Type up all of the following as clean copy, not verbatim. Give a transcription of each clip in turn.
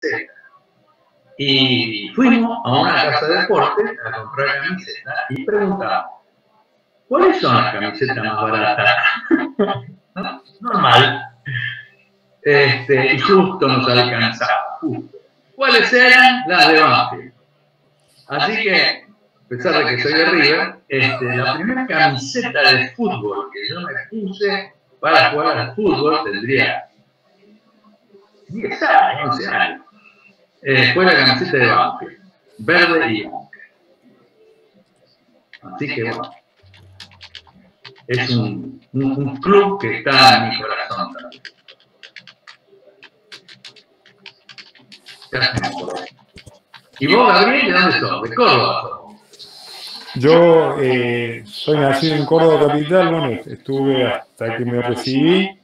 camiseta. Y fuimos a una casa de deportes a comprar camisetas y preguntamos, ¿cuáles son las camisetas más baratas? ¿No? Normal. Y justo nos alcanzaba, justo. ¿Cuáles eran? Las de Banfield. Así que, a pesar de que soy de River, la primera camiseta de fútbol que yo me puse para jugar al fútbol tendría 10 años, 11 años. Fue la camiseta de Banfield, verde y blanca. Así que bueno, es un club que está en mi corazón también. ¿Y vos, Gabriel, de dónde sos? ¿De Córdoba? Yo soy nacido en Córdoba capital, bueno, estuve hasta que me recibí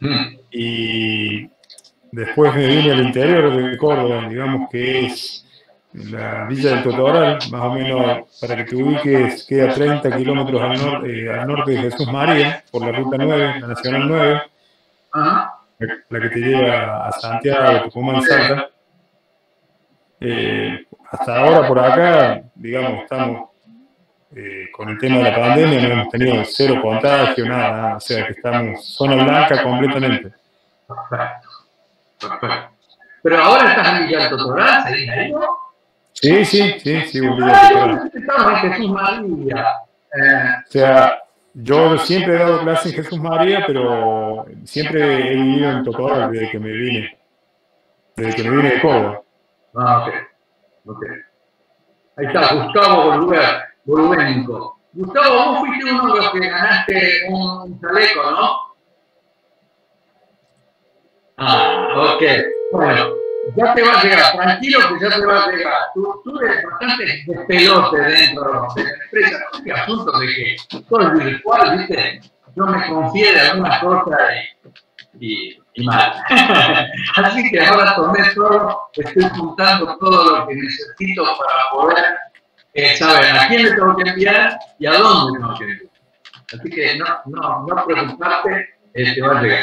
y después me vine al interior de Córdoba, digamos que es la Villa del Totoral, más o menos, para que te ubiques, queda 30 kilómetros al norte de Jesús María, por la Ruta 9, la Nacional 9, la que te lleva a Santiago, Tucumán, Salta. Hasta ahora por acá, digamos, estamos con el tema de la pandemia, no hemos tenido cero contagio, nada, o sea que estamos zona blanca completamente. Perfecto, perfecto. Pero ahora estás en Villa del Totoral, ¿seguís ahí, no? Sí, en Villa del Totoral. Estamos en Jesús María. O sea, yo siempre he dado clases en Jesús María, pero siempre he vivido en Totoral desde que me vine de Córdoba. Ah, ok. Ahí está, Gustavo Voluménico. Gustavo, vos fuiste uno de los que ganaste un chaleco, ¿no? Ah, ok. Bueno, ya te va a llegar, tranquilo que ya te va a llegar. Tú eres bastante despelote dentro de la empresa. Este asunto de que todo es virtual, ¿viste? Yo me confié de algunas cosas y mal. Así que ahora tomé todo, estoy juntando todo lo que necesito para poder saber a quién le tengo que enviar y a dónde tengo que enviar. Así que no preocuparte, te va a llegar.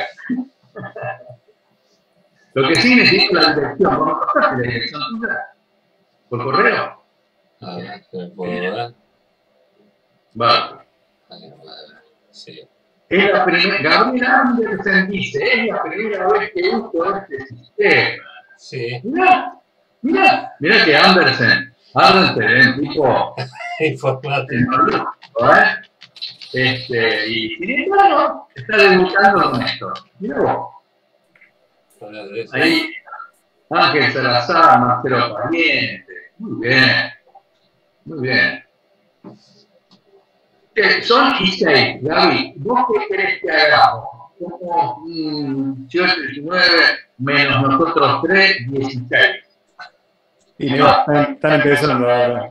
Lo que sí necesito es la dirección. ¿Cómo pasaste la dirección tuya? ¿Por correo? ¿Puedo? Vale. Sí. Es la primera, Gabriel Andersen dice, es la primera vez que uso este sistema. Sí. Mirá que Andersen es un tipo informático. Y sin embargo, está debutando con esto. Mirá vos. Ahí, Ángel Salazar, Marcelo Pariente. Muy bien. Son y 6, Gaby. ¿Vos qué querés que hagamos? Como 18, 19, menos nosotros 3, 16. Y mira, están empezando ahora.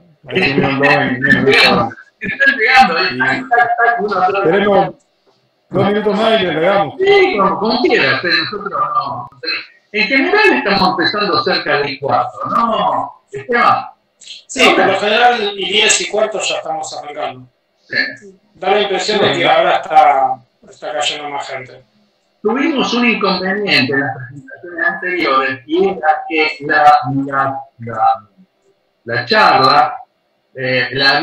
Están llegando. Tenemos 2 minutos más y le pegamos. Sí, como quieras, nosotros no. En general estamos empezando cerca del cuarto, ¿no? Esteban. Sí, por lo general, y 10 y cuarto ya estamos arrancando. Sí. Da la impresión de que ahora está cayendo más gente. Tuvimos un inconveniente en las presentaciones anteriores y era que la charla la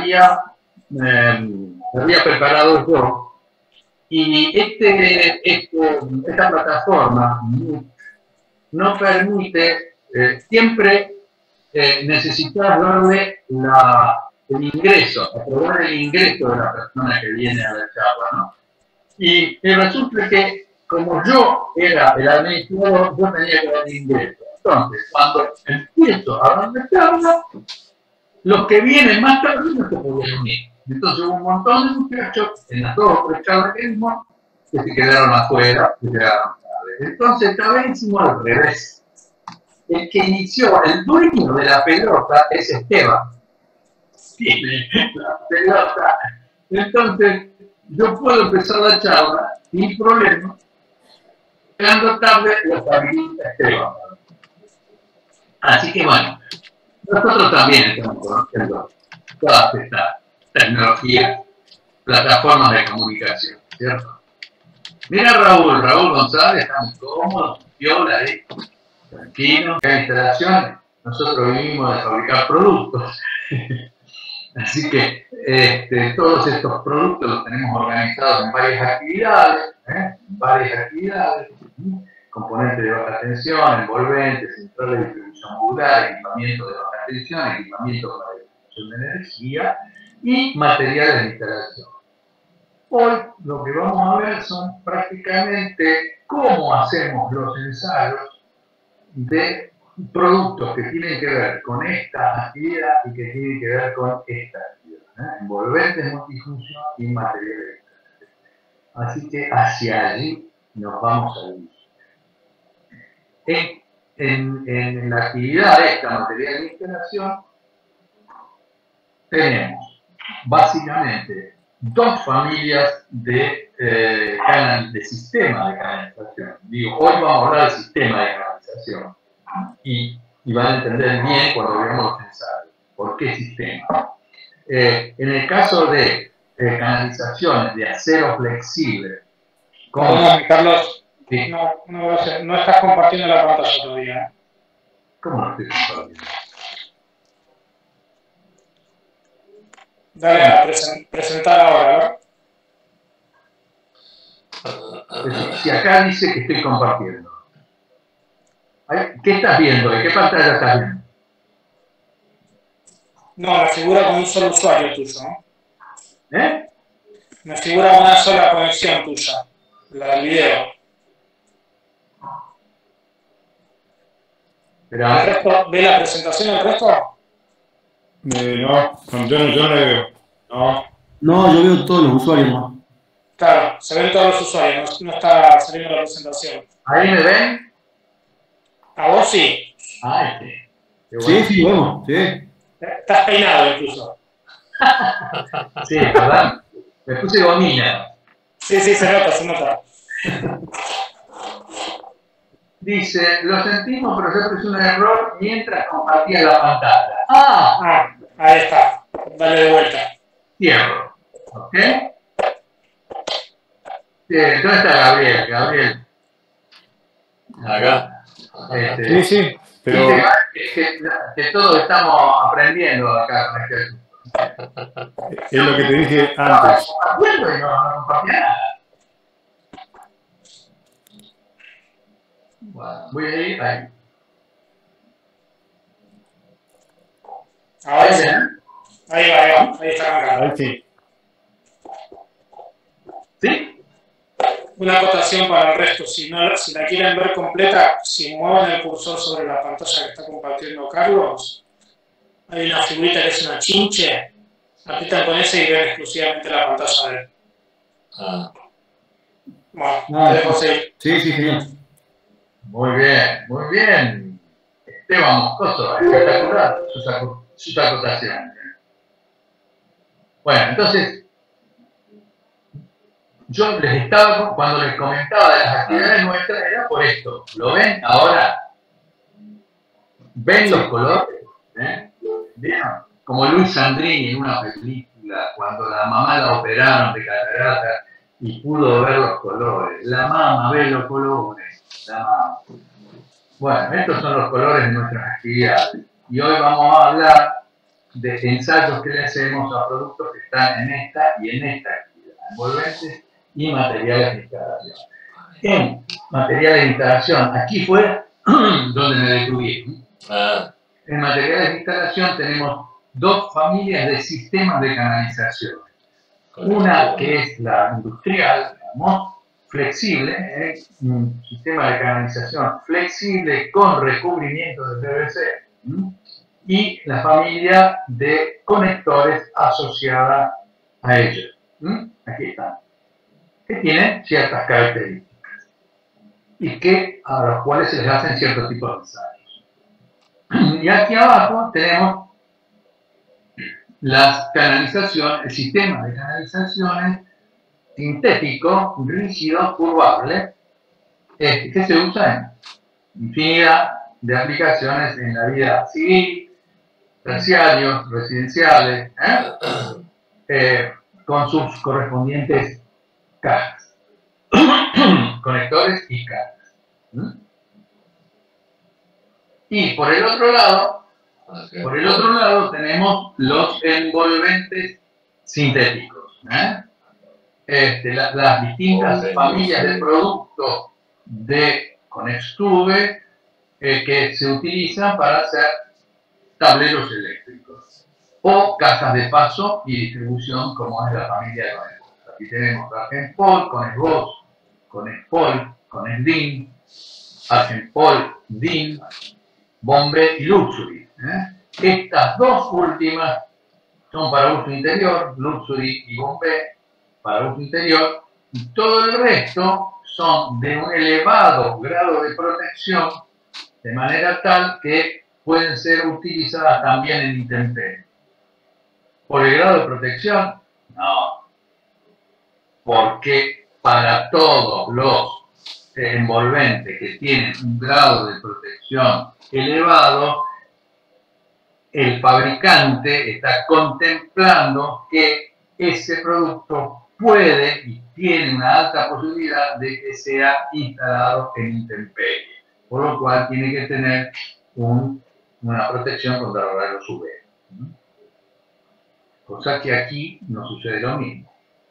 había preparado yo y esta plataforma no permite, siempre necesitas darle el ingreso, aprobar el ingreso de la persona que viene a la charla, ¿no? Y resulta que, como yo era el administrador, yo tenía que dar el ingreso. Entonces, cuando empiezo a dar la charla, los que vienen más tarde no se podían unir. Entonces hubo un montón de muchachos en las 2 o 3 charlas que dimos que se quedaron afuera, se quedaron tarde. Entonces, esta vez hicimos al revés. El que inició, el dueño de la pelota es Esteban. Tiene la pelota. Entonces, yo puedo empezar la charla sin problema. Llegando tarde, los habilita Esteban. Así que bueno, nosotros también estamos conociendo todas estas tecnologías, plataformas de comunicación, ¿cierto? Mira Raúl González, está muy cómodo, viola ahí. tranquilo. En instalación, nosotros vivimos de fabricar productos. Así que todos estos productos los tenemos organizados en varias actividades, componentes de baja tensión, envolventes, central de distribución modular, equipamiento de baja tensión, equipamiento para distribución de energía y materiales de instalación. Hoy lo que vamos a ver son prácticamente cómo hacemos los ensayos de productos que tienen que ver con esta actividad y que tienen que ver con esta actividad, envolventes multifunción y materiales. Así que hacia allí nos vamos a ir. En la actividad de esta material de instalación tenemos básicamente dos familias de sistema de canalización. Digo, hoy vamos a hablar del sistema de canalización. Y van a entender bien cuando veamos los ensayos. ¿Por qué sistema? En el caso de canalizaciones de acero flexible, Carlos, sí. no estás compartiendo la pantalla todavía. ¿Cómo no estoy compartiendo? Dale a presentar ahora, ¿no? Si acá dice que estoy compartiendo. ¿Qué estás viendo? ¿De qué pantalla estás viendo? No, me figura con un solo usuario tuyo, ¿no? ¿Eh? Me figura una sola conexión tuya, la del video. Pero, ¿El resto, ¿ve la presentación el resto? No, yo no la veo. No, yo veo todos los usuarios más. Claro, se ven todos los usuarios, no está saliendo la presentación. ¿ahí me ven? ¿A vos sí? Ah, Qué bueno. Sí, sí, vemos, sí. Estás peinado incluso. Sí, ¿verdad? Me puse gomina. Sí, se nota, se nota. Dice, lo sentimos, pero yo puse un error mientras compartía la pantalla. Ahí está. Dale de vuelta. Cierro. ¿Ok? ¿Dónde está Gabriel? Gabriel. Acá. Sí, pero Que todos estamos aprendiendo acá con este. es lo que te dije antes. Compartiendo y no compartía nada. Bueno, voy a ir ahí. Ahora sí. Ahí va. Ahí está arrancando. Ahí sí. ¿Sí? Una acotación para el resto. Si la quieren ver completa, si mueven el cursor sobre la pantalla que está compartiendo Carlos, hay una figurita que es una chinche. Apretan con ese y ven exclusivamente la pantalla de él. Bueno, te dejo seguir. Sí, genial. Muy bien. Esteban Moscoso, espectacular sus acotaciones. Bueno, entonces, yo les estaba, cuando les comentaba de las actividades nuestras, era por esto. ¿Lo ven ahora? ¿Ven los colores? ¿Vieron? Como Luis Sandrini en una película, cuando la mamá la operaron de catarata y pudo ver los colores. La mamá ve los colores. La mamá. Bueno, estos son los colores de nuestras actividades. Y hoy vamos a hablar de ensayos que le hacemos a productos que están en esta y en esta actividad. Envolventes y materiales de instalación. En materiales de instalación, aquí fue donde me detuvieron. En materiales de instalación tenemos dos familias de sistemas de canalización. Una que es la industrial, digamos, flexible, un sistema de canalización flexible con recubrimiento de PVC, y la familia de conectores asociada a ellos. Aquí están. Que tienen ciertas características y que a los cuales se les hacen ciertos tipos de ensayos. Y aquí abajo tenemos las canalizaciones, el sistema de canalizaciones sintético, rígido, curvable, que se usa en infinidad de aplicaciones en la vida civil, terciarios, residenciales, con sus correspondientes cajas, conectores y cajas. Y por el otro lado tenemos los envolventes sintéticos. Las distintas familias de productos de Conextube que se utilizan para hacer tableros eléctricos o cajas de paso y distribución, como es la familia de Conexbos. Aquí tenemos Argenpol, Conexbos, Conexpol, Conexdim, Argenpol, DIN, Bombe y Luxury. Estas dos últimas son para uso interior, Luxury y Bombe para uso interior, y todo el resto son de un elevado grado de protección, de manera tal que pueden ser utilizadas también en intemperie. ¿Por el grado de protección? No. Porque para todos los envolventes que tienen un grado de protección elevado, el fabricante está contemplando que ese producto puede y tiene una alta posibilidad de que sea instalado en intemperie, por lo cual tiene que tener una protección contra los rayos UV. Cosa que aquí no sucede lo mismo.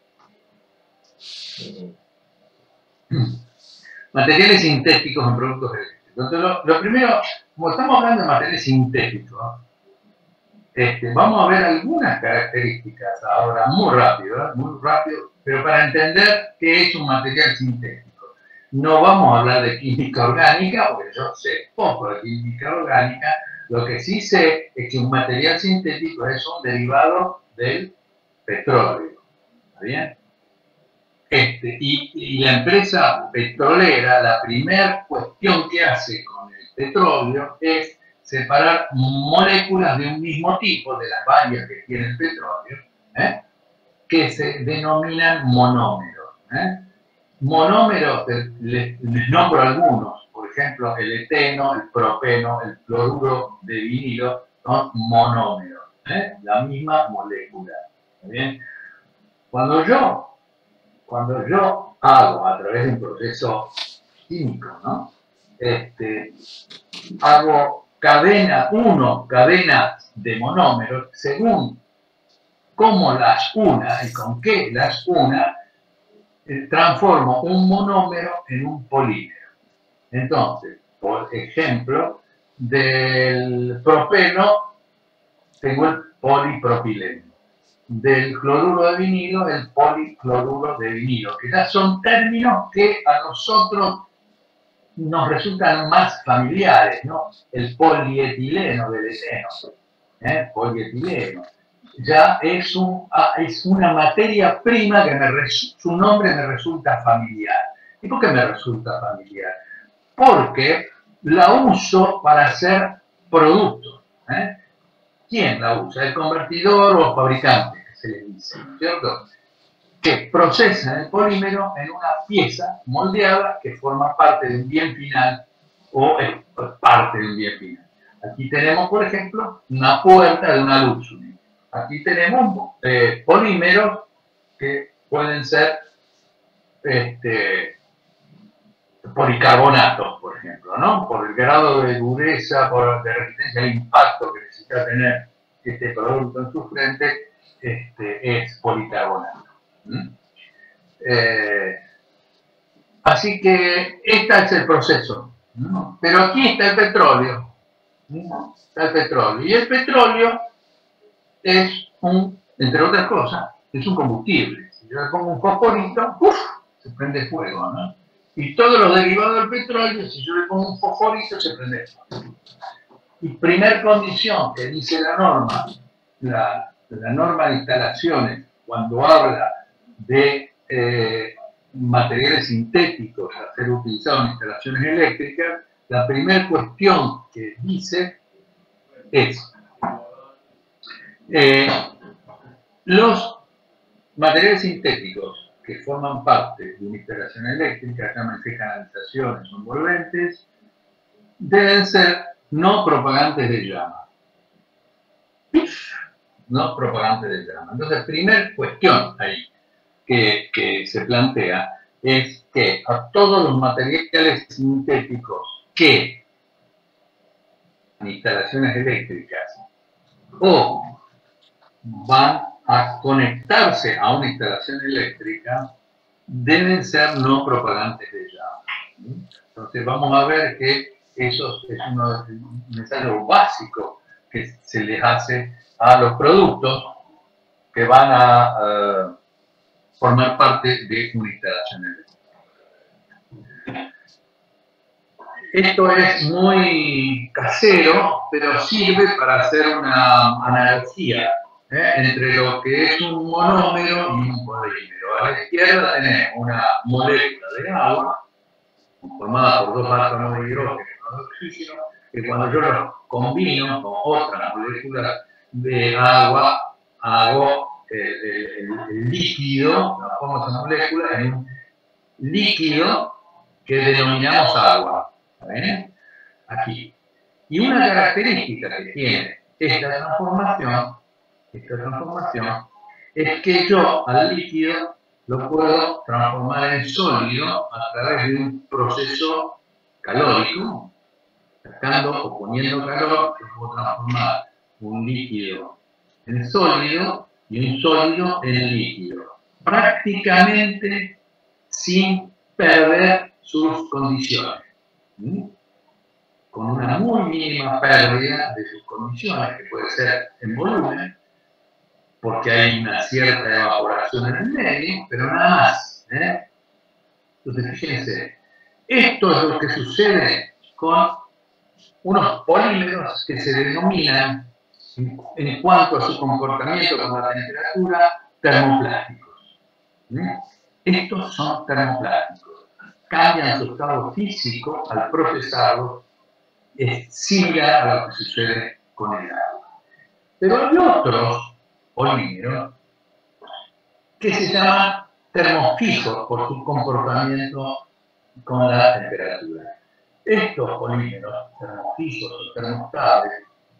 Materiales sintéticos en productos eléctricos. Entonces, lo primero, como estamos hablando de materiales sintéticos, vamos a ver algunas características ahora muy rápido, pero para entender qué es un material sintético. No vamos a hablar de química orgánica, porque yo sé poco de química orgánica. Lo que sí sé es que un material sintético es un derivado del petróleo. ¿Está bien? Y la empresa petrolera, la primera cuestión que hace con el petróleo es separar moléculas de un mismo tipo, de las varias que tiene el petróleo, que se denominan monómeros. Monómeros, les nombro algunos, por ejemplo, el eteno, el propeno, el cloruro de vinilo, son monómeros, la misma molécula. ¿Está bien? Cuando yo hago a través de un proceso químico, ¿no? Hago cadenas de monómeros, según cómo las una y con qué las una, transformo un monómero en un polímero. Entonces, por ejemplo, del propeno tengo el polipropileno. Del cloruro de vinilo, el policloruro de vinilo, que ya son términos que a nosotros nos resultan más familiares, ¿no? El polietileno del eteno, polietileno, ya es una materia prima que su nombre me resulta familiar. ¿Y por qué me resulta familiar? Porque la uso para hacer productos. ¿Quién la usa? ¿El convertidor o el fabricante? Que se le dice, ¿cierto? Que procesan el polímero en una pieza moldeada que forma parte de un bien final o es parte de un bien final. Aquí tenemos, por ejemplo, una puerta de una Luxury. Aquí tenemos polímeros que pueden ser policarbonatos, por ejemplo, ¿no? Por el grado de dureza, de resistencia al impacto que necesita tener este producto en su frente, es policarbonato. Así que este es el proceso, ¿no? Pero aquí está el petróleo, ¿no? Está el petróleo, y el petróleo es entre otras cosas, es un combustible. Si yo le pongo un fosforito, ¡uf!, se prende fuego, ¿no? Y todos los derivados del petróleo, si yo le pongo un fosforito, se prende fuego. Y primer condición que dice la norma, la norma de instalaciones, cuando habla de materiales sintéticos a ser utilizados en instalaciones eléctricas, la primera cuestión que dice es los materiales sintéticos que forman parte de una instalación eléctrica, llámense canalizaciones o envolventes, deben ser no propagantes de llama. No propagantes de llama. Entonces, primera cuestión ahí que se plantea es que a todos los materiales sintéticos que en instalaciones eléctricas o van a conectarse a una instalación eléctrica deben ser no propagantes de llama. Entonces vamos a ver que eso es un mensaje básico que se les hace a los productos que van a formar parte de una instalación eléctrica. Esto es muy casero, pero sirve para hacer una analogía entre lo que es un monómero y un polímero. A la izquierda tenemos una molécula de agua formada por dos átomos de hidrógeno y de oxígeno, que cuando yo los combino con otras moléculas de agua, hago el líquido, transformo esa molécula en un líquido que denominamos agua. ¿Ven? Aquí. Y una característica que tiene esta transformación es que yo al líquido lo puedo transformar en sólido a través de un proceso calórico. Sacando o poniendo calor, yo puedo transformar un líquido en sólido y un sólido en líquido, prácticamente sin perder sus condiciones. Con una muy mínima pérdida de sus condiciones, que puede ser en volumen, porque hay una cierta evaporación en el medio, pero nada más. Entonces, fíjense, esto es lo que sucede con unos polímeros que se denominan, en cuanto a su comportamiento con la temperatura, termoplásticos. Estos son termoplásticos. Cambian su estado físico al procesarlo, es similar a lo que sucede con el agua. Pero hay otros polímeros que se llaman termofijos por su comportamiento con la temperatura. Estos polímeros termofijos o termoestables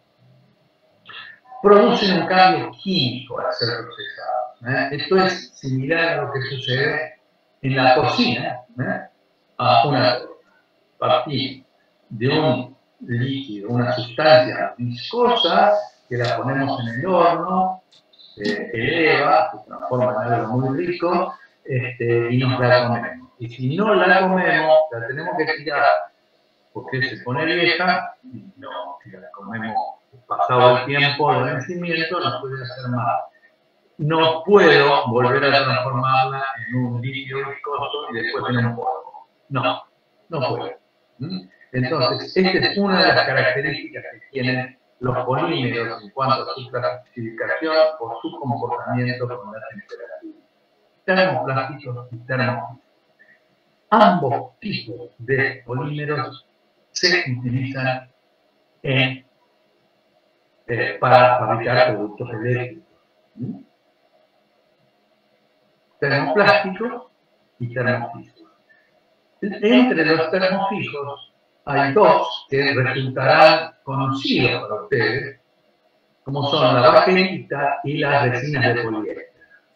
producen un cambio químico al ser procesados. Esto es similar a lo que sucede en la cocina. A una partir de un líquido, una sustancia viscosa, que la ponemos en el horno, eleva, se transforma en algo muy rico, y nos la comemos. Y si no la comemos, la tenemos que tirar, porque se pone vieja, y no, si la comemos pasado el tiempo de vencimiento, nos puede hacer mal. No puedo volver a transformarla en un líquido viscoso y después en un polvo. No, no puedo. Entonces, esta es una de las características que tienen los polímeros en cuanto a su clasificación por su comportamiento con la temperatura. Termoplásticos y termofijos. Ambos tipos de polímeros se utilizan para fabricar productos eléctricos. Termoplásticos y termofijos. Entre los termofijos hay dos que resultarán conocidos para ustedes, como son la baquelita y las resinas de poliéster.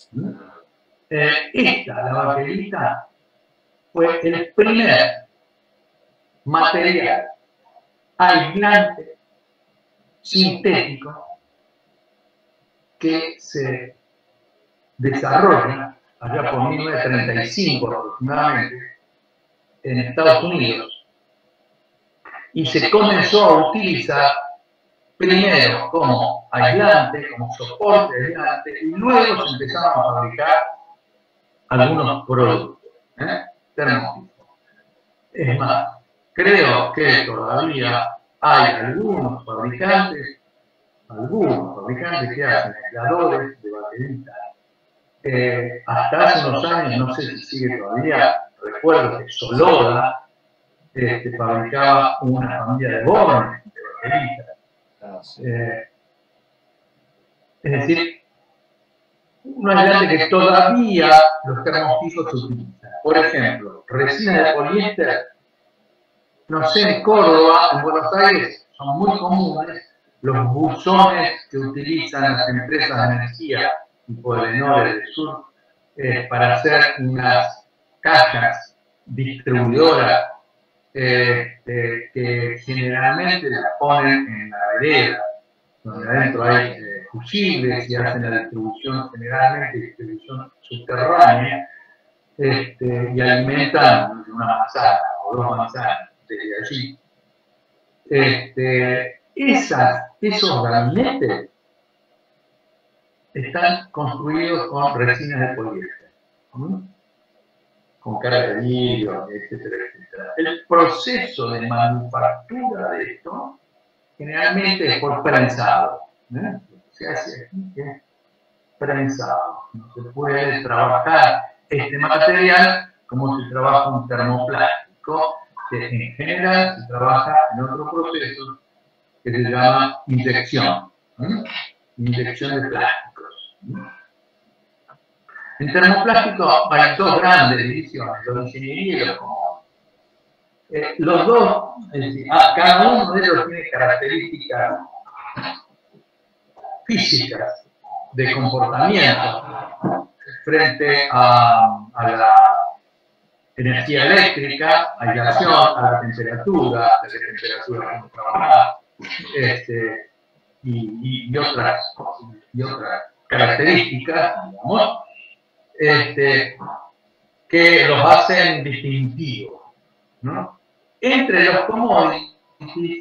La baquelita, fue el primer material aislante sintético que se desarrolla allá por 1935 aproximadamente en Estados Unidos, y se comenzó a utilizar primero como aislante, como soporte aislante, y luego se empezaron a fabricar algunos productos termofijos. Es más, creo que todavía hay algunos fabricantes que hacen aisladores de baquelita. Hasta hace unos años, no sé si sigue todavía, recuerdo que Soloda fabricaba una familia de bornes de baquelita. Es decir, un aislante que todavía los termofijos se utilizan. Por ejemplo, resina de poliéster, no sé, en Córdoba, en Buenos Aires, son muy comunes los buzones que utilizan las empresas de energía, tipo Elenor del Sur, para hacer unas cajas distribuidoras que generalmente las ponen en la vereda, donde adentro hay fusibles y hacen la distribución, generalmente distribución subterránea, y alimentan una manzana o 2 manzanas desde allí. Esos gabinetes están construidos con resinas de poliéster, con carga de vidrio, etcétera, etcétera. El proceso de manufactura de esto generalmente es por prensado. Se hace aquí es prensado. No se puede trabajar este material como se trabaja un termoplástico, que en general se trabaja en otro proceso que se llama inyección. Inyección de plásticos. En termoplástico hay 2 grandes divisiones, los de ingeniería y los comunes. Los dos, es decir, cada uno de ellos tiene características físicas de comportamiento frente a la energía eléctrica, aislación, a la temperatura, como trabajar, y otras características, digamos, que los hacen distintivos, ¿no? Entre los commodities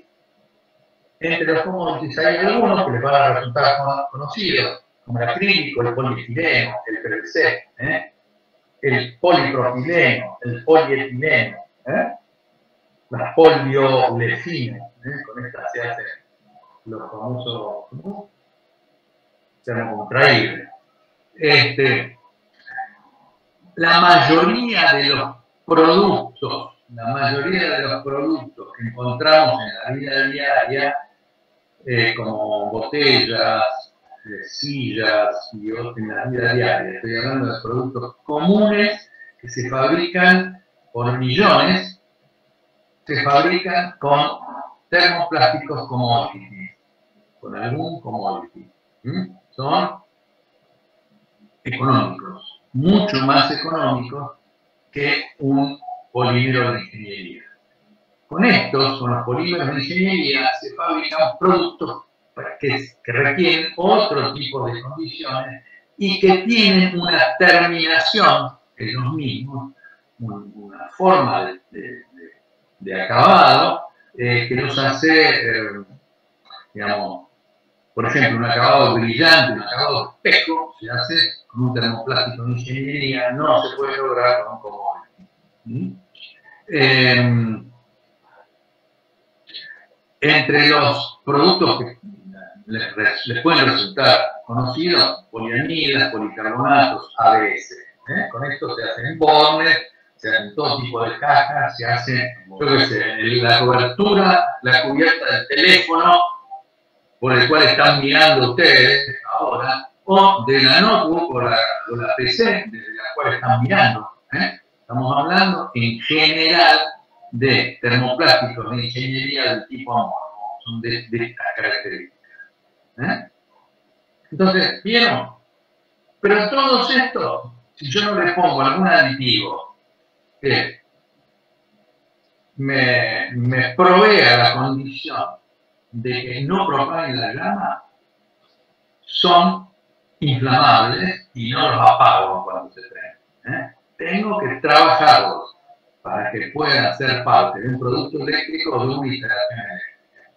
hay algunos que les van a resultar conocidos, como el acrílico, el polietileno, el PVC, el polipropileno, el polietileno, la poliolefina, con esta se hacen los famosos termocontraíbles. La mayoría de los productos que encontramos en la vida diaria, como botellas, sillas y otros en la vida diaria, estoy hablando de productos comunes que se fabrican por millones, se fabrican con termoplásticos commodities, con algún commodity. Son económicos, mucho más económicos que un polímero de ingeniería. Con los polímeros de ingeniería, se fabrican productos que requieren otro tipo de condiciones y que tienen una terminación en los mismos, una forma de acabado que los hace, digamos, por ejemplo, un acabado brillante, un acabado espejo, se hace con un termoplástico de ingeniería, no se puede lograr con un commodity. Entre los productos que les pueden resultar conocidos, poliamidas, policarbonatos, ABS. Con esto se hacen bornes, se hacen todo tipo de cajas, se hace, yo qué sé, la cobertura, la cubierta del teléfono por el cual están mirando ustedes ahora, o de la notebook o la PC desde la cual están mirando. Estamos hablando en general de termoplásticos de ingeniería del tipo amorfo, son de estas características. Entonces, ¿vieron? Pero todos estos, si yo no les pongo algún aditivo que me provea la condición de que no propaguen la llama, son inflamables y no los apago cuando se prenden. Tengo que trabajarlos para que puedan ser parte de un producto eléctrico o de una instalación eléctrica.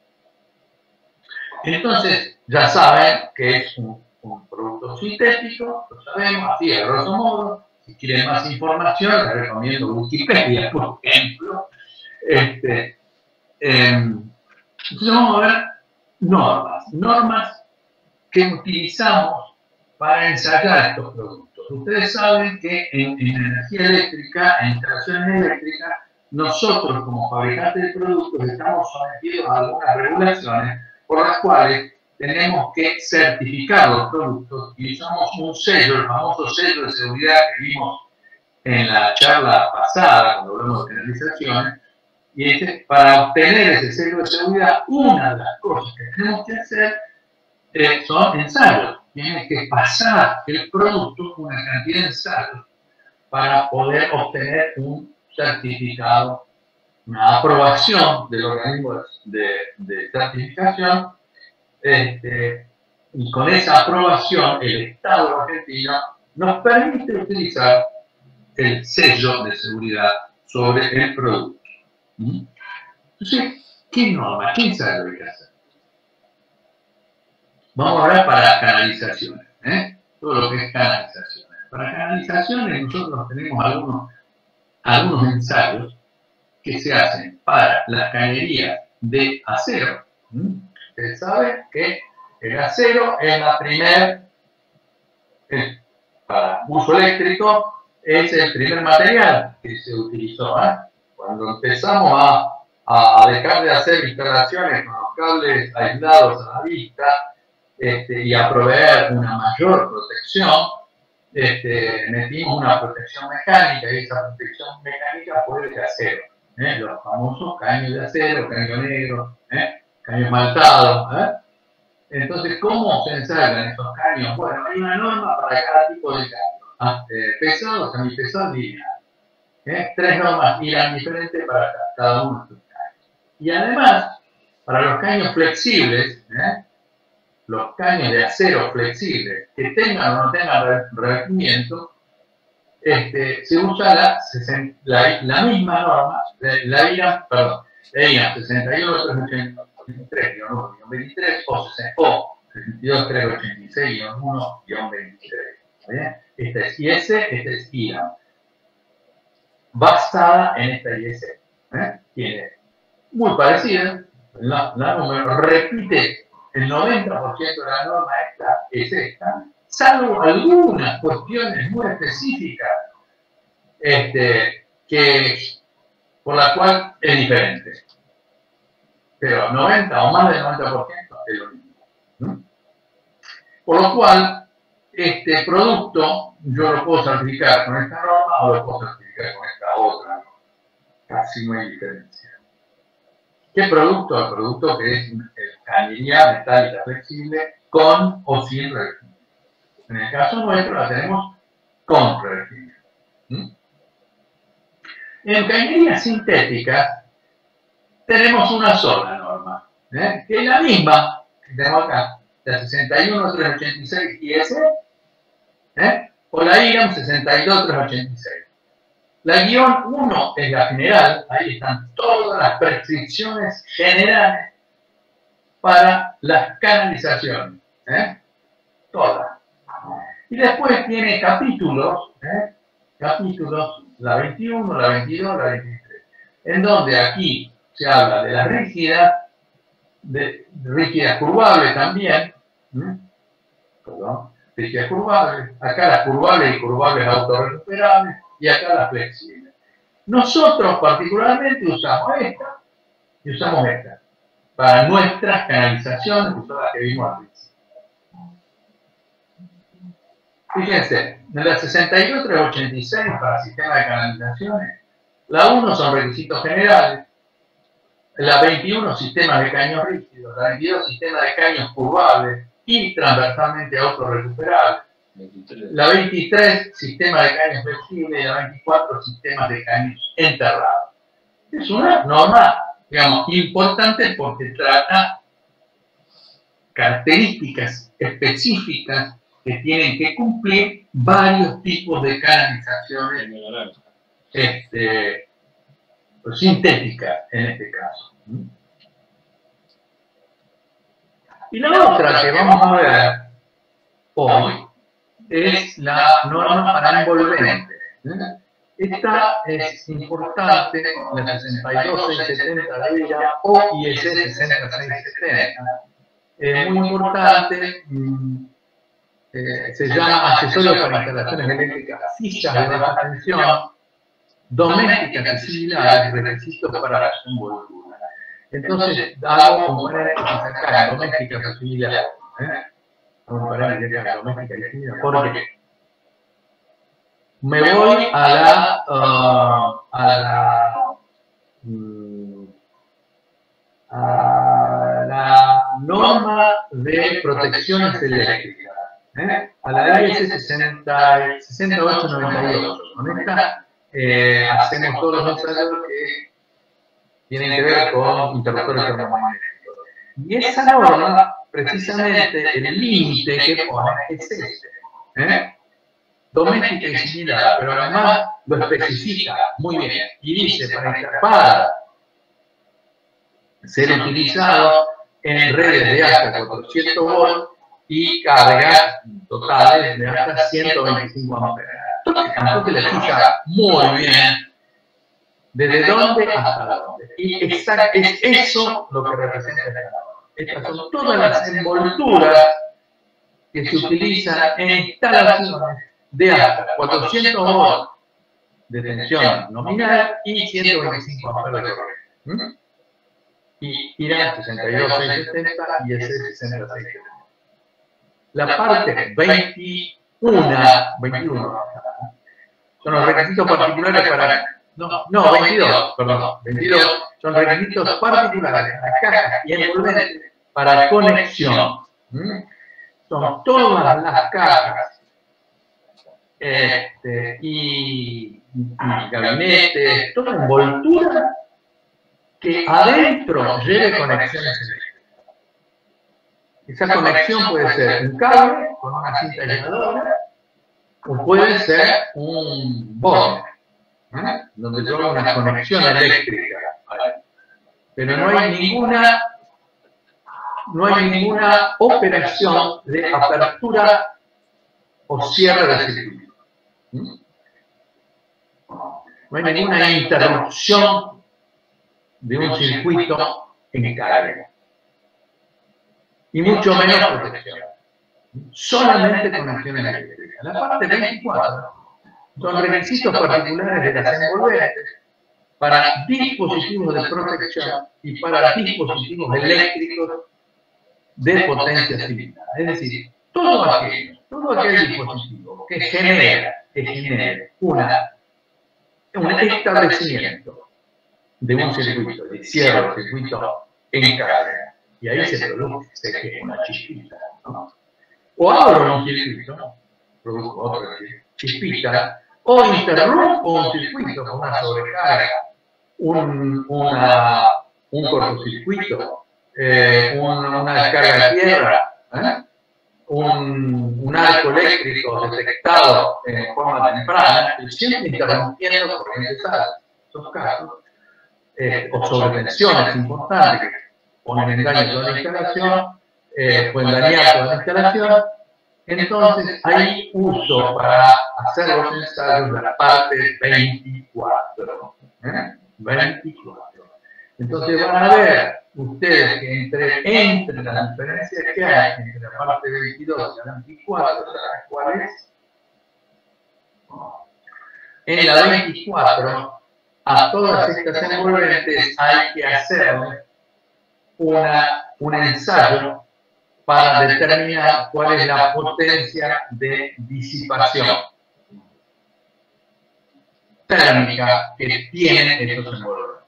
Entonces, ya saben que es un producto sintético, lo sabemos, así a grosso modo. Si quieren más información, les recomiendo Wikipedia, por ejemplo. Entonces vamos a ver normas que utilizamos para ensayar estos productos. Ustedes saben que en energía eléctrica, en instalaciones eléctricas, nosotros como fabricantes de productos estamos sometidos a algunas regulaciones por las cuales tenemos que certificar los productos y usamos un sello, el famoso sello de seguridad que vimos en la charla pasada, cuando hablamos de penalizaciones. Y para obtener ese sello de seguridad, una de las cosas que tenemos que hacer son ensayos. Tiene que pasar el producto una cantidad de ensayos para poder obtener un certificado una aprobación del organismo de certificación, y con esa aprobación el Estado argentino nos permite utilizar el sello de seguridad sobre el producto. Entonces, ¿qué norma? ¿Quién sabe lo que hay que hacer? Vamos a hablar para canalizaciones, todo lo que es canalizaciones. Para canalizaciones nosotros tenemos algunos ensayos que se hacen para las cañerías de acero. Ustedes saben que el acero es para uso eléctrico, es el primer material que se utilizó. Cuando empezamos a dejar de hacer instalaciones con los cables aislados a la vista y a proveer una mayor protección, metimos una protección mecánica, y esa protección mecánica fue de acero. Los famosos caños de acero, caño negro, caño esmaltado. Entonces, ¿cómo se ensamblan estos caños? Bueno, hay una norma para cada tipo de caño. Pesado, semipesado y lineal. 3 normas irán diferentes para cada uno de estos caños. Y además, para los caños flexibles, los caños de acero flexibles que tengan o no tengan revestimiento, se usa la misma norma, la IRAM 61.383-1-23 o 62.386-1-23. Esta es IS, esta es IRAM. Basada en esta IS. Tiene muy parecida, la número repite el 90% de la norma es esta, salvo algunas cuestiones muy específicas por la cual es diferente. Pero 90 o más del 90% es lo mismo. Por lo cual, este producto yo lo puedo certificar con esta norma o lo puedo certificar con esta otra norma. Casi no hay diferencia. ¿Qué producto? El producto que es cañería metálica flexible con o sin revestimiento. En el caso nuestro la tenemos con revestimiento. En cañería sintética tenemos una sola norma, que es la misma que tenemos acá, la 61.386 IS, o la IRAM 62.386. La guión 1 es la general, ahí están todas las prescripciones generales para las canalizaciones, todas. Y después tiene capítulos, la 21, la 22, la 23, en donde aquí se habla de las rígidas, de rígidas curvables también, rígidas curvables, acá las curvables y curvables autorrecuperables, y acá las flexibles. Nosotros particularmente usamos esta y usamos esta para nuestras canalizaciones, que son las que vimos al principio. Fíjense, en la 62.386 para sistema de canalizaciones, la 1 son requisitos generales, la 21 sistemas de caños rígidos, la 22 sistemas de caños curvables y transversalmente autorrecuperables, la 23 sistemas de caños flexibles y la 24 sistemas de caños enterrados. Es una norma, digamos, importante porque trata características específicas que tienen que cumplir varios tipos de canalizaciones sintéticas en este caso. Y la otra que vamos a ver hoy es la norma para envolventes. Esta es importante, la 62670 de ella o IS 60670. Es muy importante, se llama accesorio para instalaciones eléctricas, sillas de baja tensión, domésticas y similares, requisitos para su envoltura. Entonces, hago componentes acá, domésticas y similares. Vamos a parar de acá, domésticas y similares, porque me voy a la norma de protecciones eléctricas, a la IS 6898. Con esta hacemos todos los ensayos que tienen que ver con interruptores termomagnéticos. Y esa norma, precisamente, el límite que pone es este. Doméstica y similar, pero además lo especifica muy bien. Y dice, para ser utilizado en redes de hasta 400 volts y cargas totales de hasta 125 amperes. Entonces le explica muy bien desde dónde hasta dónde. Y es eso lo que representa esta norma. Estas son todas las envolturas que se utilizan en instalaciones de hasta 400 volts de tensión nominal y 125 amperes de corriente. Y irán 62,670 y ese 66,70. La parte 21 son los requisitos particulares para... No, 22, perdón. 22 son requisitos particulares para cajas y envolventes para conexión. Son todas las cajas y gabinetes, toda envoltura que adentro lleve conexiones eléctricas. Esa conexión puede ser un cable con una cinta aisladora o puede ser un borde, donde lleva una conexión eléctrica. Pero no hay ninguna operación de apertura o cierre de circuito. No hay ninguna interrupción de un circuito en carga. Y mucho menos protección. Solamente conexiones eléctricas. La parte 24 son requisitos particulares de las envolventes para dispositivos de protección y para dispositivos eléctricos de potencia similar. Es decir, todo aquel dispositivo que genere un establecimiento de un circuito, de cierre del circuito en carga, y ahí se produce una chispita, ¿no? O abro un circuito, produzco otra chispita, o interrumpo un circuito con una sobrecarga, un cortocircuito, una descarga de tierra, un arco eléctrico detectado en forma temprana, siempre interrumpiendo corrientes altas. En estos casos, o sobretensiones importantes que ponen en daño toda la instalación, pueden dañar toda la instalación. Entonces, hay uso para hacer los ensayos la parte 24. 24. Entonces van a ver ustedes que entre las diferencias que hay entre la parte 22 y la 24, ¿sabes cuál es? En la 24, a todas estas envolventes hay que hacerle un ensayo para determinar cuál es la potencia de disipación térmica que tienen estos envolventes.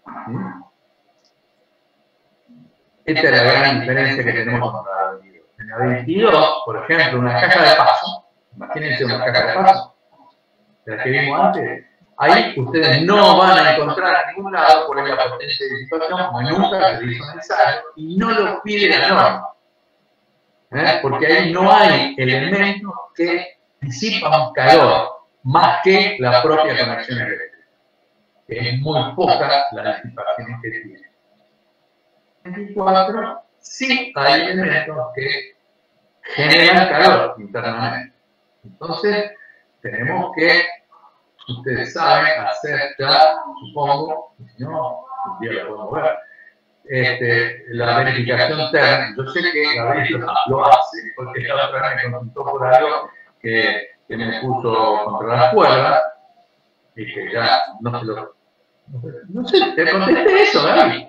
Esta es la gran diferencia que tenemos con la 22. En la 22, por ejemplo, una caja de paso, imagínense una caja de paso, de la que vimos antes, ahí ustedes no van a encontrar en ningún lado cuál es la potencia de disipación, como nunca se hizo un ensayo, y no lo pide la norma. Porque ahí no hay elementos que disipan calor, más que la propia conexión eléctrica, que es muy poca la disipación que tiene. En 24 sí hay elementos que generan calor internamente. Entonces, tenemos que, ustedes saben, hacer ya, supongo, si no, un día lo podemos ver, la verificación térmica. Yo sé que Gabriel lo hace, porque la otra vez me consultó por algo que me puso contra las cuerdas y que ya no se lo... No sé, te contesté eso, Gabriel.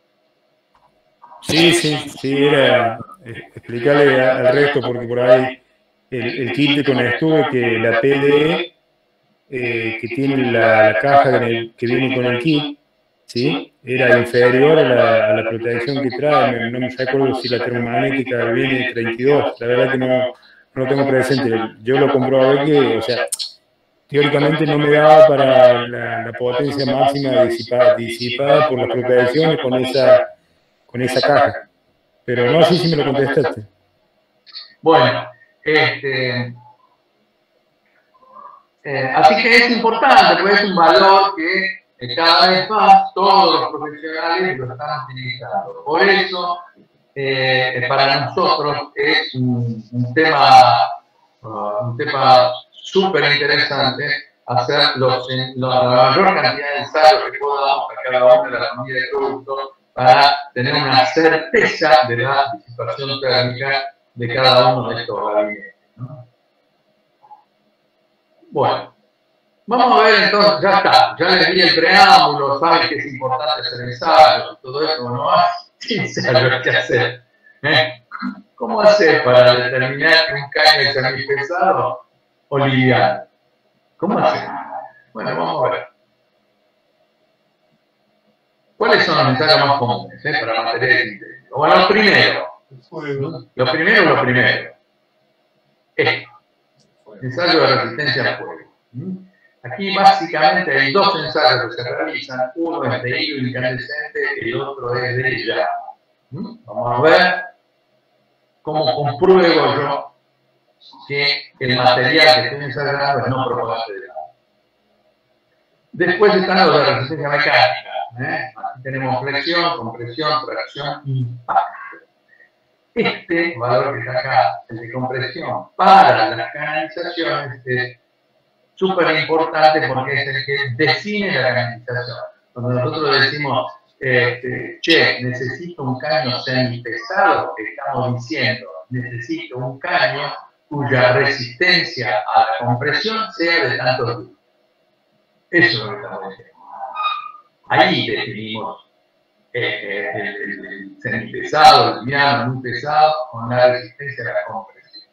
Sí, era explicarle al resto, porque por ahí el kit de Conextube, que la PDE, que tiene la caja que viene con el kit, ¿sí? Era inferior a la protección que trae. No me acuerdo si la termomagnética viene de 32, la verdad que no lo tengo presente. Yo lo comprobé que, o sea, teóricamente no me daba para la potencia máxima disipada por las propagaciones con esa caja. Pero no sé si me lo contestaste. Bueno, así que es importante, porque es un valor que cada vez más todos los profesionales lo están utilizando. Por eso, para nosotros es un tema súper interesante hacer la mayor cantidad de ensayos que podamos a cada una de las familias de productos para tener una certeza de la disipación térmica de cada uno de estos gabinetes, ¿no? Bueno, vamos a ver entonces, ya está, ya les di el preámbulo, saben que es importante hacer ensayos y todo eso, no hay ensayos que hacer. ¿Cómo hacer para determinar que un caño es semipesado o liviano? ¿Cómo hacer? Bueno, vamos a ver. ¿Cuáles son los ensayos más comunes para materiales sintéticos? Bueno, los primeros. Lo primero. Ensayo de resistencia al fuego. Aquí básicamente hay dos ensayos que se realizan. Uno es de hilo incandescente y el otro es de llama. Vamos a ver cómo compruebo yo que el material que estoy ensayando es no propagante de llama. Después están los de resistencia mecánica. Aquí tenemos flexión, compresión, tracción, impacto. Este valor que está acá, el de compresión, para las canalizaciones es súper importante porque es el que define la canalización. Cuando nosotros decimos, che, necesito un caño semipesado, estamos diciendo, necesito un caño cuya resistencia a la compresión sea de tantos joules. Eso es lo que estamos diciendo. Ahí definimos el semipesado, el liviano, muy pesado, con la resistencia a la compresión.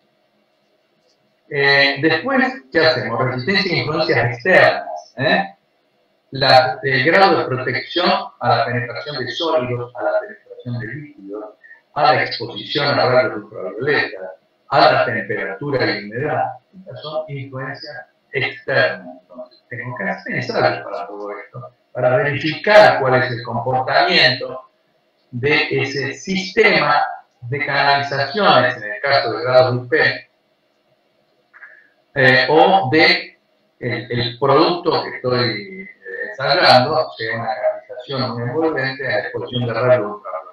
Después, ¿qué hacemos? Resistencia a influencias externas. El grado de protección a la penetración de sólidos, a la penetración de líquidos, a la exposición a rayos ultravioletas, a la temperatura y humedad. Estas son influencias externas. Entonces, tengo que hacer ensayos para todo esto, para verificar cuál es el comportamiento de ese sistema de canalizaciones, en el caso de grados UP, o de el producto que estoy ensayando, sea una canalización muy envolvente a la exposición de rayos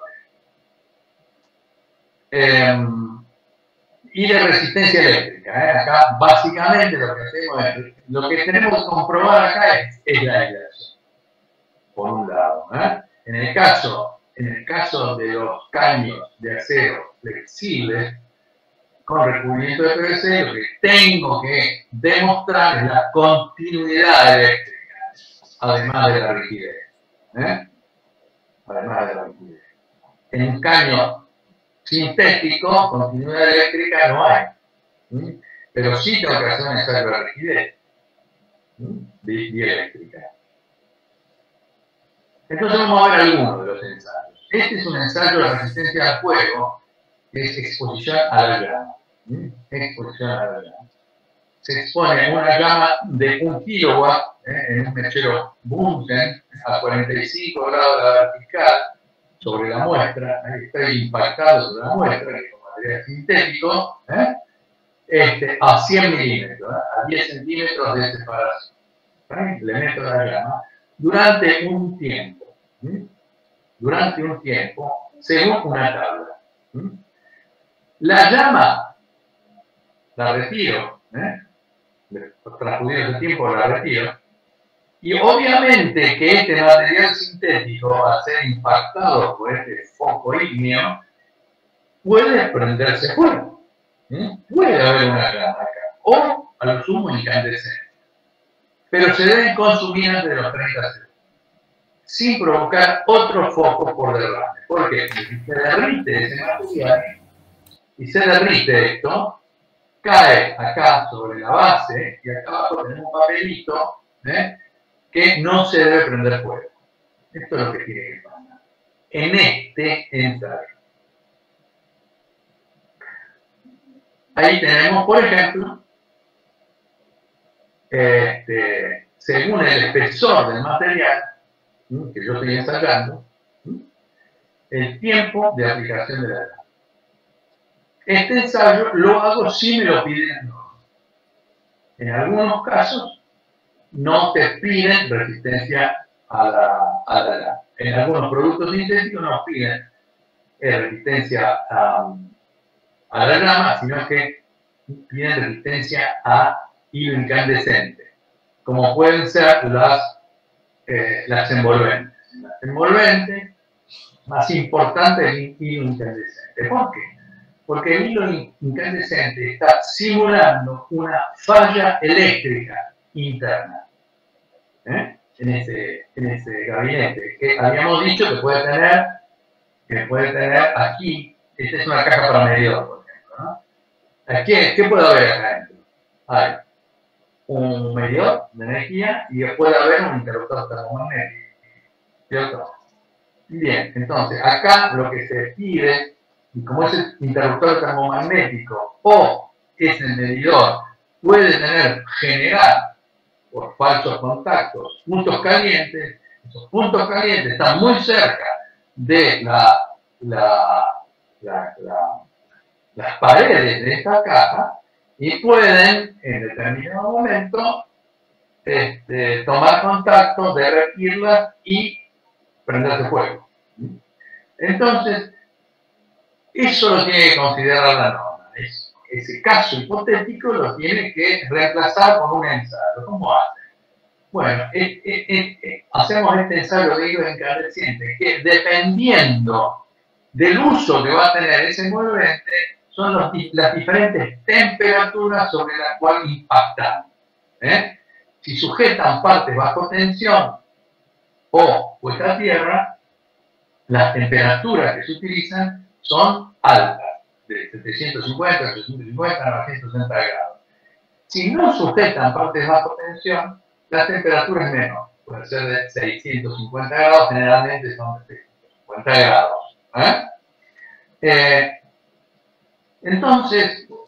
ultravioletas. Y de resistencia eléctrica. Acá básicamente lo que hacemos es, lo que tenemos que comprobar acá es la aislación, por un lado. En el caso de los caños de acero flexibles con recubrimiento de PVC, lo que tengo que demostrar es la continuidad eléctrica, además de la rigidez. Además de la rigidez. En un caño sintético, continuidad eléctrica no hay. Pero sí tengo que hacer un ensayo de rigidez dieléctrica. Entonces vamos a ver algunos de los ensayos. Este es un ensayo de resistencia al fuego, que es exposición a la llama. Exposición a la llama. Se expone una llama de 1 kilowatt en un mechero Bunsen a 45 grados de la vertical sobre la muestra. Ahí estoy impactado sobre la muestra, que es con material sintético, a 100 milímetros, a 10 centímetros de separación. Le meto la llama durante un tiempo. Según una tabla. La llama la retiro, transcurrido ese tiempo la retiro, y obviamente que este material sintético, al ser impactado por este foco ígneo, puede prenderse fuego. Puede haber una llama acá, o a lo sumo incandescencia. Pero se deben consumir antes de los 30 segundos, sin provocar otro foco por derrame. Porque si se derrite ese material, y se derrite esto, cae acá sobre la base, y acá abajo tenemos un papelito, que no se debe prender fuego. Esto es lo que tiene que pasar en este ensayo. Ahí tenemos, por ejemplo, según el espesor del material que yo estoy ensayando, el tiempo de aplicación de la grama. Este ensayo lo hago si me lo piden la norma. En algunos casos no te piden resistencia a la grama. En algunos productos sintéticos no piden resistencia a la grama, sino que piden resistencia a hilo incandescente, como pueden ser las envolventes. Las envolventes más importante es el hilo incandescente. ¿Por qué? Porque el hilo incandescente está simulando una falla eléctrica interna en ese gabinete, que habíamos dicho que puede tener aquí. Esta es una caja para medidor, por ejemplo, ¿no? ¿Qué puede haber acá adentro? Hay un medidor de energía y puede haber un interruptor termomagnético, ¿cierto? Bien, entonces acá lo que se pide, y como ese interruptor termomagnético o ese medidor puede generar por falsos contactos puntos calientes, esos puntos calientes están muy cerca de las paredes de esta caja y pueden en determinado momento tomar contacto, derretirlas y prenderse fuego. Entonces, eso lo tiene que considerar la norma. Ese caso hipotético lo tiene que reemplazar con un ensayo. ¿Cómo hace? Bueno, hacemos este ensayo de hilo incandescente que, dependiendo del uso que va a tener ese envolvente, son las diferentes temperaturas sobre las cuales impactan. Si sujetan partes bajo tensión o puesta a tierra, las temperaturas que se utilizan son altas, de 750, 850 a 960 grados. Si no sujetan partes bajo tensión, la temperatura es menor, puede ser de 650 grados, generalmente son de 650 grados. Entonces,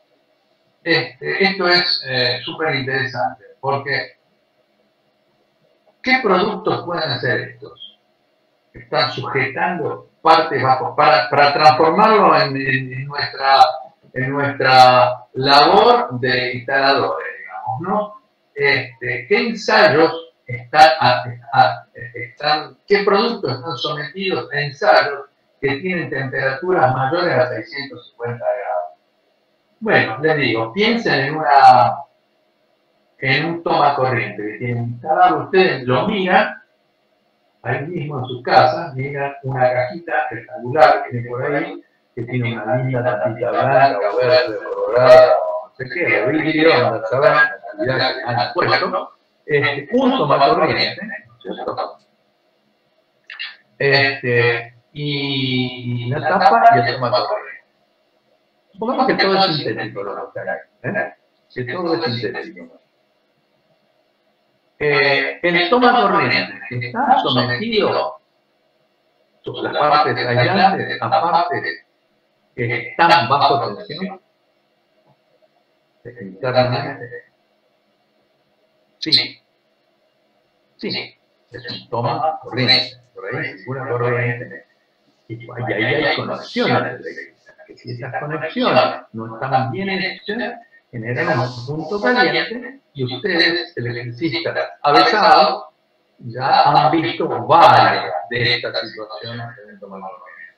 esto es súper interesante, porque ¿qué productos pueden hacer estos? Están sujetando partes bajo, para transformarlo en nuestra labor de instaladores, digamos, ¿no? ¿Qué ensayos qué productos están sometidos a ensayos que tienen temperaturas mayores a 650 grados? Bueno, les digo, piensen en un toma corriente que tienen instalado. Ustedes lo miran ahí mismo en sus casas, miran una cajita rectangular que tiene por ahí, que tiene una linda tapita blanca o verde o colorada, no sé qué, de vidrio, donde saben la calidad que han puesto, un toma corriente, ¿no es cierto? Y la tapa y el toma corriente. Supongamos que todo es sintético lo que hay, que todo es sintético. El toma corriente que está sometido a las partes aislantes a partes que están bajo tensión internamente. Sí, es un toma corriente. Por ahí circula corriente y ahí hay conexiones eléctricas. Que si esas conexiones no están bien hechas, generan un punto caliente y ustedes, electricistas avesados, ya han visto varias de estas situaciones en el toma corriente.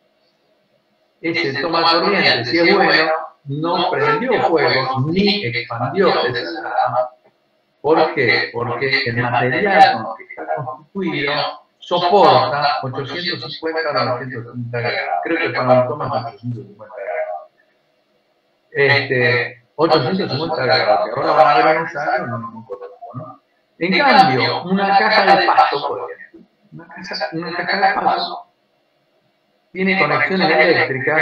Ese toma corriente, si es bueno, no prendió fuego ni expandió esa llama. ¿Por qué? Porque el material con el que está constituido soporta 850 a 950 grados. Creo que para un toma es 850 grados. 850 grados, que ahora van a ver un ensayo, no. En cambio, una caja de paso, por ejemplo, una caja de paso tiene conexiones eléctricas,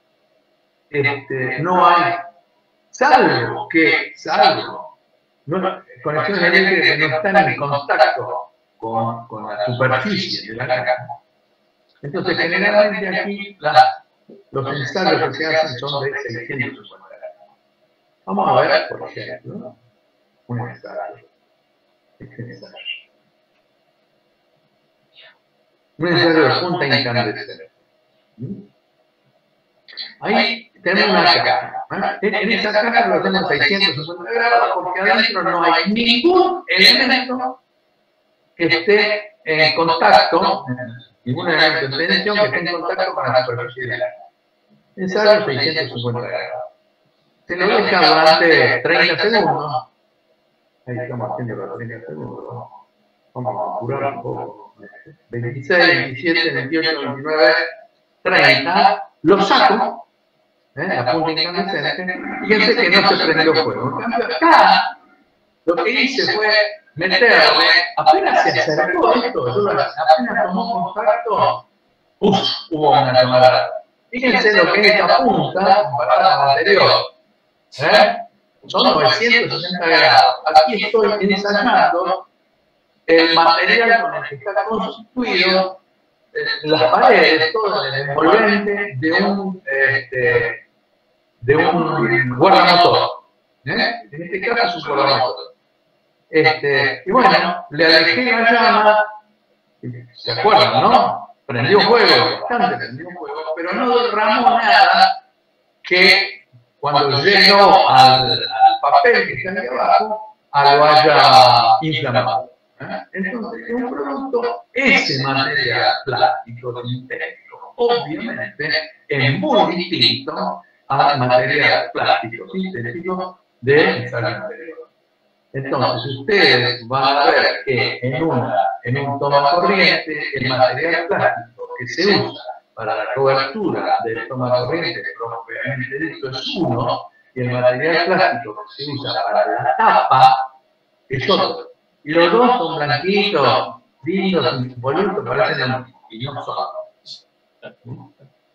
no hay, salvo conexiones eléctricas que no están en contacto con la superficie de la caja. Entonces, generalmente aquí los ensayos que se hacen son de 650 grados. Vamos a ver, por ejemplo, Un ensayo. Un ensayo de punta incandescente. Ahí tenemos una caja. En esa caja lo tenemos a 650 grados porque adentro no hay ningún elemento que esté en contacto, ningún elemento de tensión que esté en contacto con la superficie del aire. Ensayo 650 grados. Se lo deja durante 30 segundos. Ahí estamos haciendo los 30 segundos. Vamos a apurar un poco. 26, 27, 28, 29, 30. Lo saco. La punta incandescente. Fíjense que no se prendió fuego. En cambio, acá lo que hice fue meterle, apenas se acercó esto, apenas tomó contacto, hubo una llamarada. Fíjense lo que es esta punta comparada con la anterior. Son 960 grados. Aquí estoy ensayando el material con el que está constituido las paredes, todo el envolvente de un guardamotor. En este caso es un guardamotor. Y bueno, le alejé la llama, ¿se acuerdan, no? Prendió fuego, bastante prendió fuego, pero no derramó nada que cuando llegó al papel que está aquí abajo, lo haya inflamado. Entonces, es un producto, ese material plástico sintético, obviamente, es muy distinto al material plástico sintético del ensayo anterior. Entonces, ustedes van a ver que en un toma corriente, el material plástico que se usa para la cobertura del toma corriente, propiamente dicho, es uno, y el material plástico que se usa para la tapa es otro. Y los dos son blanquitos, lindos, impolutos, parecen lo mismo, y no son.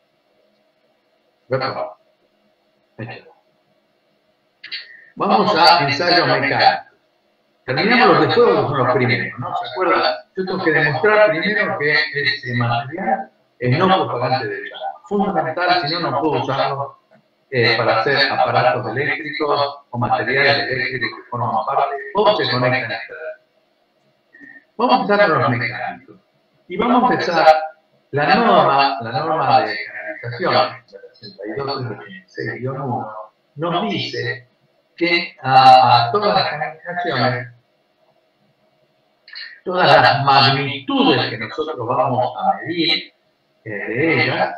Vamos a ensayos mecánicos. Terminamos los de fuego, que son los primeros, ¿no? ¿Se acuerdan? Yo tengo que demostrar primero que ese material es no propagante de llama. Fundamental, si no, no puedo usarlo para hacer aparatos eléctricos o materiales eléctricos que forman parte o se conectan a esta. Vamos a empezar con los mecánicos. Y vamos a empezar la norma de canalización, la 6286-1, nos dice que a todas las canalizaciones, todas las magnitudes que nosotros vamos a medir de ellas,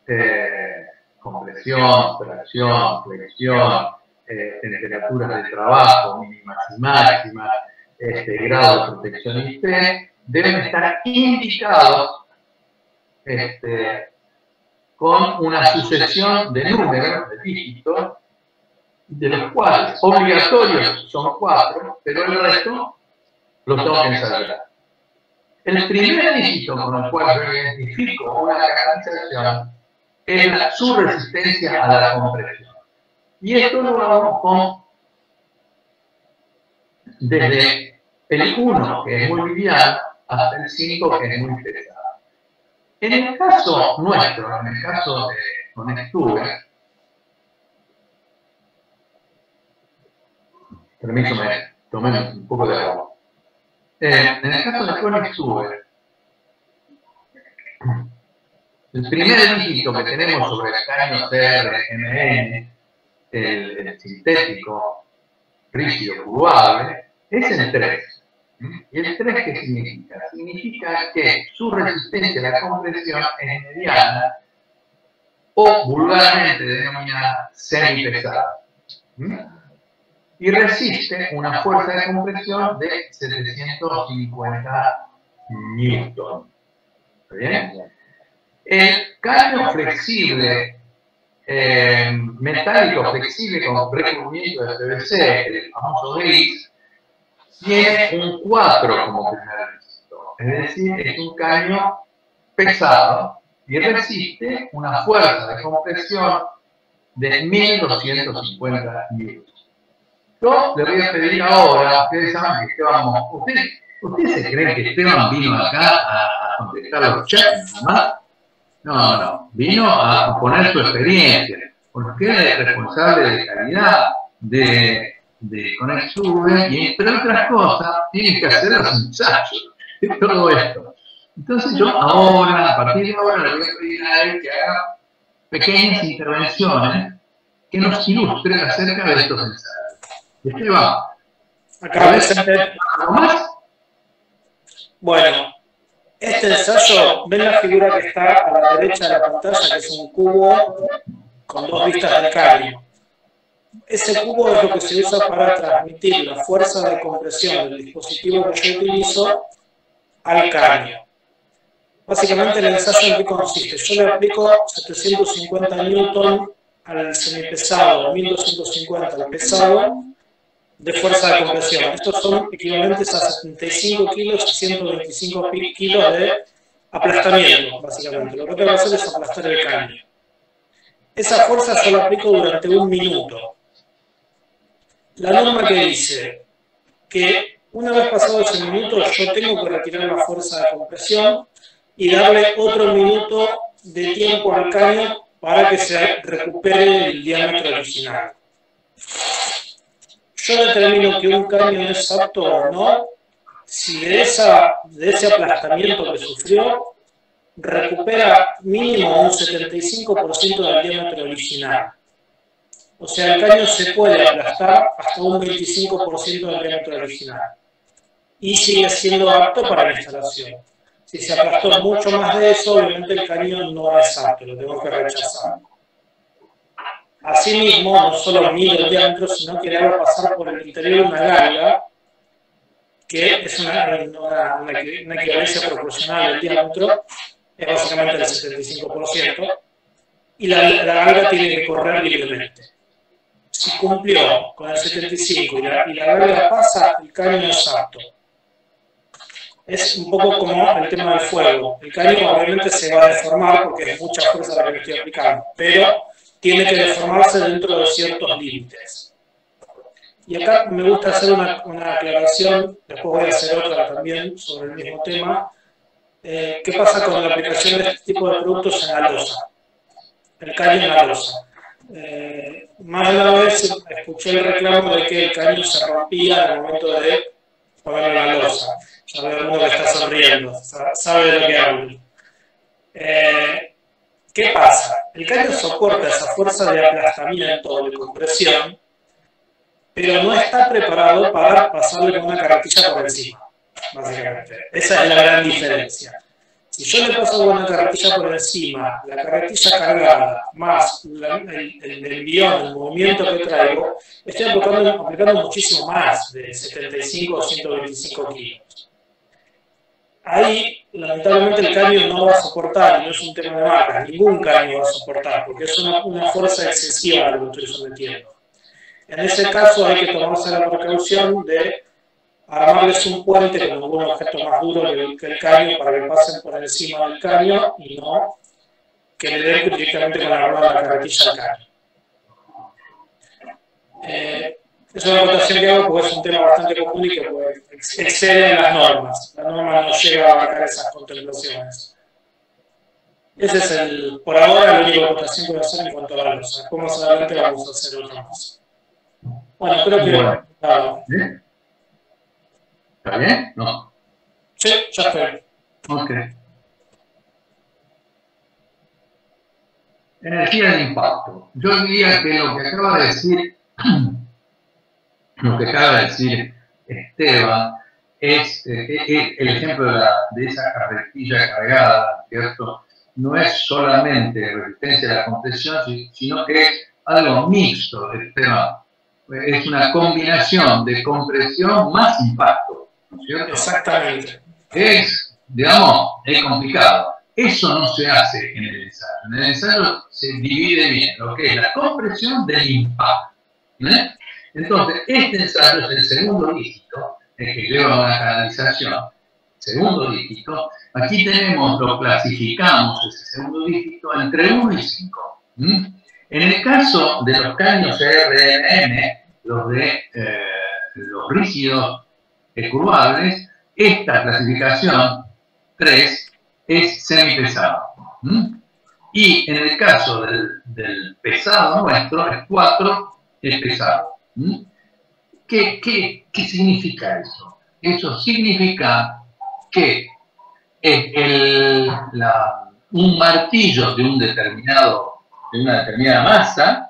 compresión, tracción, flexión, temperaturas de trabajo, mínimas y máximas, grado de protección y P, deben estar indicados con una sucesión de números, de dígitos, de los cuales obligatorios son 4, pero el resto los tengo que ensayar. El primer dígito con el cual yo identifico una canalización es su resistencia a la compresión. Y esto lo hago desde el 1, que es muy liviano, hasta el 5, que es muy pesado. En el caso nuestro, en el caso de Conextube, permiso, me tomé un poco de agua. En el caso de Conextube, el primer dígito que tenemos sobre el caño CRMN, el sintético rígido curvable, es el 3. ¿Y el 3 qué significa? Significa que su resistencia a la compresión es mediana o vulgarmente denominada semipesada. Y resiste una fuerza de compresión de 750 newton. ¿Está bien? El caño flexible, metálico flexible con recubrimiento de PVC, el famoso gris, tiene un 4 como primer dígito. Es decir, es un caño pesado y resiste una fuerza de compresión de 1250 newton. Yo le voy a pedir ahora, ustedes saben que Esteban, ¿ustedes se creen que Esteban vino acá a contestar los chats nomás? No, vino a poner su experiencia, porque él es responsable de calidad de de Conexube y entre otras cosas tienen que hacer los ensayos de todo esto. Entonces yo ahora, a partir de ahora, le voy a pedir a él que haga pequeñas intervenciones que nos ilustren acerca de estos ensayos. Esteban, Acá presente. ¿algo más? Bueno, este ensayo, ven la figura que está a la derecha de la pantalla, que es un cubo con dos vistas del cráneo. Ese cubo es lo que se usa para transmitir la fuerza de compresión del dispositivo que yo utilizo al cráneo. Básicamente el ensayo en qué consiste. Yo le aplico 750 newton al semipesado, 1250 al pesado, de fuerza de compresión. Estos son equivalentes a 75 kilos y 125 kilos de aplastamiento, básicamente. Lo que tengo que hacer es aplastar el cráneo. Esa fuerza yo la aplico durante 1 minuto. La norma que dice que una vez pasado ese minuto yo tengo que retirar la fuerza de compresión y darle otro minuto de tiempo al cráneo para que se recupere el diámetro original. Yo determino que un cráneo es apto o no si de ese aplastamiento que sufrió recupera mínimo un 75% del diámetro original. O sea, el cráneo se puede aplastar hasta un 25% del diámetro original y sigue siendo apto para la instalación. Si se aplastó mucho más de eso, obviamente el cráneo no es apto, lo tengo que rechazar. Asimismo, no solo mido el diámetro, sino que le hago pasar por el interior una galga, que es una equivalencia proporcional del diámetro, es básicamente el 75%, y la galga tiene que correr libremente. Si cumplió con el 75 y la galga pasa, el cráneo es apto. Es un poco como el tema del fuego. El cráneo obviamente se va a deformar porque es mucha fuerza la que le estoy aplicando, pero tiene que deformarse dentro de ciertos límites. Y acá me gusta hacer una aclaración, después voy a hacer otra también sobre el mismo tema. ¿Qué pasa con la aplicación de este tipo de productos en la losa? El caño en la losa. Más de una vez escuché el reclamo de que el caño se rompía en el momento de ponerlo en la losa. Ya veo uno que está sonriendo, sabe de lo que hablo. ¿Qué pasa? El caño soporta esa fuerza de aplastamiento, de compresión, pero no está preparado para pasarle con una carretilla por encima, básicamente. Esa es la gran diferencia. Si yo le paso con una carretilla por encima, la carretilla cargada, más el envión, el movimiento que traigo, estoy aplicando muchísimo más de 75 o 125 kilos. Ahí, lamentablemente, el caño no va a soportar, y no es un tema de marca, ningún caño va a soportar, porque es una fuerza excesiva a lo que estoy sometiendo. En ese caso hay que tomarse la precaución de armarles un puente con algún objeto más duro que el caño para que pasen por encima del caño y no que le den directamente con la rueda de la carretilla al caño. Es una acotación que hago porque es un tema bastante común y que excede las normas. La norma no llega a abarcar esas contemplaciones. Ese es por ahora la única acotación que voy a hacer en cuanto a la losa. Después más adelante vamos a hacer otra más. Bueno, creo que... Bueno. ¿Está bien? No. Sí, ya estoy. Ok. Energía de impacto. Yo diría que lo que acaba de decir Esteban es el ejemplo de esa carretilla cargada, ¿cierto? No es solamente resistencia a la compresión, sino que es algo mixto, Esteban. Es una combinación de compresión más impacto, ¿no es cierto? Exactamente. Es, digamos, es complicado. Eso no se hace en el ensayo. En el ensayo se divide bien lo que es la compresión del impacto. Entonces, este ensayo es el segundo dígito, el que lleva a una canalización. Segundo dígito. Aquí lo clasificamos, ese segundo dígito, entre 1 y 5. En el caso de los caños RNN, los rígidos curvables, esta clasificación 3 es semipesado. Y en el caso del pesado nuestro, el 4 es pesado. ¿Qué significa eso? Eso significa que un martillo de una determinada masa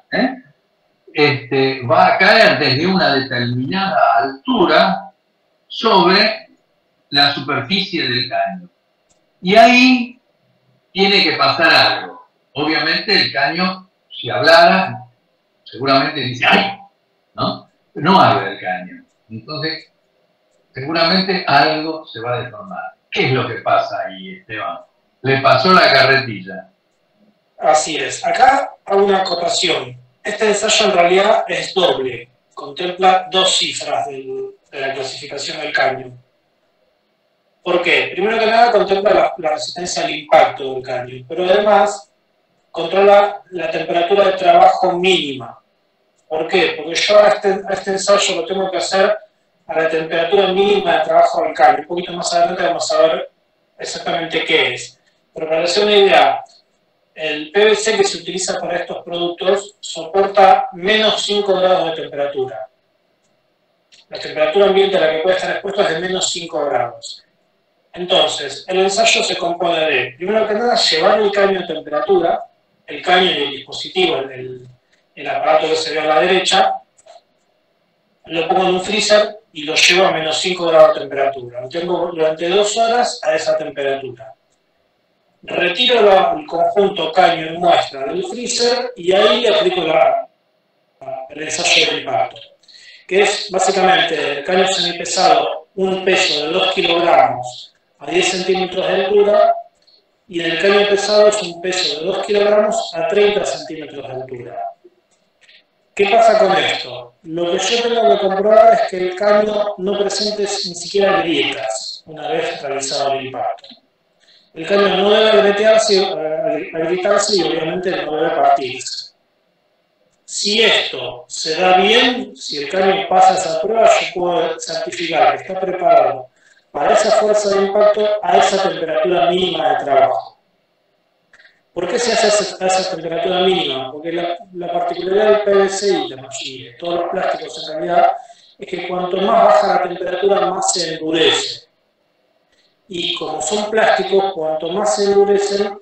va a caer desde una determinada altura sobre la superficie del caño. Y ahí tiene que pasar algo. Obviamente el caño, si hablara, seguramente dice ¡ay! ¿No? Pero no habla el caño. Entonces, seguramente algo se va a deformar. ¿Qué es lo que pasa ahí, Esteban? Le pasó la carretilla. Así es. Acá hago una acotación. Este ensayo en realidad es doble. Contempla dos cifras de la clasificación del caño. ¿Por qué? Primero que nada contempla la resistencia al impacto del caño, pero además controla la temperatura de trabajo mínima. ¿Por qué? Porque yo a este ensayo lo tengo que hacer a la temperatura mínima de trabajo del caño. Un poquito más adelante vamos a ver exactamente qué es. Pero para hacer una idea, el PVC que se utiliza para estos productos soporta menos 5 grados de temperatura. La temperatura ambiente a la que puede estar expuesto es de menos 5 grados. Entonces, el ensayo se compone de, primero que nada, llevar el caño a temperatura, el caño y el dispositivo, el aparato que se ve a la derecha, lo pongo en un freezer y lo llevo a menos 5 grados de temperatura. Lo tengo durante 2 horas a esa temperatura. Retiro el conjunto caño en muestra del freezer y ahí le aplico el ensayo de impacto, que es básicamente el caño semipesado, un peso de 2 kilogramos a 10 centímetros de altura, y en el caño pesado es un peso de 2 kilogramos a 30 centímetros de altura. ¿Qué pasa con esto? Lo que yo tengo que comprobar es que el caño no presente ni siquiera grietas una vez realizado el impacto. El caño no debe agrietarse y obviamente no debe partirse. Si esto se da bien, si el caño pasa esa prueba, yo puedo certificar que está preparado para esa fuerza de impacto a esa temperatura mínima de trabajo. ¿Por qué se hace a esa temperatura mínima? Porque la particularidad del PVC y la mayoría de todos los plásticos en realidad es que cuanto más baja la temperatura, más se endurece. Y como son plásticos, cuanto más se endurecen,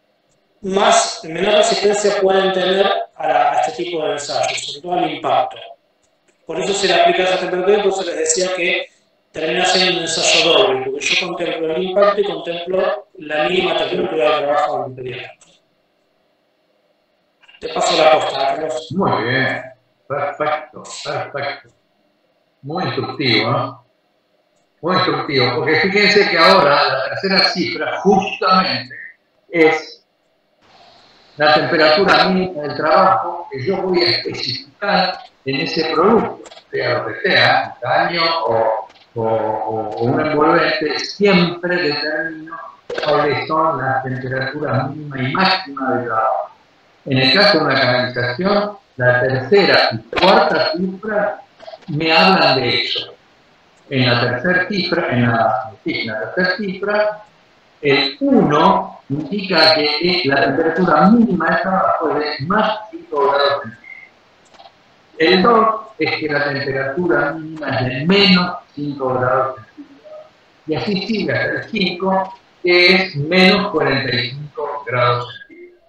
menor resistencia pueden tener a este tipo de ensayos, sobre todo al impacto. Por eso se le aplica esa temperatura y por eso les decía que termina siendo un ensayo doble, porque yo contemplo el impacto y contemplo la mínima temperatura de trabajo del material. Te paso la posta, Carlos. Muy bien, perfecto. Muy instructivo, ¿no? Muy instructivo, porque fíjense que ahora la tercera cifra justamente es la temperatura mínima del trabajo que yo voy a especificar en ese producto, sea lo que sea, un caño o un envolvente, siempre determino cuáles son las temperaturas mínima y máxima del trabajo. En el caso de una canalización, la tercera y cuarta cifra me hablan de eso. En la tercera cifra, el 1 indica que la temperatura mínima de trabajo es de más 5 grados centígrados. El 2 es que la temperatura mínima es de menos 5 grados centígrados. Y así sigue hasta el 5, que es menos 45 grados centígrados.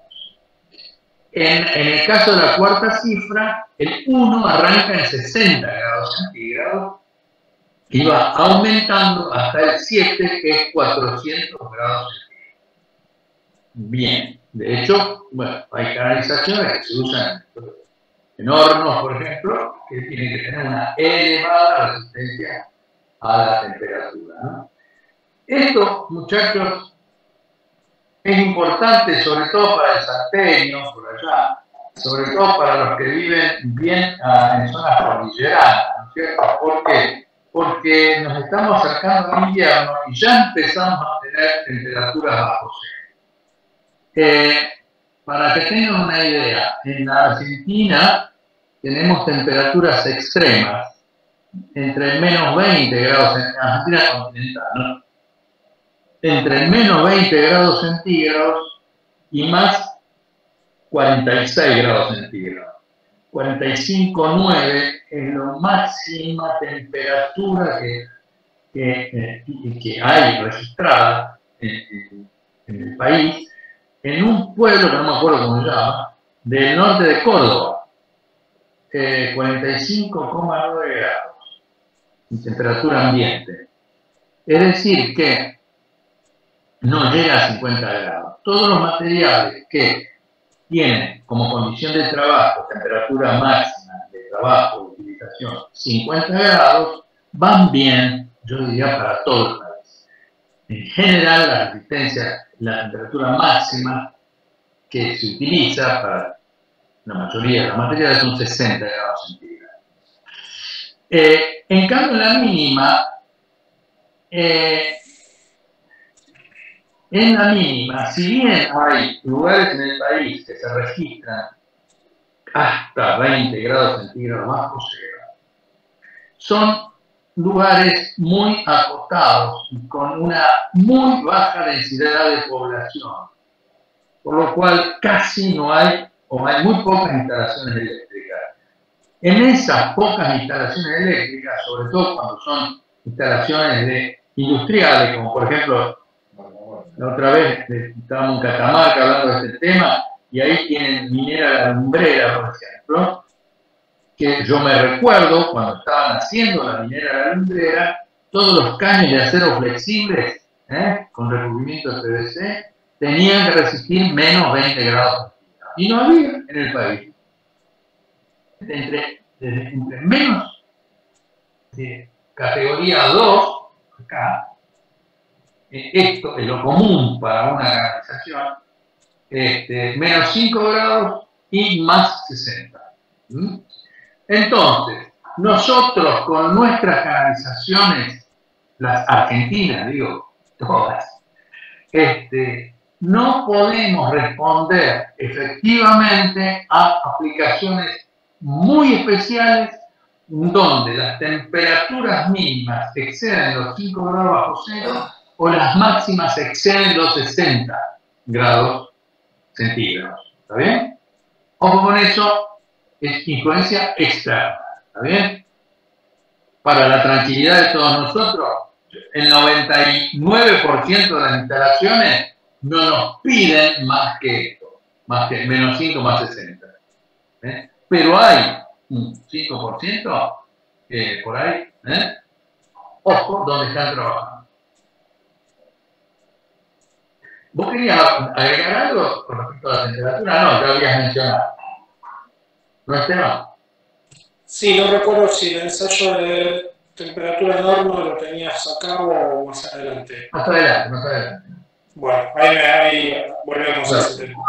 En el caso de la cuarta cifra, el 1 arranca en 60 grados centígrados y va aumentando hasta el 7, que es 400 grados centígrados. Bien, de hecho, bueno, hay canalizaciones que se usan en hornos, por ejemplo, que tienen que tener una elevada resistencia a la temperatura, ¿no? Esto, muchachos, es importante sobre todo para el salteño, por allá, sobre todo para los que viven bien en zonas cordilleranas, ¿no es cierto? ¿Por qué? Porque nos estamos acercando al invierno y ya empezamos a tener temperaturas bajo cero. Para que tengan una idea, en la Argentina tenemos temperaturas extremas, entre menos 20 grados en la Argentina continental, ¿no? Entre menos 20 grados centígrados y más 46 grados centígrados. 45,9 es la máxima temperatura que hay registrada en el país, en un pueblo que no me acuerdo cómo se llama, del norte de Córdoba, 45,9 grados de temperatura ambiente. Es decir, que no llega a 50 grados. Todos los materiales que tienen como condición de trabajo, temperatura máxima de trabajo, de utilización, 50 grados, van bien, yo diría, para todo el país. En general, la resistencia, la temperatura máxima que se utiliza para la mayoría de las materiales son 60 grados centígrados. En cambio, la mínima, en la mínima, si bien hay lugares en el país que se registran hasta 20 grados centígrados bajo cero, son lugares muy acotados y con una muy baja densidad de población, por lo cual casi no hay, o hay muy pocas instalaciones eléctricas. En esas pocas instalaciones eléctricas, sobre todo cuando son instalaciones industriales, como por ejemplo, la otra vez estábamos en Catamarca hablando de este tema, y ahí tienen minera La Lumbrera, por ejemplo, que yo me recuerdo cuando estaban haciendo la minera La Lumbrera, todos los caños de acero flexibles, con recubrimiento de PVC, tenían que resistir menos 20 grados. Y no había en el país. Entre menos de categoría 2, acá, esto es lo común para una canalización, menos 5 grados y más 60. Entonces, nosotros con nuestras canalizaciones, las argentinas, digo, todas, no podemos responder efectivamente a aplicaciones muy especiales donde las temperaturas mínimas exceden los 5 grados bajo cero o las máximas exceden los 60 grados centígrados. ¿Está bien? Ojo con eso, es influencia externa. ¿Está bien? Para la tranquilidad de todos nosotros, el 99% de las instalaciones no nos piden más que esto, más que menos 5 más 60. Pero hay un 5% por ahí, ojo, donde están trabajando. ¿Vos querías agregar algo con respecto a la temperatura? No, ya habías mencionado. ¿No, Esteban? Sí, no recuerdo si el ensayo de temperatura norma lo tenías acá o más adelante. Más adelante, más adelante. Bueno, ahí volvemos a ese tema.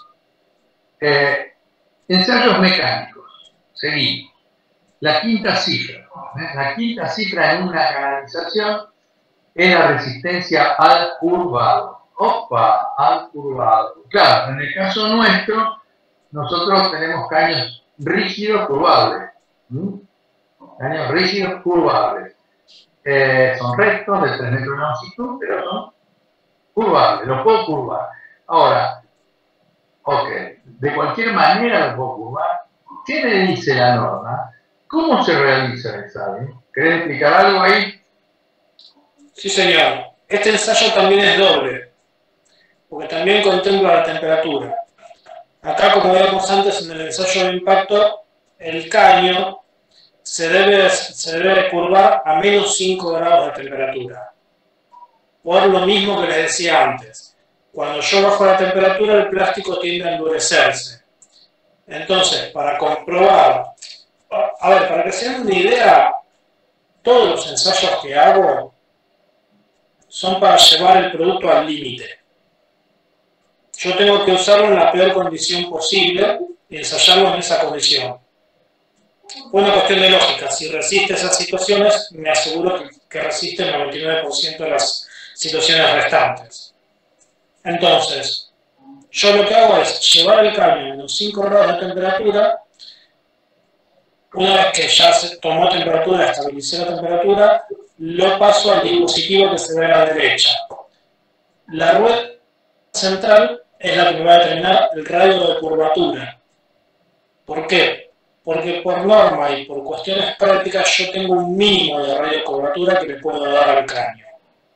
Ensayos mecánicos. Seguimos. La quinta cifra. La quinta cifra en una canalización es la resistencia al curvado. ¡Opa! Al curvado. Claro, en el caso nuestro, nosotros tenemos caños rígidos curvables. Caños rígidos curvables. Son rectos de 3 metros de longitud, pero son curvables. Los puedo curvar. Ahora, ok, de cualquier manera lo puedo curvar. ¿Qué me dice la norma? ¿Cómo se realiza el ensayo? ¿Querés explicar algo ahí? Sí, señor. Este ensayo también es doble, porque también contempla la temperatura. Acá, como veíamos antes en el ensayo de impacto, el caño se debe curvar a menos 5 grados de temperatura. Por lo mismo que les decía antes. Cuando yo bajo la temperatura, el plástico tiende a endurecerse. Entonces, para comprobar, a ver, para que se den una idea, todos los ensayos que hago son para llevar el producto al límite. Yo tengo que usarlo en la peor condición posible y ensayarlo en esa condición. Fue una cuestión de lógica. Si resiste esas situaciones, me aseguro que resiste el 99% de las situaciones restantes. Entonces, yo lo que hago es llevar el caño a menos 5 grados de temperatura. Una vez que ya se tomó temperatura, estabilicé la temperatura, lo paso al dispositivo que se ve a la derecha. La rueda central es la que me va a determinar el radio de curvatura. ¿Por qué? Porque por norma y por cuestiones prácticas yo tengo un mínimo de radiocobertura que le puedo dar al caño.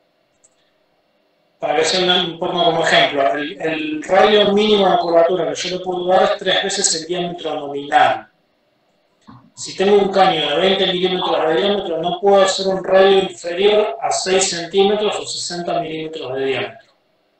Para que sea un poco como ejemplo, el radio mínimo de curvatura que yo le puedo dar es 3 veces el diámetro nominal. Si tengo un caño de 20 milímetros de diámetro, no puedo hacer un radio inferior a 6 centímetros o 60 milímetros de diámetro.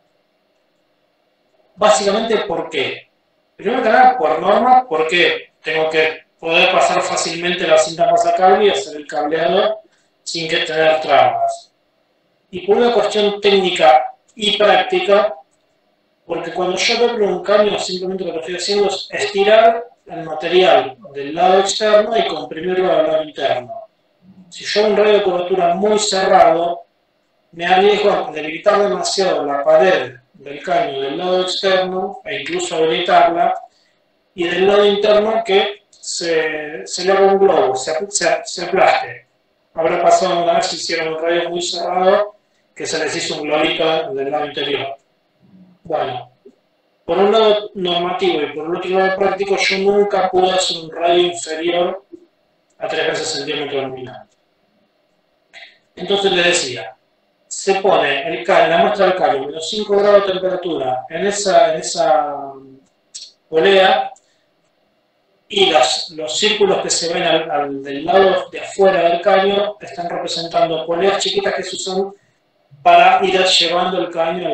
Básicamente, ¿por qué? Primero que nada, por norma, porque tengo que poder pasar fácilmente la cinta pasacable y hacer el cableado sin que tener trabas. Y por una cuestión técnica y práctica, porque cuando yo doblo un caño, simplemente lo que estoy haciendo es estirar el material del lado externo y comprimirlo del lado interno. Si yo hago un radio de curvatura muy cerrado, me arriesgo a debilitar demasiado la pared del caño del lado externo e incluso habilitarla, y del lado interno que se le haga un globo, se aplaste. Habrá pasado una vez si hicieron un radio muy cerrado que se les hizo un globito del lado interior. Bueno, por un lado normativo y por el otro lado práctico, yo nunca pude hacer un radio inferior a 3 veces el diámetro nominal. Entonces les decía, se pone la muestra del caño menos 5 grados de temperatura en esa polea, y los círculos que se ven del lado de afuera del caño están representando poleas chiquitas que se usan para ir llevando el caño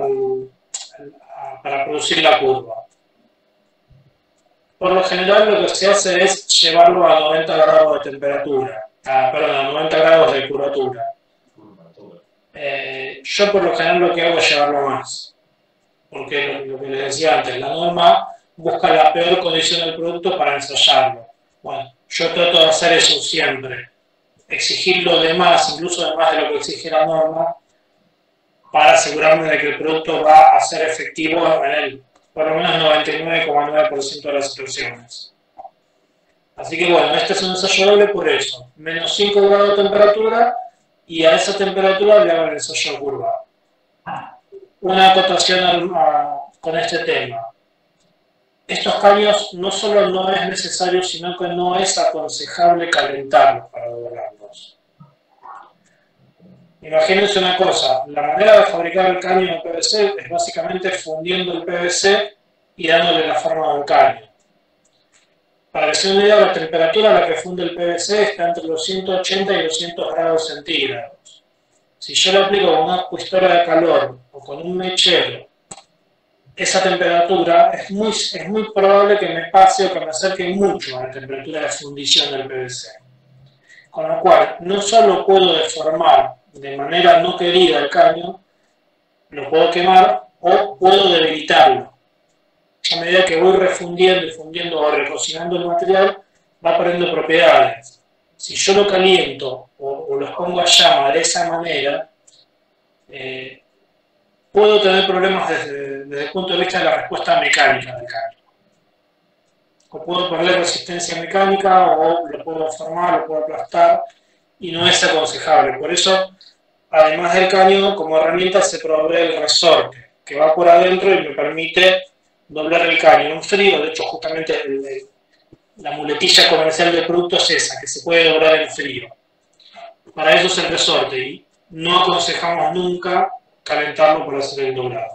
para producir la curva. Por lo general lo que se hace es llevarlo a 90 grados de temperatura, a 90 grados de curvatura. Yo por lo general lo que hago es llevarlo más, porque lo que les decía antes, la norma busca la peor condición del producto para ensayarlo. Bueno, yo trato de hacer eso siempre, exigirlo de más, incluso de más de lo que exige la norma, para asegurarme de que el producto va a ser efectivo en el por lo menos 99,9% de las situaciones. Así que bueno, este es un ensayo doble por eso. Menos 5 grados de temperatura y a esa temperatura le hago el ensayo curvado. Una acotación con este tema. Estos caños no solo no es necesario, sino que no es aconsejable calentarlos para doblarlos. Imagínense una cosa, la manera de fabricar el caño de PVC es básicamente fundiendo el PVC y dándole la forma de un caño. Para que se den una idea, la temperatura a la que funde el PVC está entre los 180 y 200 grados centígrados. Si yo lo aplico con una pistola de calor o con un mechero, esa temperatura es muy probable que me pase o que me acerque mucho a la temperatura de fundición del PVC. Con lo cual, no solo puedo deformar de manera no querida el caño, lo puedo quemar o puedo debilitarlo. A medida que voy refundiendo y fundiendo o recocinando el material, va perdiendo propiedades. Si yo lo caliento o lo pongo a llama de esa manera, puedo tener problemas desde el punto de vista de la respuesta mecánica del caño. O puedo perder resistencia mecánica, o lo puedo deformar, lo puedo aplastar, y no es aconsejable. Por eso, además del caño, como herramienta se provee el resorte, que va por adentro y me permite doblar el caño en frío. De hecho, justamente la muletilla comercial del producto es esa, que se puede doblar en frío. Para eso es el resorte, y no aconsejamos nunca calentarlo por hacer el doblado.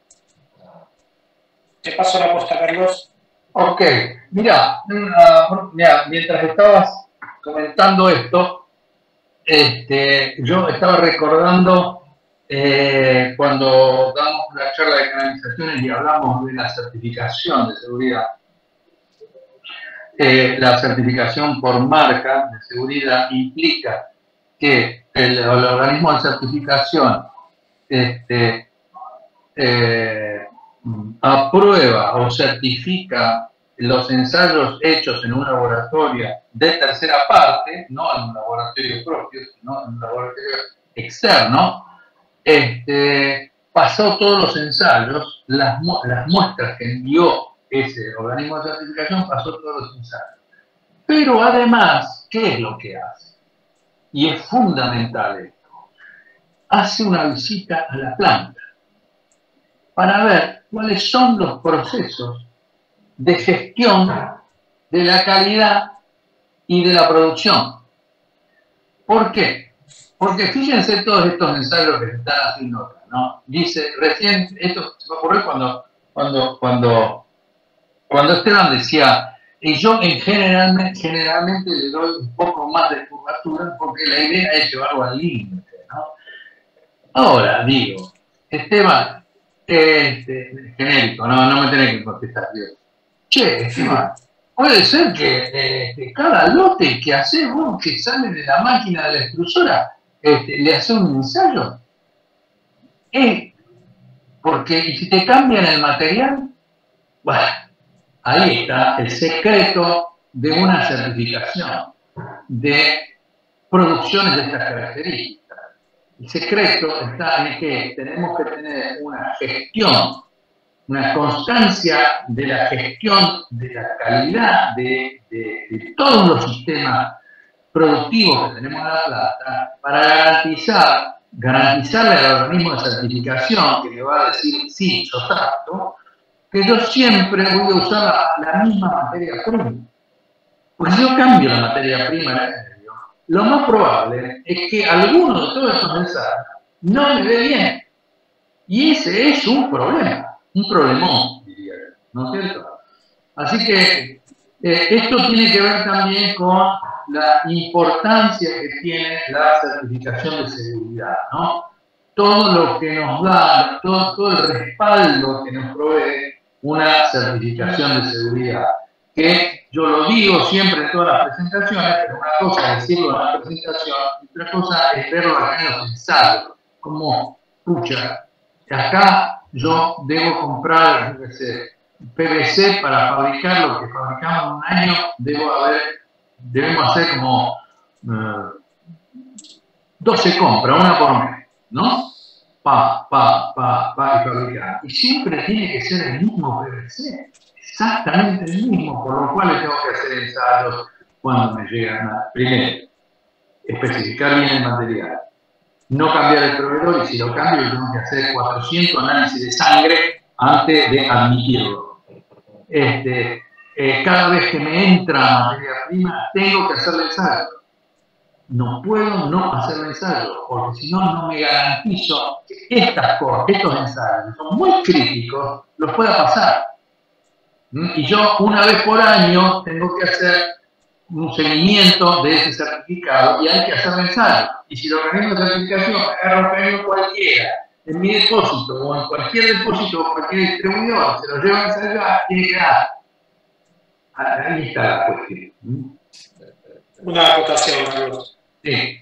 ¿Te paso la posta, Carlos? Ok, mira, mientras estabas comentando esto, yo estaba recordando cuando damos la charla de canalizaciones y hablamos de la certificación de seguridad. La certificación por marca de seguridad implica que el organismo de certificación aprueba o certifica los ensayos hechos en un laboratorio de tercera parte, no en un laboratorio propio, sino en un laboratorio externo. Pasó todos los ensayos, las muestras que envió ese organismo de certificación, pasó todos los ensayos. Pero además, ¿qué es lo que hace? Y es fundamental esto. Hace una visita a la planta para ver cuáles son los procesos de gestión de la calidad y de la producción. ¿Por qué? Porque fíjense todos estos ensayos que se están haciendo acá, ¿no? Dice, recién, esto se me ocurrió cuando Esteban decía, y yo generalmente le doy un poco más de curvatura porque la idea es llevarlo al límite, ¿no? Ahora, digo, Esteban, genérico, no me tenés que contestar yo. Che, Esteban, puede ser que cada lote que haces vos, que sale de la máquina de la extrusora, le haces un ensayo. Porque si te cambian el material, bueno, ahí está el secreto de una certificación de producciones de estas características. El secreto está en que tenemos que tener una gestión, una constancia de la gestión de la calidad de todos los sistemas productivos que tenemos en La Plata para garantizarle al organismo de certificación que me va a decir sí, yo trato, que yo siempre voy a usar la misma materia prima. Porque si yo cambio la materia prima en el medio, lo más probable es que alguno de todos estos ensayos no me dé bien. Y ese es un problema, un problemón, diría yo, ¿no es cierto? Así que esto tiene que ver también con la importancia que tiene la certificación de seguridad, ¿no? Todo lo que nos da, todo el respaldo que nos provee una certificación de seguridad, que yo lo digo siempre en todas las presentaciones, pero una cosa es decirlo en la presentación, y otra cosa es verlo acá en los ensayos, como, pucha, acá yo debo comprar, yo qué sé, PVC para fabricar lo que fabricamos en un año, debemos hacer como 12 compras, una por mes, ¿no? Y fabricar. Y siempre tiene que ser el mismo PVC, exactamente el mismo, por lo cual tengo que hacer ensayos cuando me llegan primero, especificar bien el material, no cambiar el proveedor, y si lo cambio tengo que hacer 400 análisis de sangre antes de admitirlo. Cada vez que me entra materia prima, tengo que hacerle ensayo. No puedo no hacerle ensayo, porque si no, no me garantizo que estas cosas, estos ensayos, que son muy críticos, los pueda pasar. Y yo, una vez por año, tengo que hacer un seguimiento de ese certificado y hay que hacerle ensayo. Y si lo organismo de certificación agarra un premio cualquiera, en mi depósito o en cualquier depósito o cualquier distribuidor, se lo lleva a ensayar, tiene que dar. Ahí está la cuestión. Una acotación, Carlos. Sí.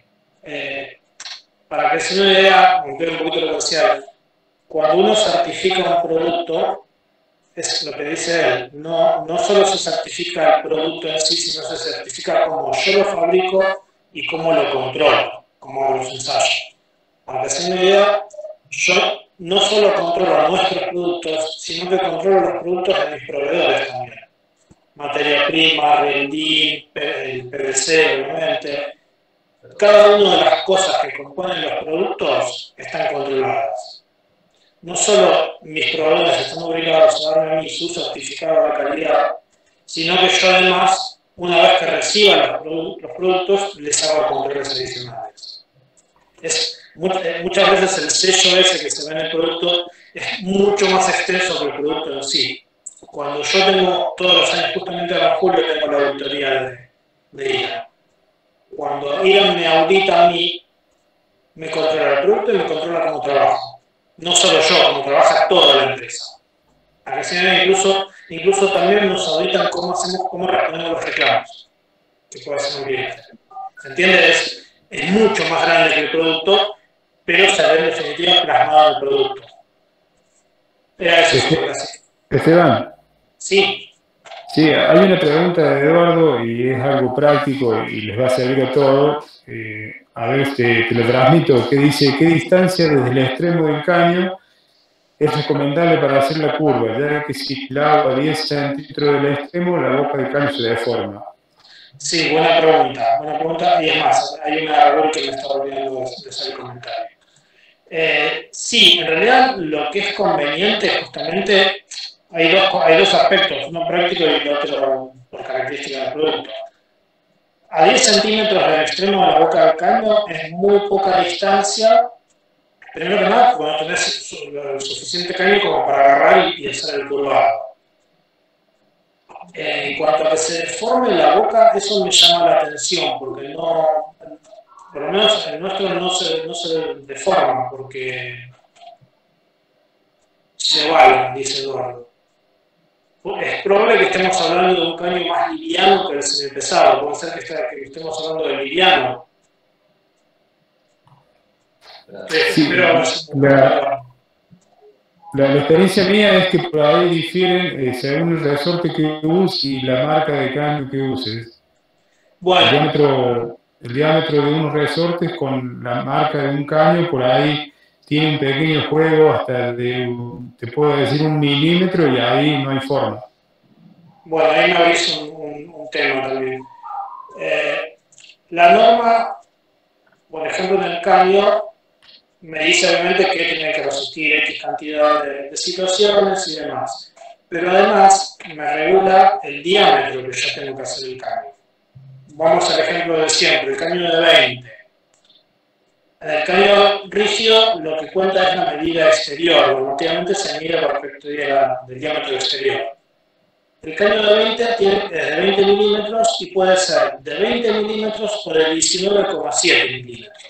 Para que se den una idea, un poquito lo que decía, cuando uno certifica un producto, es lo que dice él, no solo se certifica el producto en sí, sino se certifica cómo yo lo fabrico y cómo lo controlo, cómo los ensayo. Para que se den una idea, yo no solo controlo nuestros productos, sino que controlo los productos de mis proveedores también. Materia prima, rendín, el PVC, obviamente. Cada una de las cosas que componen los productos están controladas. No solo mis proveedores están obligados a darme a mí su certificado de calidad, sino que yo además, una vez que reciba los productos, les hago controles adicionales. Muchas veces el sello ese que se ve en el producto es mucho más extenso que el producto en sí. Cuando yo tengo todos los años, justamente ahora en julio, tengo la auditoría de IRA. Cuando IRA me audita a mí, me controla el producto y me controla cómo trabajo. No solo yo, como trabaja toda la empresa. A que sea, incluso también nos auditan cómo respondemos los reclamos, que puede ser un cliente. ¿Se entiende? Es mucho más grande que el producto, pero se ve en definitiva plasmado en el producto. Era eso, Esteban. Sí. Sí, hay una pregunta de Eduardo y es algo práctico y les va a servir a todos. A ver, te lo transmito, que dice, ¿qué distancia desde el extremo del caño es recomendable para hacer la curva? Ya que si la hago a 10 centímetros del extremo, la boca del caño se deforma. Sí, buena pregunta, y es más, hay una error que me está olvidando de hacer el comentario. Sí, en realidad lo que es conveniente justamente, hay dos aspectos, uno práctico y el otro por características del producto. A 10 centímetros del extremo de la boca del caño es muy poca distancia. Primero que nada, cuando tenés el suficiente caño como para agarrar y hacer el curvado. En cuanto a que se deforme la boca, eso me llama la atención, porque no, por lo menos el nuestro no se deforma, porque se vale, dice Eduardo. Es probable que estemos hablando de un caño más liviano que el semipesado, puede ser que estemos hablando del liviano. Sí, la experiencia mía es que por ahí difieren según el resorte que uses y la marca de caño que uses. Bueno, El diámetro de unos resortes con la marca de un caño por ahí tiene un pequeño juego hasta de, te puedo decir, 1 milímetro y ahí no hay forma. Bueno, ahí me abrís un tema también. La norma, por ejemplo, en el caño, me dice obviamente que tiene que resistir X cantidad de situaciones y demás. Pero además me regula el diámetro que yo tengo que hacer el caño. Vamos al ejemplo de siempre, el caño de 20. En el caño rígido lo que cuenta es la medida exterior, normativamente se mide por respecto del diámetro exterior. El caño de 20 es de 20 milímetros y puede ser de 20 milímetros por el 19,7 milímetros.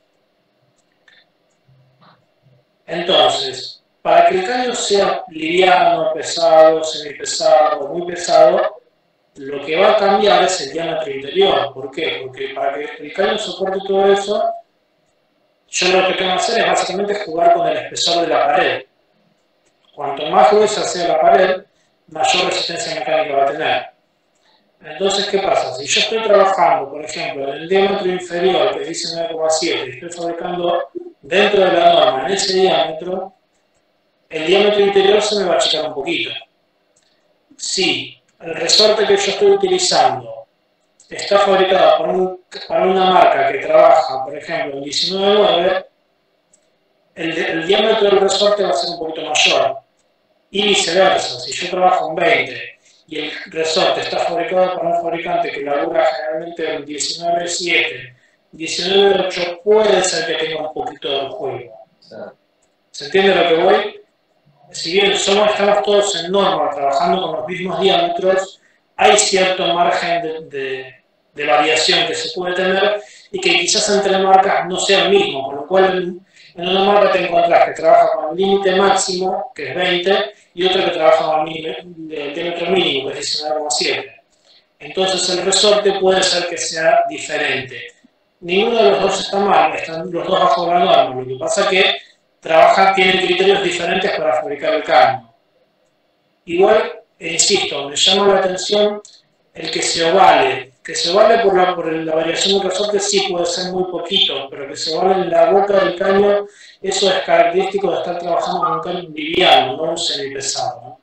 Entonces, para que el caño sea liviano, pesado, semipesado o muy pesado, lo que va a cambiar es el diámetro interior. ¿Por qué? Porque para que el caño soporte todo eso, yo lo que tengo que hacer es básicamente jugar con el espesor de la pared. Cuanto más gruesa sea la pared, mayor resistencia mecánica va a tener. Entonces, ¿qué pasa? Si yo estoy trabajando, por ejemplo, en el diámetro inferior, que es 19,7, y estoy fabricando dentro de la norma en ese diámetro, el diámetro interior se me va a achicar un poquito. Si el resorte que yo estoy utilizando está fabricado por una marca que trabaja, por ejemplo, en 19,9, el diámetro del resorte va a ser un poquito mayor. Y viceversa, si yo trabajo en 20 y el resorte está fabricado por un fabricante que labura generalmente en 19,7, 19,8, puede ser que tenga un poquito de juego. ¿Se entiende lo que voy? Si bien estamos todos en norma, trabajando con los mismos diámetros, hay cierto margen de variación que se puede tener y que quizás entre marcas no sea el mismo, con lo cual en una marca te encontrás que trabaja con el límite máximo, que es 20, y otra que trabaja con el diámetro mínimo, que es 19,7. Entonces el resorte puede ser que sea diferente. Ninguno de los dos está mal, están los dos bajo la norma. Lo que pasa es que tienen criterios diferentes para fabricar el caño. Igual, insisto, me llama la atención el que se ovale. Que se ovale por la variación del resorte sí puede ser muy poquito, pero que se ovale en la boca del caño, eso es característico de estar trabajando con un caño liviano, no un semipesado, ¿no?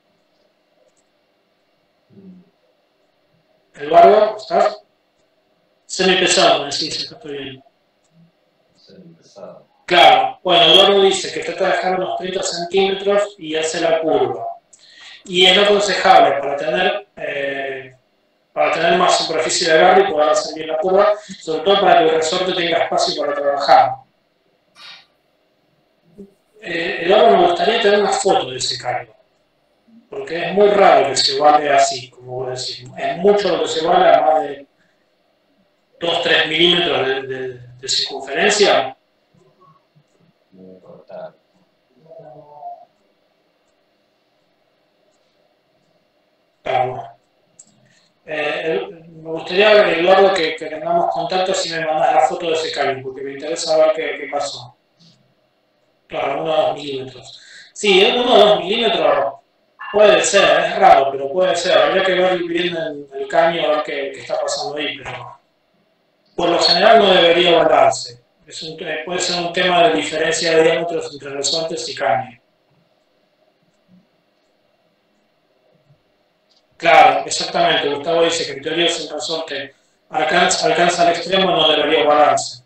Eduardo, ¿estás? Semipesado, me decís, estoy bien. Semipesado. Claro, bueno, Eduardo dice que trata de dejar unos 30 centímetros y hace la curva. Y es lo aconsejable para tener más superficie de agarre y poder hacer bien la curva, sobre todo para que el resorte tenga espacio para trabajar. Eduardo, me gustaría tener una foto de ese caño, porque es muy raro que se vale así, como vos decís. Es mucho lo que se vale a más de 2-3 milímetros de circunferencia. Muy cortado. Claro. Me gustaría, Eduardo, que tengamos contacto si me mandas la foto de ese caño, porque me interesa ver qué pasó. Claro, 1 o 2 milímetros. Sí, 1 o 2 milímetros puede ser, es raro, pero puede ser. Habría que ver bien el caño, a ver qué está pasando ahí, pero por lo general no debería guardarse. Puede ser un tema de diferencia de diámetros entre resortes y caño. Claro, exactamente. Gustavo dice que en teoría si el resorte alcanza al extremo no debería guardarse.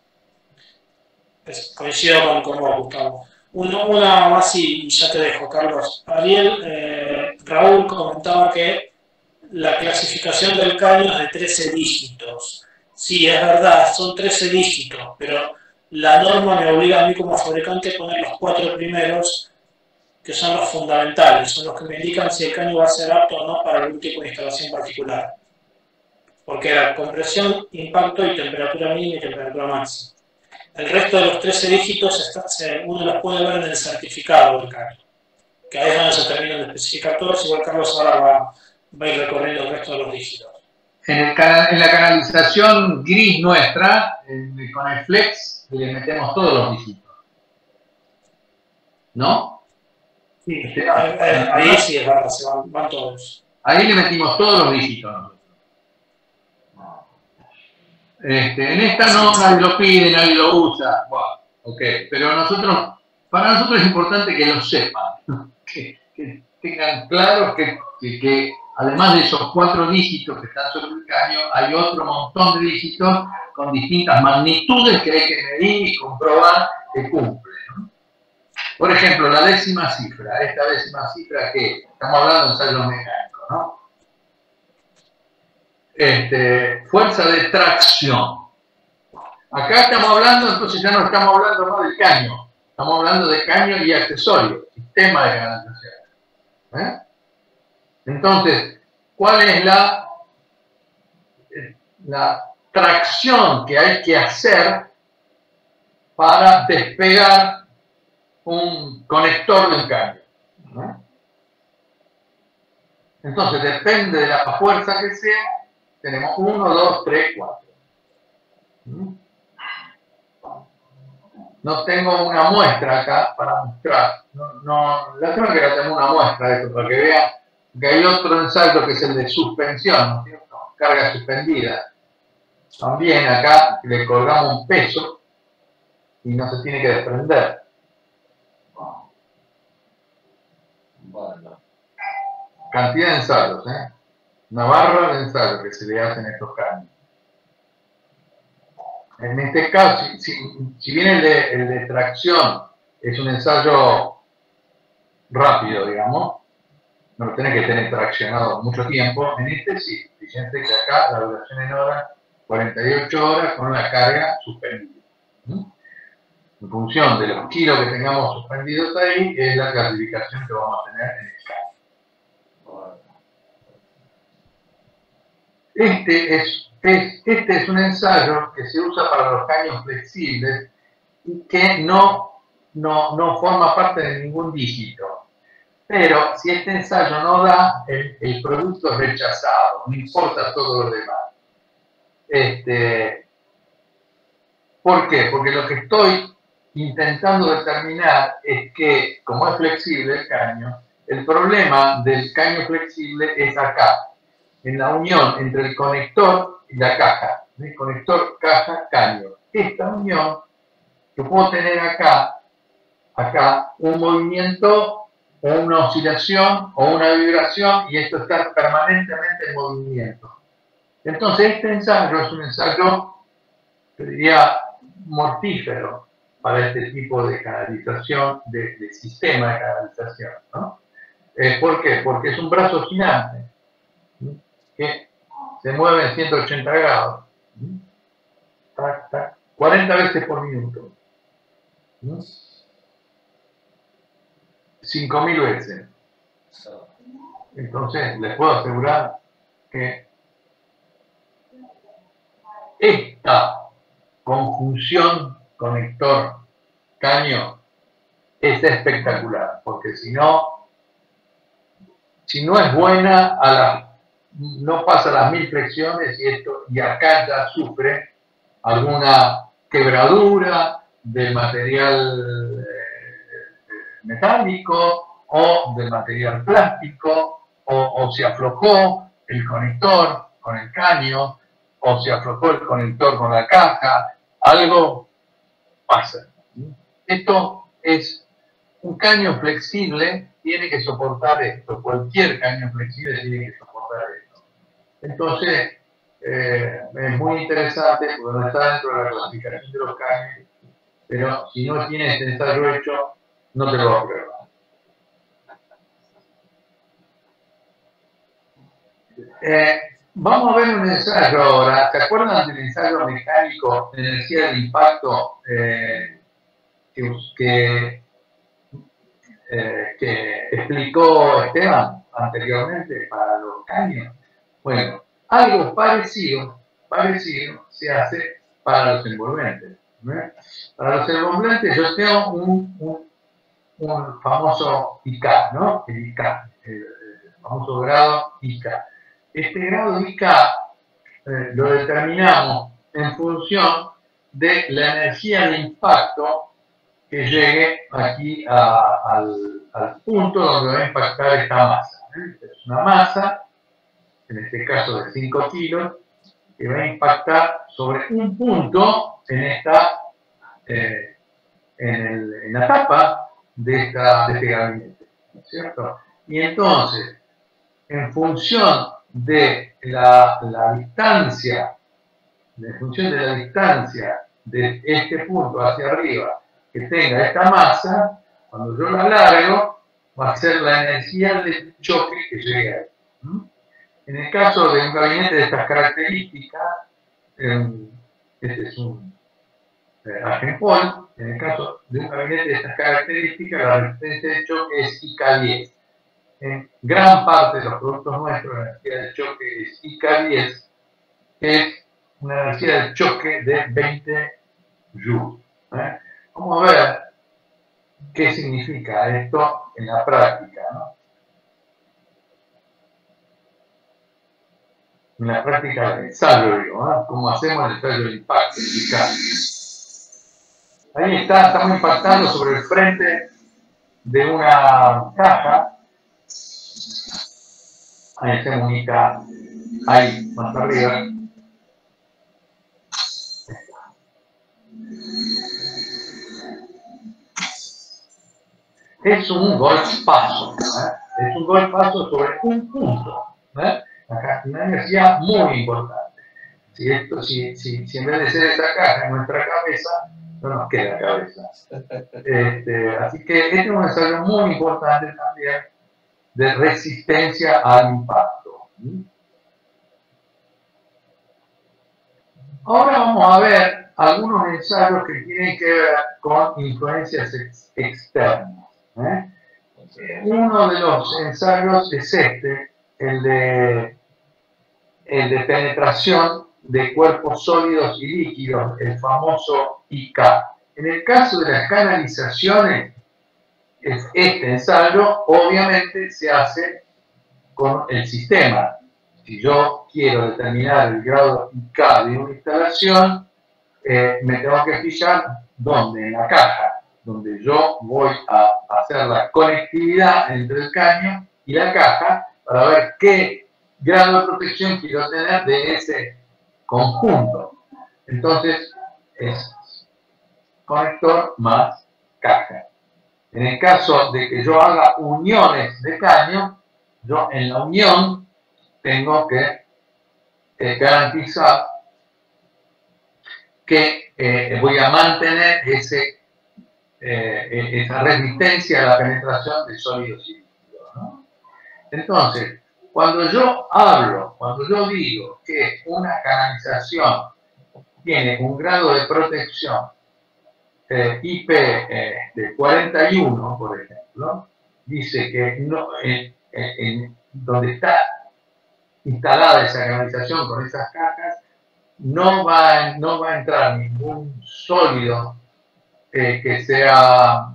Coincido con vos, Gustavo. Una más y ya te dejo, Carlos. Ariel, Raúl comentaba que la clasificación del caño es de 13 dígitos. Sí, es verdad, son 13 dígitos, pero la norma me obliga a mí como fabricante a poner los 4 primeros, que son los fundamentales, son los que me indican si el caño va a ser apto o no para algún tipo de instalación particular. Porque era compresión, impacto y temperatura mínima y temperatura máxima. El resto de los 13 dígitos uno los puede ver en el certificado del caño, que ahí es donde se terminan de especificar todos, igual Carlos ahora va a ir recorriendo el resto de los dígitos. En la canalización gris nuestra, con el flex, le metemos todos los dígitos. ¿No? Sí, ahí sí es verdad, se van todos. Ahí le metimos todos los dígitos. En esta no, nadie lo pide, nadie lo usa. Bueno, ok, pero para nosotros es importante que lo sepan, que tengan claro que además de esos 4 dígitos que están sobre el caño, hay otro montón de dígitos con distintas magnitudes que hay que medir y comprobar que cumplen, ¿no? Por ejemplo, la décima cifra, esta décima cifra que estamos hablando de ensayo mecánico, ¿no? Fuerza de tracción. Acá estamos hablando, entonces ya no estamos hablando más del caño, estamos hablando de caño y accesorios, sistema de canalización. Entonces, ¿cuál es la tracción que hay que hacer para despegar un conector de un caño? Entonces, depende de la fuerza que sea, tenemos 1, 2, 3, 4. No tengo una muestra acá para mostrar. La tengo que tener una muestra de esto para que vean que hay otro ensayo que es el de suspensión, ¿no es cierto? Carga suspendida. También acá le colgamos un peso y no se tiene que desprender. Bueno. Cantidad de ensayos, ¿eh? Una barra de ensayos que se le hacen a estos caños. En este caso, si bien el de tracción es un ensayo rápido, digamos, no lo tenés que tener traccionado mucho tiempo, en este sí, fíjense que acá la duración en horas, 48 horas con la carga suspendida. En función de los kilos que tengamos suspendidos ahí, es la clasificación que vamos a tener en el caño. Este es un ensayo que se usa para los caños flexibles y que no forma parte de ningún dígito. Pero si este ensayo no da, el producto es rechazado, no importa todo lo demás. ¿Por qué? Porque lo que estoy intentando determinar es que, como es flexible el caño, el problema del caño flexible es acá, en la unión entre el conector y la caja, el conector caja-caño. Esta unión, que puedo tener acá un movimiento o una oscilación o una vibración y esto está permanentemente en movimiento. Entonces este ensayo es un ensayo, yo diría, mortífero para este tipo de canalización, de sistema de canalización, ¿no? ¿Por qué? Porque es un brazo oscilante que se mueve en 180 grados, 40 veces por minuto, 5.000 veces. Entonces, les puedo asegurar que esta conjunción conector-caño es espectacular, porque si no es buena, no pasa las 1000 flexiones y acá ya sufre alguna quebradura del material metálico o del material plástico, o se aflojó el conector con el caño, o se aflojó el conector con la caja, algo pasa. Esto es un caño flexible, tiene que soportar esto, cualquier caño flexible tiene que soportar esto. Entonces, es muy interesante porque no está dentro de la clasificación de los caños, pero si no tienes este ensayo hecho, no te lo va a prueba. Vamos a ver un ensayo ahora. ¿Se acuerdan del ensayo mecánico de energía de impacto que explicó Esteban anteriormente para los caños? Bueno, algo parecido se hace para los envolventes. ¿Ve? Para los envolventes yo tengo un famoso IK, ¿no? El IK, el famoso grado IK. Este grado IK lo determinamos en función de la energía de impacto que llegue aquí al punto donde va a impactar esta masa. Es una masa, en este caso de 5 kilos, que va a impactar sobre un punto en la tapa de este gabinete, ¿no es cierto? Y entonces, en función de la distancia, de este punto hacia arriba que tenga esta masa, cuando yo la largo, va a ser la energía del choque que llegue ahí. En el caso de un gabinete de estas características, este es un Argenpol, en el caso de un gabinete de estas características, la resistencia de choque es IK10. En gran parte de los productos nuestros, la energía de choque es IK10, que es una energía de choque de 20 joules. Vamos a ver qué significa esto en la práctica, ¿no? En la práctica del ensayo, digo, ¿no? Cómo hacemos el ensayo de impacto, ahí estamos impactando sobre el frente de una caja. Ahí hacemos un IK, ahí, más arriba. Es un golpazo, es un golpazo sobre un punto, una energía muy importante. Si en vez de ser esa caja en nuestra cabeza, no nos queda cabeza. Así que este es un ensayo muy importante también de resistencia al impacto. Ahora vamos a ver algunos ensayos que tienen que ver con influencias externas. Uno de los ensayos es el de penetración de cuerpos sólidos y líquidos, el famoso IK. En el caso de las canalizaciones, este ensayo obviamente se hace con el sistema. Si yo quiero determinar el grado IK de una instalación, me tengo que fijar dónde, en la caja, donde yo voy a hacer la conectividad entre el caño y la caja para ver qué grado de protección quiero tener de ese conjunto. Entonces, es conector más caja. En el caso de que yo haga uniones de caño, yo en la unión tengo que garantizar que voy a mantener esa resistencia a la penetración de sólidos y líquidos, ¿no? Entonces, cuando yo digo que una canalización tiene un grado de protección IP de 41, por ejemplo, dice que no, donde está instalada esa canalización con esas cajas, no va a entrar ningún sólido que sea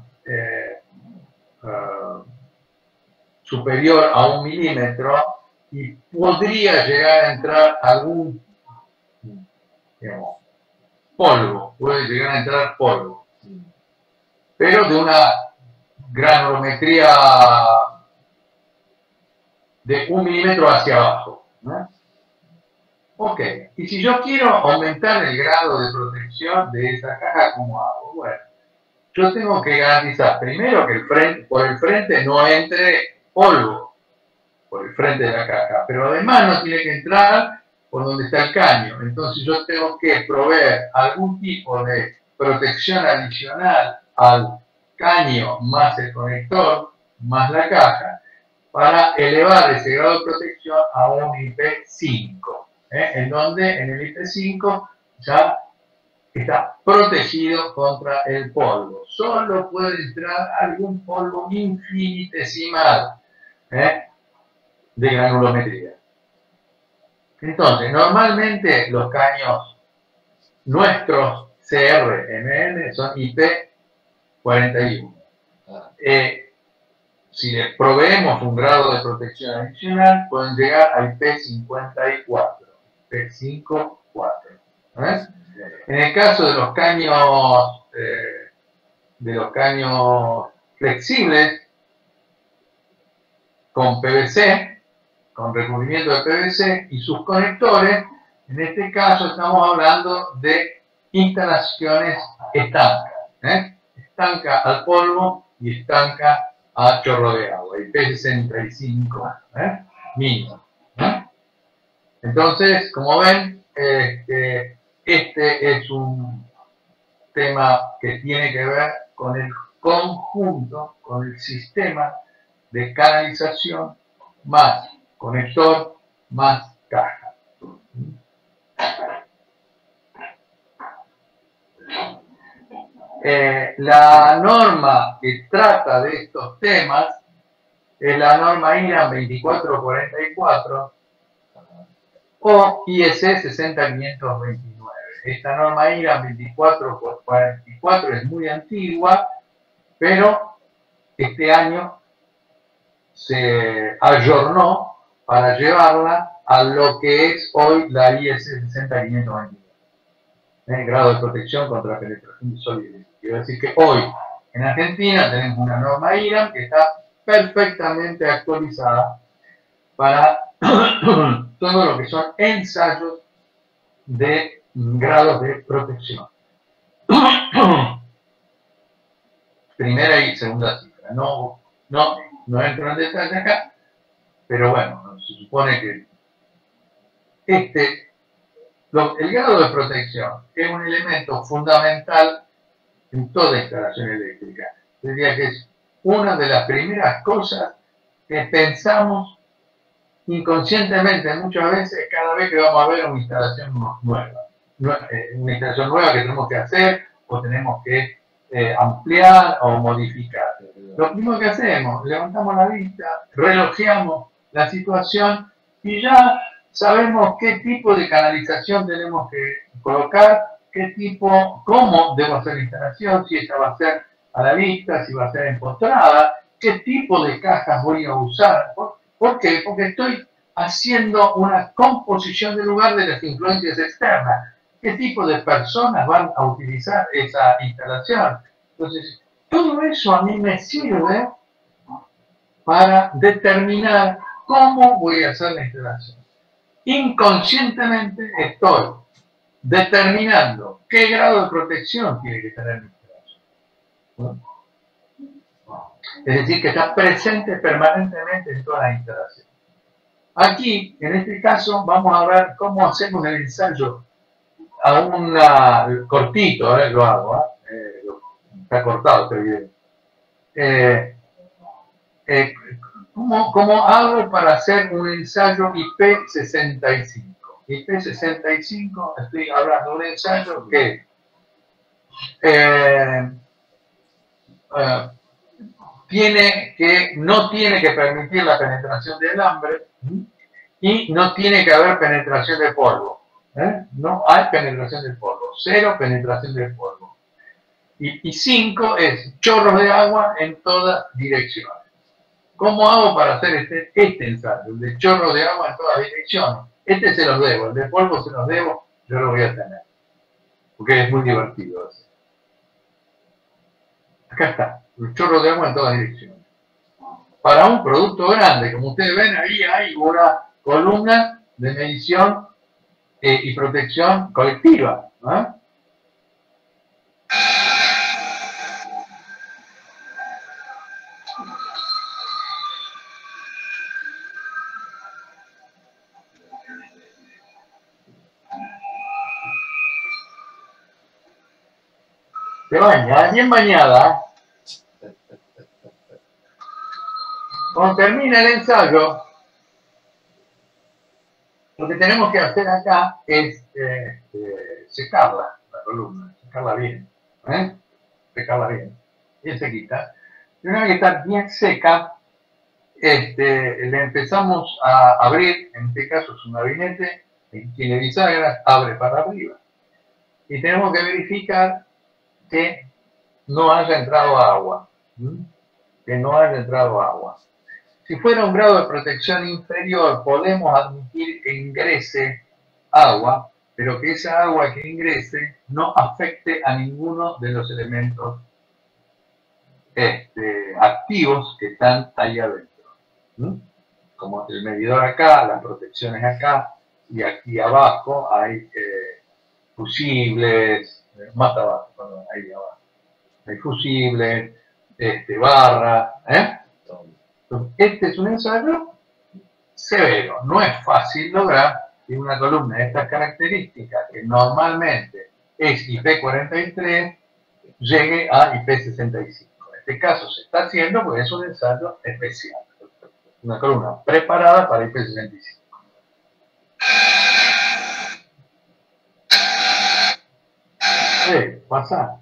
superior a 1 milímetro, y podría llegar a entrar algún, digamos, polvo, puede llegar a entrar polvo, pero de una granulometría de 1 milímetro hacia abajo, ¿no? Ok, y si yo quiero aumentar el grado de protección de esa caja, ¿cómo hago? Bueno, yo tengo que garantizar primero que por el frente no entre polvo, por el frente de la caja, pero además no tiene que entrar por donde está el caño. Entonces yo tengo que proveer algún tipo de protección adicional al caño más el conector más la caja, para elevar ese grado de protección a un IP5, en donde en el IP5 ya está protegido contra el polvo. Solo puede entrar algún polvo infinitesimal de granulometría. Entonces, normalmente los caños nuestros CR-MN son IP41. Si les proveemos un grado de protección adicional, pueden llegar a IP54. IP54. En el caso de los caños flexibles con PVC, con recubrimiento de PVC y sus conectores, en este caso estamos hablando de instalaciones estancas. Estanca al polvo y estanca a chorro de agua, IP65 mínimo. Entonces, como ven, este es un tema que tiene que ver con el conjunto, con el sistema de canalización más conector más caja. La norma que trata de estos temas es la norma IRAM 2444 o IEC 60529. Esta norma IRAM 2444 es muy antigua, pero este año se ayornó para llevarla a lo que es hoy la IEC 60529. Grado de protección contra penetración de sólidos. Quiero decir que hoy en Argentina tenemos una norma IRAM que está perfectamente actualizada para todo lo que son ensayos de grados de protección. Primera y segunda cifra. No entro en detalle acá, pero bueno, se supone que el grado de protección es un elemento fundamental en toda instalación eléctrica. Diría que es una de las primeras cosas que pensamos inconscientemente muchas veces cada vez que vamos a ver una instalación nueva. Una instalación nueva que tenemos que hacer o tenemos que ampliar o modificar. Lo primero que hacemos, levantamos la vista, relojeamos la situación y ya sabemos qué tipo de canalización tenemos que colocar, cómo debo hacer la instalación, si esta va a ser a la vista, si va a ser empotrada, qué tipo de cajas voy a usar. ¿Por qué? Porque estoy haciendo una composición del lugar de las influencias externas. ¿Qué tipo de personas van a utilizar esa instalación? Entonces, todo eso a mí me sirve para determinar cómo voy a hacer la instalación. Inconscientemente estoy determinando qué grado de protección tiene que tener mi instalación. Es decir, que está presente permanentemente en toda la instalación. Aquí, en este caso, vamos a ver cómo hacemos el ensayo a un cortito, ahora lo hago, está cortado este video. ¿Cómo hago para hacer un ensayo IP65? IP65, estoy hablando de un ensayo que no tiene que permitir la penetración del alambre y no tiene que haber penetración de polvo. No hay penetración de polvo, cero penetración de polvo. Y 5 es chorros de agua en todas direcciones. ¿Cómo hago para hacer este ensayo? El de chorros de agua en todas direcciones. Este se los debo, el de polvo se los debo, yo lo voy a tener. Porque es muy divertido hacer. Acá está, el chorro de agua en todas direcciones. Para un producto grande, como ustedes ven, ahí hay una columna de medición y protección colectiva. Se baña, bien bañada. Cuando termina el ensayo, lo que tenemos que hacer acá es secarla, la columna, secarla bien, secarla bien sequita. Y una vez que está bien seca, le empezamos a abrir, en este caso es un gabinete, tiene bisagras, abre para arriba. Y tenemos que verificar que no haya entrado agua, que no haya entrado agua. Si fuera un grado de protección inferior, podemos admitir que ingrese agua, pero que esa agua que ingrese no afecte a ninguno de los elementos activos que están ahí adentro. Como el medidor acá, las protecciones acá, y aquí abajo hay fusibles, más abajo, perdón, ahí abajo. Hay fusibles, barra, Este es un ensayo severo. No es fácil lograr que una columna de estas características, que normalmente es IP43, llegue a IP65. En este caso se está haciendo porque es un ensayo especial. Una columna preparada para IP65. Pasa.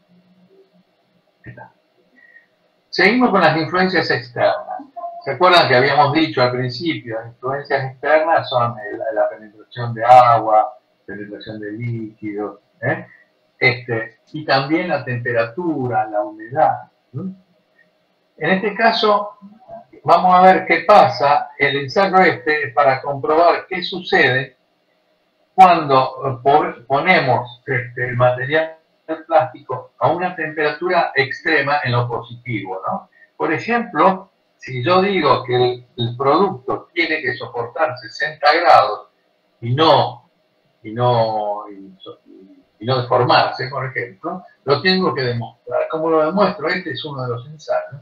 Seguimos con las influencias externas. ¿Se acuerdan que habíamos dicho al principio? Las influencias externas son la penetración de agua, penetración de líquidos, y también la temperatura, la humedad. En este caso, vamos a ver qué pasa. El ensayo es para comprobar qué sucede cuando ponemos el material plástico a una temperatura extrema en lo positivo, ¿no? Por ejemplo, si yo digo que el producto tiene que soportar 60 grados y no deformarse, por ejemplo, lo tengo que demostrar. ¿Cómo lo demuestro? Este es uno de los ensayos.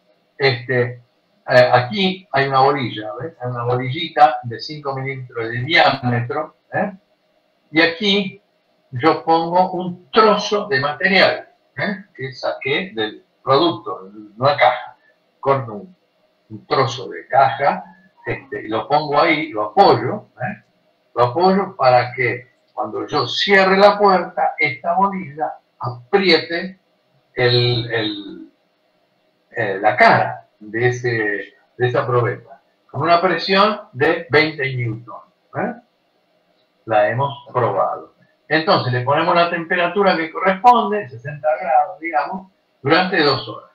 Aquí hay una bolilla, ¿ves? Hay una bolillita de 5 milímetros de diámetro, y aquí yo pongo un trozo de material que saqué del producto, de una caja. Corto un trozo de caja, y lo pongo ahí, lo apoyo para que cuando yo cierre la puerta, esta bolilla apriete la cara de esa probeta, con una presión de 20 newton. La hemos probado. Entonces le ponemos la temperatura que corresponde, 60 grados, digamos, durante 2 horas.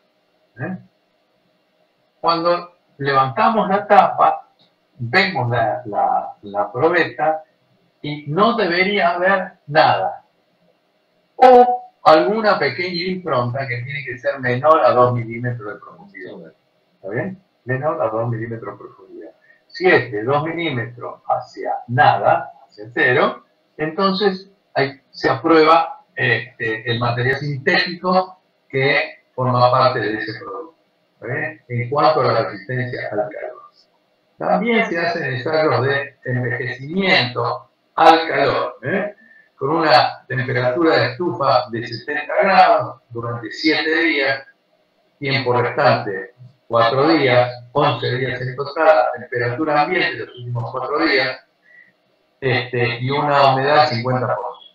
Cuando levantamos la tapa, vemos la probeta y no debería haber nada. O alguna pequeña impronta que tiene que ser menor a 2 milímetros de profundidad. ¿Está bien? Menor a 2 milímetros de profundidad. Si es de 2 milímetros hacia nada, hacia cero, entonces se aprueba el material sintético que forma parte de ese producto. En cuanto a la resistencia al calor. También se hacen ensayos de envejecimiento al calor, con una temperatura de estufa de 70 grados durante 7 días, tiempo restante 4 días, 11 días en total, temperatura ambiente los últimos 4 días, y una humedad del 50%.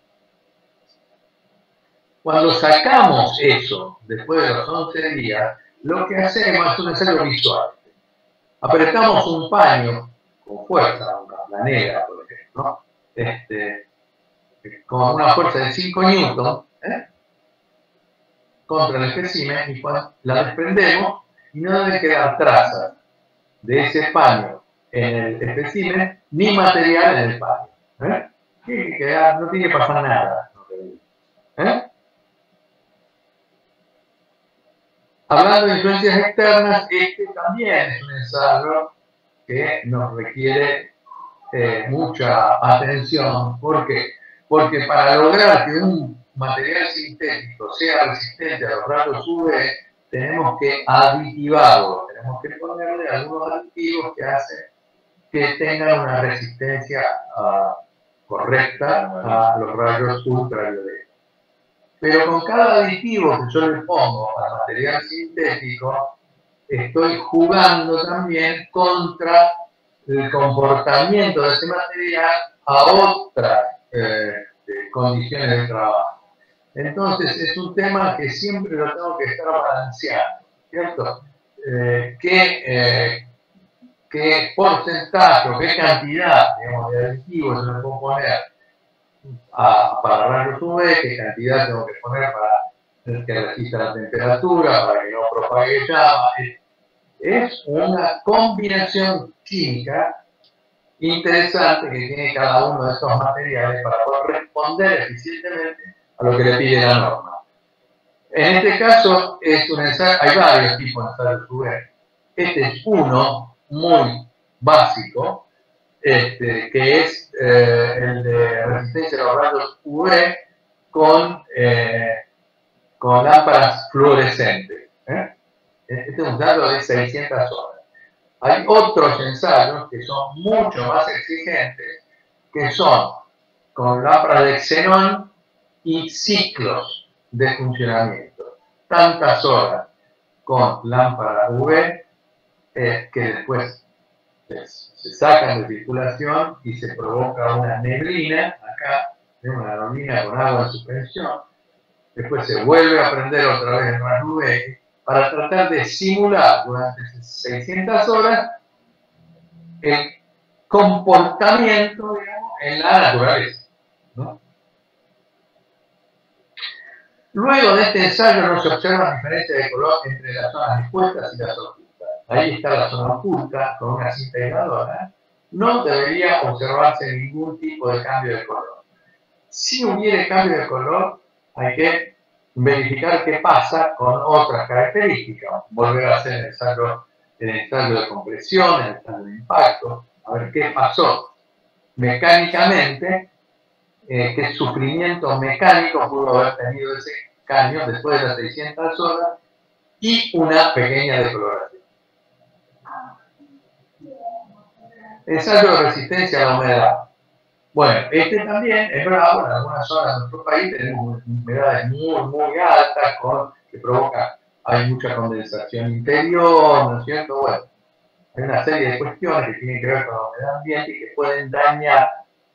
Cuando sacamos eso, después de los 11 días, lo que hacemos es un ensayo visual. Apretamos un paño con fuerza, una planera, por ejemplo, con una fuerza de 5 newton, contra el espécimen, y la desprendemos y no debe quedar trazas de ese paño en el espécimen ni material en el paño. Tiene que quedar, no tiene que pasar nada. Hablando de influencias externas, este también es un ensayo que nos requiere mucha atención. ¿Por qué? Porque para lograr que un material sintético sea resistente a los rayos UV, tenemos que aditivarlo, tenemos que ponerle algunos aditivos que hacen que tengan una resistencia correcta a los rayos ultravioletas. Pero con cada aditivo que yo le pongo al material sintético, estoy jugando también contra el comportamiento de ese material a otras condiciones de trabajo. Entonces es un tema que siempre lo tengo que estar balanceando, ¿cierto? ¿Qué porcentaje o qué cantidad, digamos, de aditivos yo le puedo poner para rayos UV, qué cantidad tengo que poner para que resista la temperatura, para que no propague llama? Es una combinación química interesante que tiene cada uno de estos materiales para poder responder eficientemente a lo que le pide la norma. En este caso es un ensayo, hay varios tipos de ensayos UV. Este es uno muy básico, que es el de resistencia a los rayos UV con lámparas fluorescentes. Este es un ensayo de 600 horas. Hay otros ensayos que son mucho más exigentes, que son con lámparas de xenón y ciclos de funcionamiento. Tantas horas con lámparas UV que después se sacan de circulación y se provoca una neblina, acá tenemos una neblina con agua en suspensión, después se vuelve a prender otra vez el rayo UV para tratar de simular durante 600 horas el comportamiento, digamos, en la naturaleza, ¿no? Luego de este ensayo no se observan diferencias de color entre las zonas expuestas y las ocultas. Ahí está la zona oculta con una cinta aisladora. No debería observarse ningún tipo de cambio de color. Si hubiera cambio de color, hay que verificar qué pasa con otras características. Volver a hacer el ensayo de compresión, el ensayo de impacto, a ver qué pasó mecánicamente, qué sufrimiento mecánico pudo haber tenido ese caño después de las 600 horas y una pequeña decoloración. Ensayo de resistencia a la humedad. Bueno, este también es bravo. En algunas zonas de nuestro país tenemos humedades muy altas que provoca, hay mucha condensación interior, ¿no es cierto? Bueno, hay una serie de cuestiones que tienen que ver con la humedad ambiente y que pueden dañar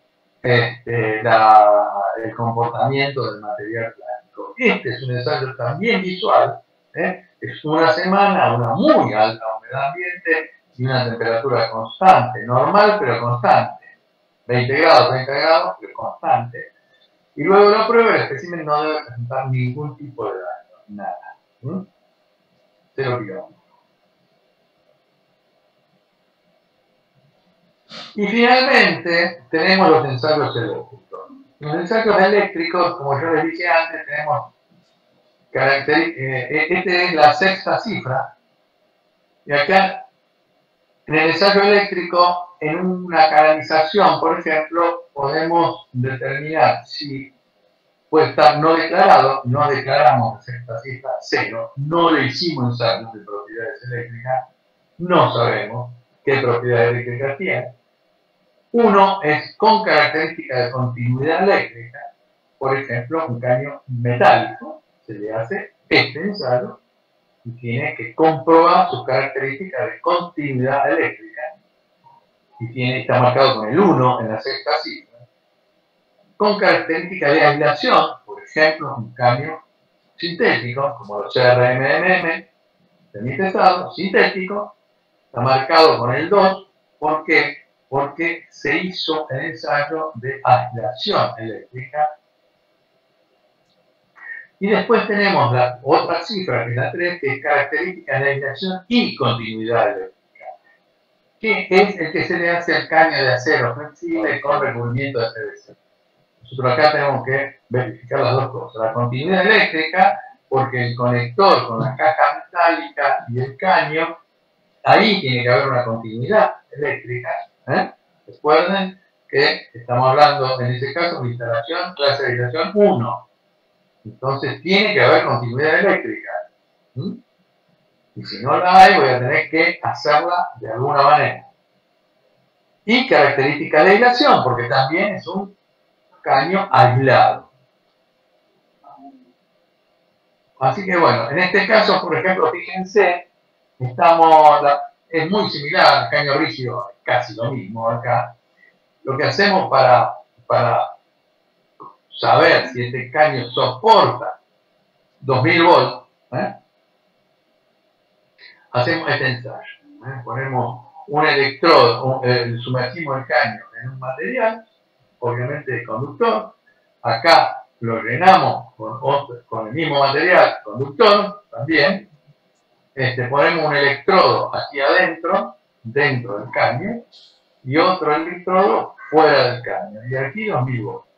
el comportamiento del material plástico. Este es un ensayo también visual, es una semana, una muy alta humedad ambiente y una temperatura constante, normal pero constante, 20 grados, 30 grados, pero constante. Y luego de la prueba el espécimen no debe presentar ningún tipo de daño, nada. Cero kilómetros. Y finalmente tenemos los ensayos eléctricos. Los ensayos eléctricos, como yo les dije antes, tenemos esta es la sexta cifra. Y acá, en el ensayo eléctrico, en una canalización, por ejemplo, podemos determinar si puede estar no declarado, no declaramos la sexta cifra 0, no le hicimos ensayos de propiedades eléctricas, no sabemos qué propiedades eléctricas tiene. Uno es con características de continuidad eléctrica, por ejemplo, un caño metálico, se le hace este ensayo y tiene que comprobar sus características de continuidad eléctrica y está marcado con el 1 en la sexta cifra. Con características de aislación, por ejemplo, un caño sintético, como los CRMMM, semitesado, sintético, está marcado con el 2, ¿por qué? Porque se hizo el ensayo de aislación eléctrica. Y después tenemos la otra cifra, que es la 3, que es características de aislación y continuidad eléctrica, que es el que se le hace al caño de acero flexible con recubrimiento de PVC. Nosotros acá tenemos que verificar las dos cosas. La continuidad eléctrica, porque el conector con la caja metálica y el caño, ahí tiene que haber una continuidad eléctrica. Recuerden que estamos hablando, en este caso, de instalación, clase de aislación 1. Entonces tiene que haber continuidad eléctrica. Y si no la hay, voy a tener que hacerla de alguna manera. Y característica de aislación, porque también es un caño aislado. Así que bueno, en este caso, por ejemplo, fíjense es muy similar al caño rígido, casi lo mismo acá. Lo que hacemos para saber si este caño soporta 2000 volts, hacemos este ensayo. Ponemos un electrodo, sumergimos el caño en un material, obviamente conductor. Acá lo llenamos con el mismo material, conductor también. Ponemos un electrodo aquí adentro, dentro del caño, y otro electrodo fuera del caño. Y aquí 2000 volts.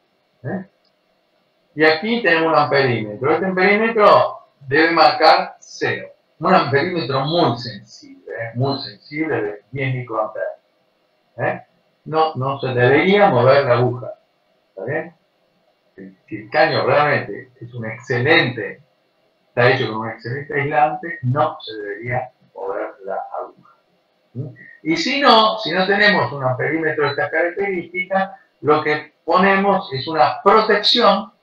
Y aquí tenemos un amperímetro. Este amperímetro debe marcar 0. Un amperímetro muy sensible de 10 microamperes. No se debería mover la aguja. ¿Está bien? Si el caño realmente es un excelente, está hecho con un excelente aislante, no se debería mover la aguja. Y si no tenemos un amperímetro de estas características, lo que ponemos es una protección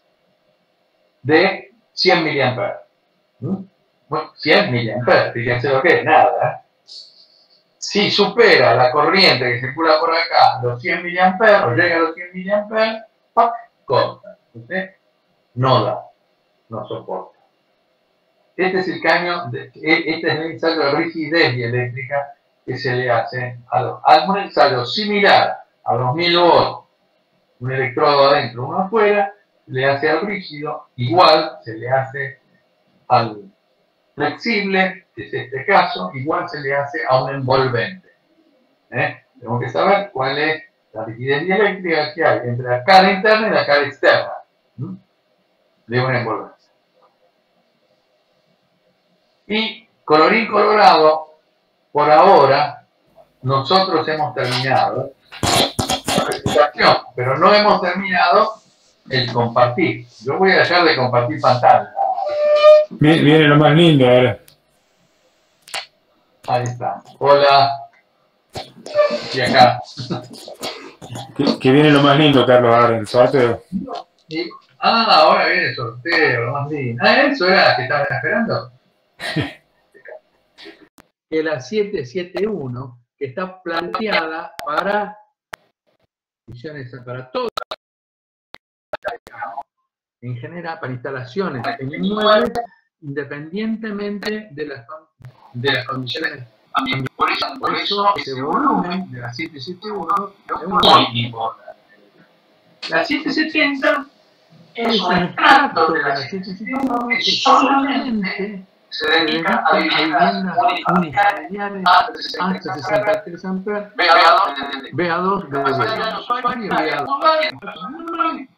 de 100 miliamperes. Bueno, 100 miliamperes, fíjense lo que es, nada. Si supera la corriente que circula por acá los 100 miliamperes, llega a los 100 miliamperes, ¡pac!, corta. No da, no soporta. Este es el caño, este es el ensayo de rigidez dieléctrica que se le hace a un ensayo similar a los 1000 volts, un electrodo adentro, uno afuera, le hace al rígido, igual se le hace al flexible, que es este caso, igual se le hace a un envolvente. Tenemos que saber cuál es la rigidez dieléctrica que hay entre la cara interna y la cara externa de un envolvente. Y colorín colorado, por ahora, nosotros hemos terminado la presentación, pero no hemos terminado el compartir. Yo voy a dejar de compartir pantalla. Viene lo más lindo ahora. Ahí está. Hola. Y acá. Que viene lo más lindo, Carlos, ahora, el sorteo. Ahora viene el sorteo, lo más lindo. Eso era la que estaban esperando. Que la 771, que está planteada para todo, en general, para instalaciones en inmuebles, independientemente de las condiciones. Por eso ese volumen de la 771 es muy importante. La 770 es un extracto de la 771 que solamente se dedica a viviendas unifamiliares hasta 63 amperes, BA2, BA2.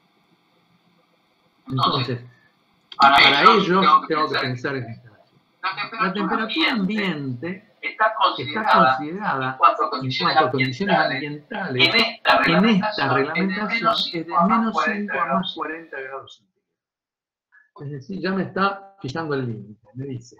Entonces, para ello tengo que pensar en instalación. La temperatura ambiente está considerada en cuanto a condiciones ambientales en esta reglamentación es de menos 5 a más 40 grados centígrados. Es decir, ya me está fijando el límite, me dice.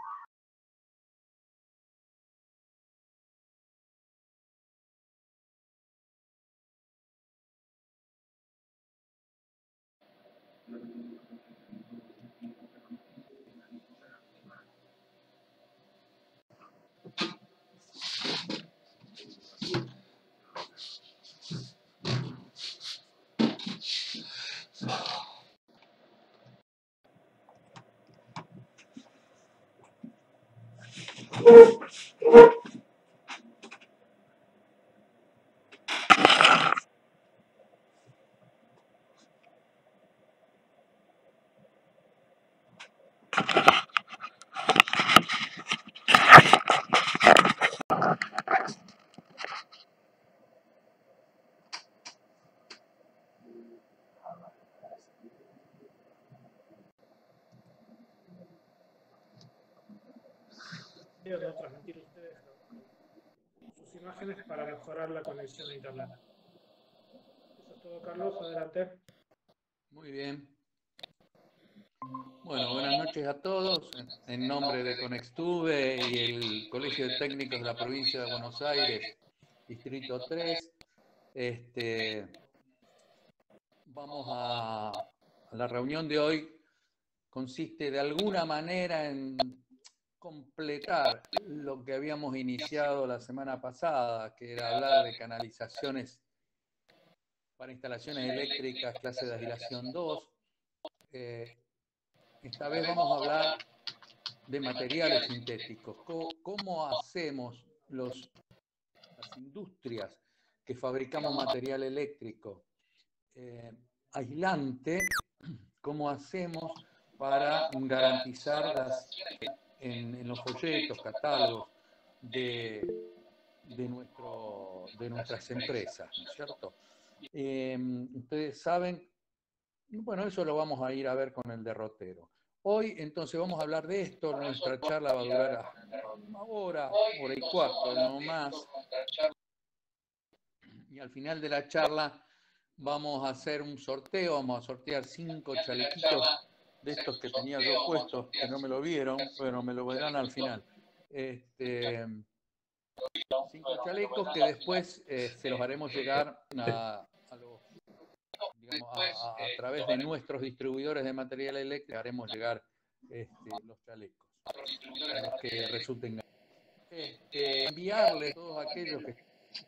No transmitir ustedes sus imágenes para mejorar la conexión a internet. Eso es todo, Carlos, adelante. Muy bien. Bueno, buenas noches a todos. En nombre de Conextube y el Colegio de Técnicos de la Provincia de Buenos Aires, Distrito 3, vamos a la reunión de hoy. Consiste de alguna manera en completar lo que habíamos iniciado la semana pasada, que era hablar de canalizaciones para instalaciones eléctricas, clase de aislación 2. Esta vez vamos a hablar de materiales sintéticos. ¿Cómo hacemos las industrias que fabricamos material eléctrico aislante? ¿Cómo hacemos para garantizar en los folletos, catálogos de nuestras empresas, ¿no es cierto? Ustedes saben, bueno, eso lo vamos a ir a ver con el derrotero. Hoy, entonces, vamos a hablar de esto. Nuestra charla va a durar una hora y cuarto, no más. Y al final de la charla vamos a hacer un sorteo, vamos a sortear 5 chalequitos de estos que tenía yo puestos, que no me lo vieron, pero me lo verán al final. 5 chalecos que después se los haremos llegar a través de nuestros distribuidores de material eléctrico, haremos llegar los chalecos a los que resulten enviarles a todos aquellos que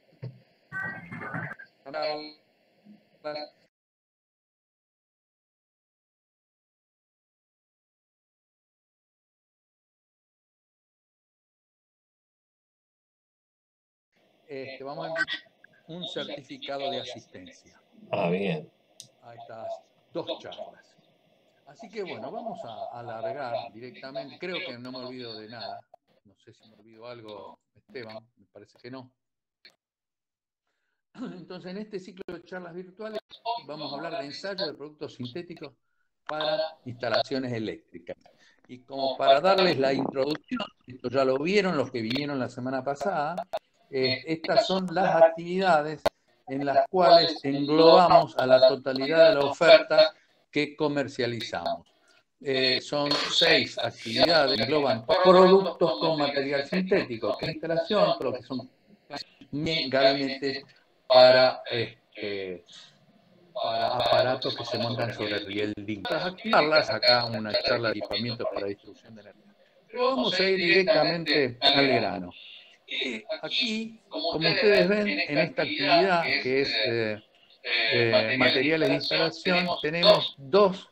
vamos a enviar un certificado de asistencia. Bien. A estas 2 charlas. Así que bueno, vamos a alargar directamente. Creo que no me olvido de nada. No sé si me olvido algo, Esteban, me parece que no. Entonces, en este ciclo de charlas virtuales vamos a hablar de ensayo de productos sintéticos para instalaciones eléctricas. Y como para darles la introducción, esto ya lo vieron los que vinieron la semana pasada, estas son las actividades en las cuales englobamos a la totalidad de la oferta que comercializamos. Son 6 actividades, engloban productos con material sintético, que es instalación, todo lo que son gabinetes para aparatos que se montan sobre rielding. Estas activarlas, acá una charla de equipamientos para distribución de energía. Pero vamos a ir directamente al grano. Aquí, como ustedes ven, en esta actividad que es materiales de instalación, tenemos 2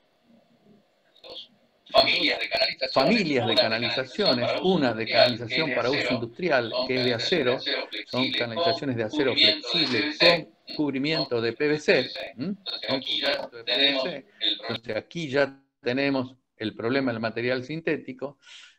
familias de canalizaciones, una de canalización para uso industrial, que es de acero, son canalizaciones de acero flexible con cubrimiento de PVC, entonces aquí ya tenemos el problema del material sintético.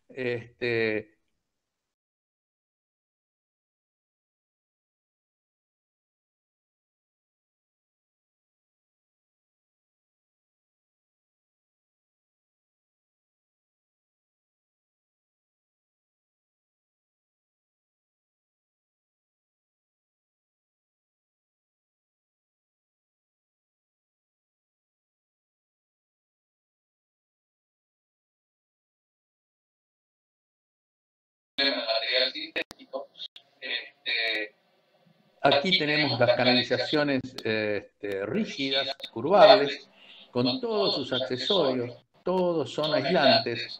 Aquí tenemos las canalizaciones rígidas, curvables, con todos sus accesorios, todos son aislantes,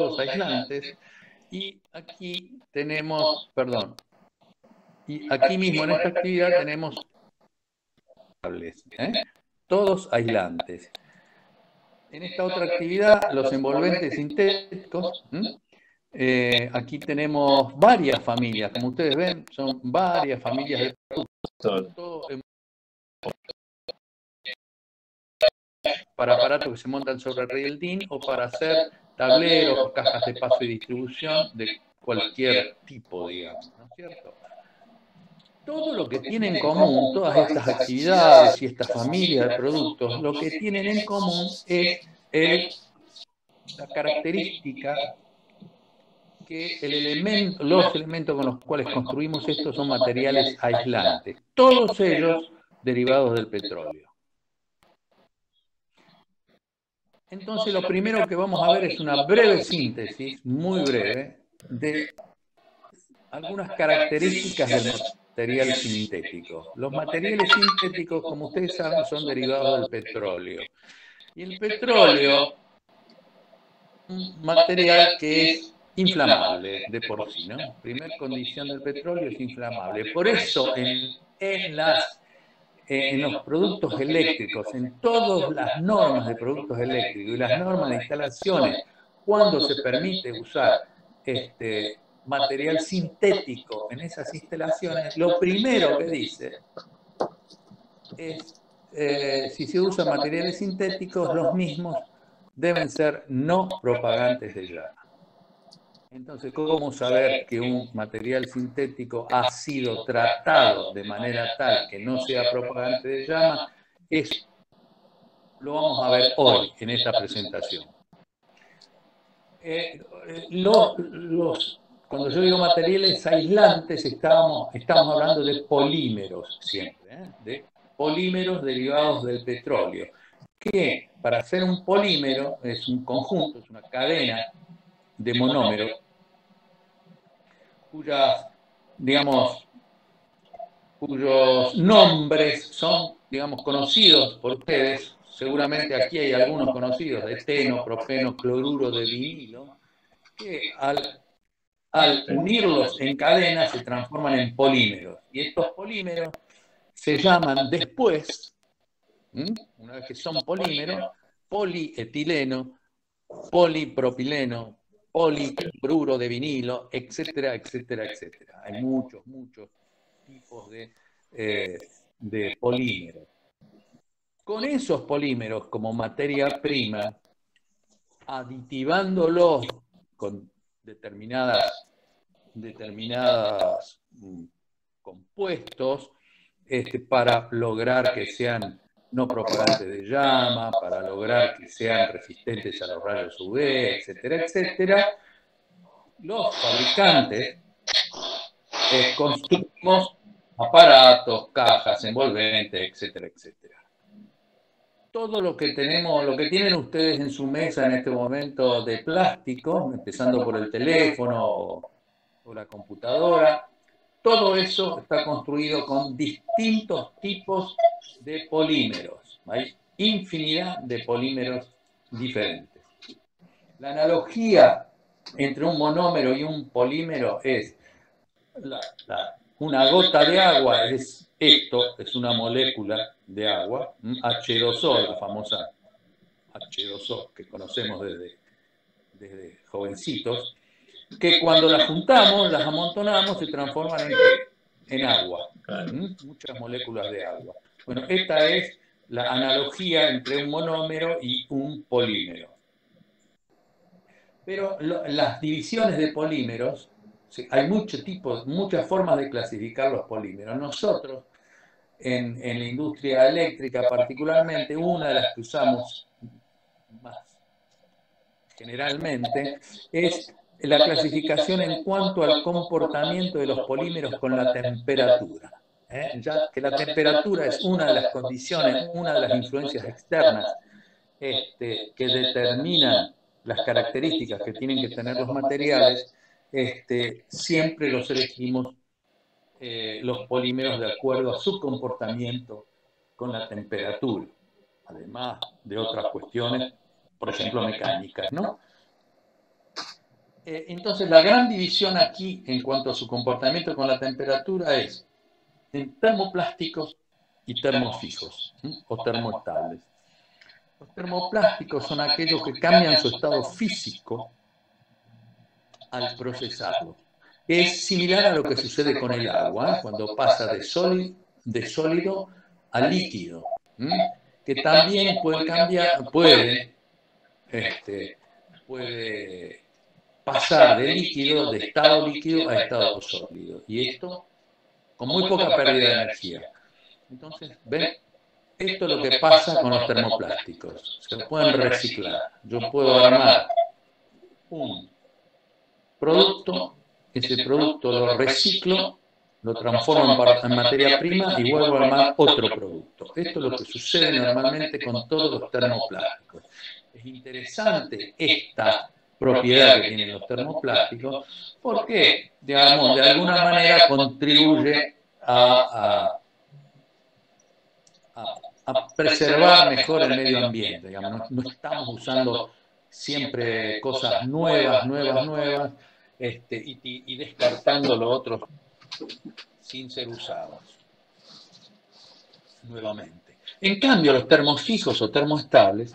y aquí tenemos, y aquí mismo en esta actividad tenemos todos aislantes. En esta otra actividad, los envolventes sintéticos, aquí tenemos varias familias, como ustedes ven, son varias familias de productos para aparatos que se montan sobre rielding o para hacer tableros, cajas de paso y distribución de cualquier tipo, digamos, ¿no es cierto? Todo lo que tienen en común, todas estas actividades y esta familia de productos, lo que tienen en común es la característica que los elementos con los cuales construimos esto son materiales aislantes, todos ellos derivados del petróleo. Entonces lo primero que vamos a ver es una breve síntesis, muy breve, de algunas características del material sintético. Los materiales sintéticos, como ustedes saben, son derivados del petróleo. Y el petróleo, un material que es inflamable de por sí, ¿no? Primera condición del petróleo es inflamable. Por eso en los productos eléctricos, en todas las normas de productos eléctricos y las normas de instalaciones, cuando se permite usar material sintético en esas instalaciones, lo primero que dice es, si se usan materiales sintéticos, los mismos deben ser no propagantes de llama. Entonces, ¿cómo saber que un material sintético ha sido tratado de manera tal que no sea propagante de llama? Lo vamos a ver hoy en esta presentación. Cuando yo digo materiales aislantes, estamos hablando de polímeros siempre, de polímeros derivados del petróleo, que para hacer un polímero es un conjunto, es una cadena de monómeros, cuyos nombres son, conocidos por ustedes. Seguramente aquí hay algunos conocidos, de eteno, propeno, cloruro de vinilo, que al unirlos en cadena se transforman en polímeros. Y estos polímeros se llaman después, una vez que son polímeros, polietileno, polipropileno, policloruro de vinilo, etcétera, etcétera, etcétera. Hay muchos tipos de polímeros. Con esos polímeros como materia prima, aditivándolos con determinados compuestos para lograr que sean no propagantes de llama, para lograr que sean resistentes a los rayos UV, etcétera, etcétera, los fabricantes construimos aparatos, cajas, envolventes, etcétera, etcétera. Todo lo que tenemos, lo que tienen ustedes en su mesa en este momento de plástico, empezando por el teléfono o la computadora, todo eso está construido con distintos tipos de polímeros. Hay infinidad de polímeros diferentes. La analogía entre un monómero y un polímero es una gota de agua, es una molécula de agua, H2O, la famosa H2O que conocemos desde jovencitos, que cuando las juntamos, las amontonamos, se transforman en agua, muchas moléculas de agua. Bueno, esta es la analogía entre un monómero y un polímero. Pero las divisiones de polímeros, hay muchas formas de clasificar los polímeros. Nosotros, en la industria eléctrica particularmente, una de las que usamos más generalmente es la clasificación en cuanto al comportamiento de los polímeros con la temperatura. Ya que la temperatura es una de las condiciones, una de las influencias externas que determinan las características que tienen que tener los materiales, siempre los elegimos los polímeros de acuerdo a su comportamiento con la temperatura, además de otras cuestiones, por ejemplo, mecánicas, ¿no? Entonces, la gran división aquí en cuanto a su comportamiento con la temperatura es en termoplásticos y termofijos, o termoestables. Los termoplásticos son aquellos que cambian su estado físico al procesarlo. Es similar a lo que sucede con el agua, cuando pasa de sólido a líquido, que también puede cambiar, puede pasar de estado líquido a estado sólido. Y esto con muy poca pérdida de energía. Entonces, ¿ven? Esto es lo que pasa con los termoplásticos. Se pueden reciclar. Yo puedo armar un producto, ese producto lo reciclo, lo transformo en materia prima y vuelvo a armar otro producto. Esto es lo que sucede normalmente con todos los termoplásticos. Es interesante esta propiedad que tienen los termoplásticos porque, digamos, de alguna manera contribuye a preservar mejor el medio ambiente. Digamos, no estamos usando siempre cosas nuevas, y descartando lo otro sin ser usados nuevamente. En cambio, los termofijos o termoestables,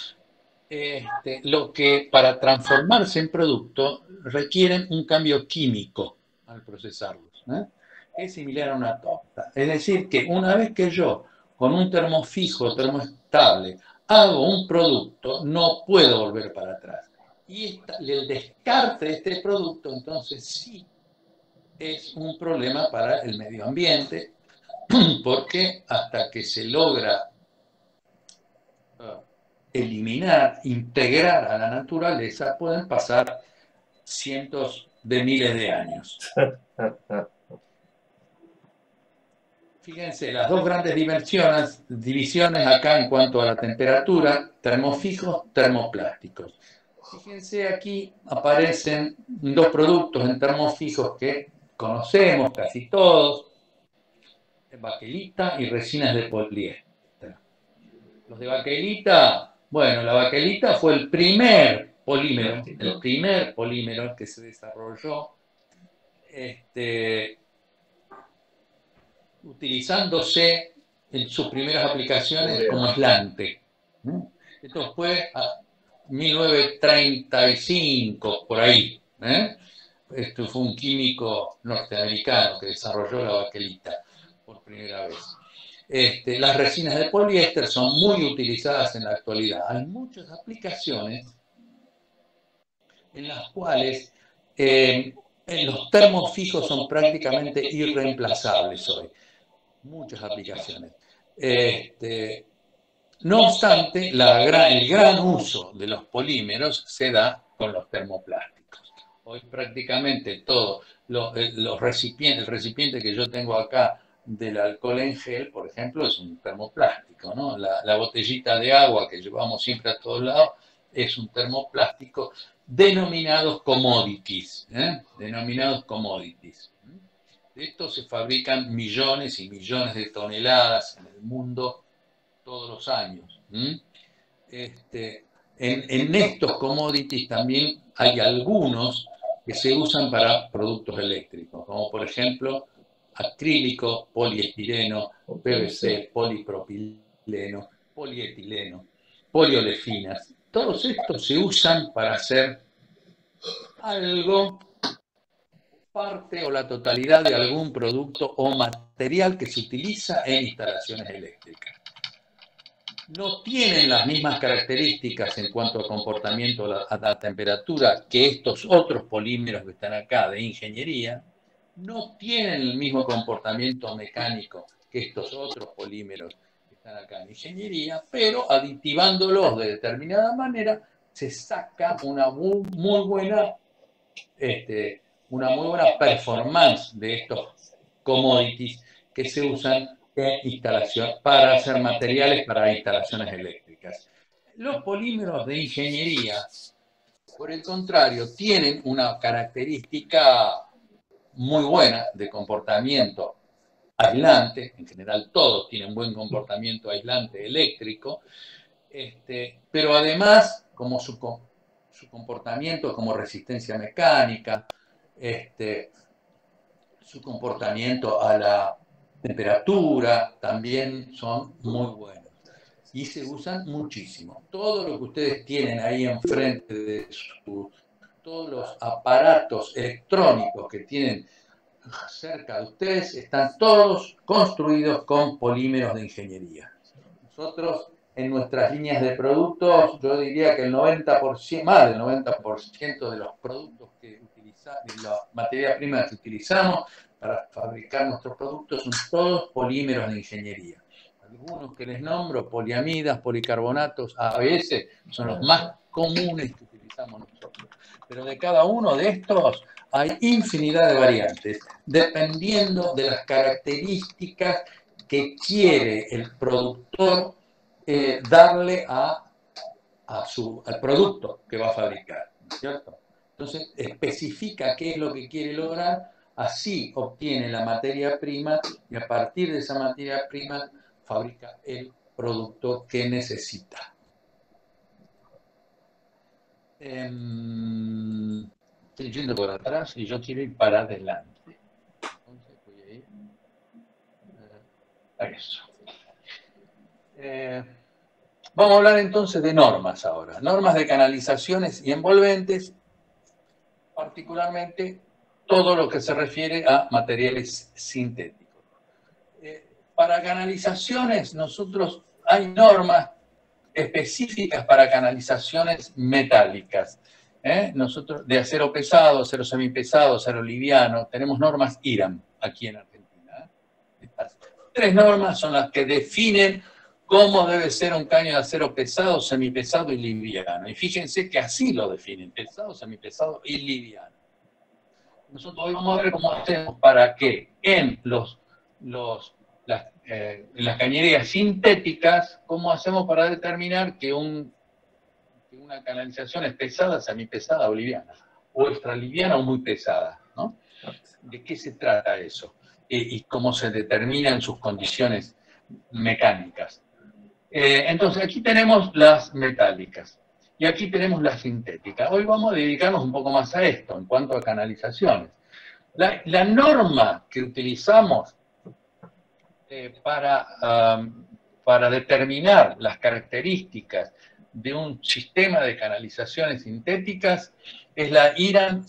lo que para transformarse en producto requieren un cambio químico al procesarlos, ¿eh? Es similar a una torta. Es decir, que una vez que yo con un termofijo o termoestable hago un producto, no puedo volver para atrás. Y el descarte de este producto, entonces sí es un problema para el medio ambiente, porque hasta que se logra eliminar, integrar a la naturaleza, pueden pasar cientos de miles de años. Fíjense, las dos grandes divisiones acá en cuanto a la temperatura, termofijos, termoplásticos. Fíjense, aquí aparecen dos productos en termofijos que conocemos casi todos, baquelita y resinas de poliéster. Los de baquelita, bueno, la baquelita fue el primer polímero que se desarrolló utilizándose en sus primeras aplicaciones como aislante. Esto fue a 1935, por ahí. Esto fue un químico norteamericano que desarrolló la baquelita por primera vez. Las resinas de poliéster son muy utilizadas en la actualidad. Hay muchas aplicaciones en las cuales los termofijos son prácticamente irreemplazables hoy. Muchas aplicaciones. No obstante, el gran uso de los polímeros se da con los termoplásticos. Hoy prácticamente todo, el recipiente que yo tengo acá del alcohol en gel, por ejemplo, es un termoplástico, ¿no? La botellita de agua que llevamos siempre a todos lados es un termoplástico, denominados commodities. Denominados commodities. De estos se fabrican millones y millones de toneladas en el mundo todos los años. En estos commodities también hay algunos que se usan para productos eléctricos, como por ejemplo acrílico, poliestireno, PVC, polipropileno, polietileno, poliolefinas. Todos estos se usan para hacer algo, parte o la totalidad de algún producto o material que se utiliza en instalaciones eléctricas. No tienen las mismas características en cuanto a comportamiento a la temperatura que estos otros polímeros que están acá de ingeniería. No tienen el mismo comportamiento mecánico que estos otros polímeros que están acá en ingeniería, pero aditivándolos de determinada manera se saca una muy buena performance de estos commodities que se usan en instalación para hacer materiales para instalaciones eléctricas. Los polímeros de ingeniería, por el contrario, tienen una característica muy buena de comportamiento aislante. En general todos tienen buen comportamiento aislante eléctrico, pero además como su comportamiento como resistencia mecánica, su comportamiento a la temperatura también son muy buenos y se usan muchísimo. Todo lo que ustedes tienen ahí enfrente de todos los aparatos electrónicos que tienen cerca de ustedes están todos construidos con polímeros de ingeniería. Nosotros en nuestras líneas de productos, yo diría que el 90%, más del 90% de los productos que utilizamos, de la materia prima que utilizamos para fabricar nuestros productos son todos polímeros de ingeniería. Algunos que les nombro, poliamidas, policarbonatos, ABS, son los más comunes que utilizamos nosotros. Pero de cada uno de estos hay infinidad de variantes, dependiendo de las características que quiere el productor darle al producto que va a fabricar, ¿cierto? Entonces especifica qué es lo que quiere lograr, así obtiene la materia prima y a partir de esa materia prima fabrica el producto que necesita. Estoy yendo por atrás y yo quiero ir para adelante. Entonces voy a ir a eso. Vamos a hablar entonces de normas ahora. Normas de canalizaciones y envolventes, particularmente todo lo que se refiere a materiales sintéticos. Para canalizaciones, hay normas específicas para canalizaciones metálicas. Nosotros, de acero pesado, acero semipesado, acero liviano, tenemos normas IRAM aquí en Argentina. Estas 3 normas son las que definen cómo debe ser un caño de acero pesado, semipesado y liviano. Y fíjense que así lo definen, pesado, semipesado y liviano. Nosotros hoy vamos a ver cómo hacemos para que en las cañerías sintéticas, cómo hacemos para determinar que una canalización es pesada, semipesada o liviana, o extraliviana o muy pesada, ¿no? ¿De qué se trata eso? Y cómo se determinan sus condiciones mecánicas. Entonces, aquí tenemos las metálicas y aquí tenemos las sintéticas. Hoy vamos a dedicarnos un poco más a esto, en cuanto a canalizaciones. La norma que utilizamos para determinar las características de un sistema de canalizaciones sintéticas es la IRAM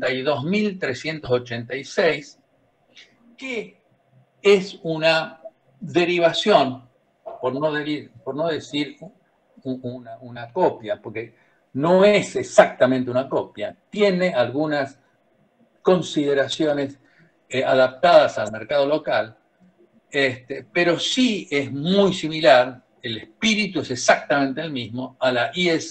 62386, que es una derivación, por no decir una copia, porque no es exactamente una copia, tiene algunas consideraciones adaptadas al mercado local, pero sí es muy similar, el espíritu es exactamente el mismo, a la IS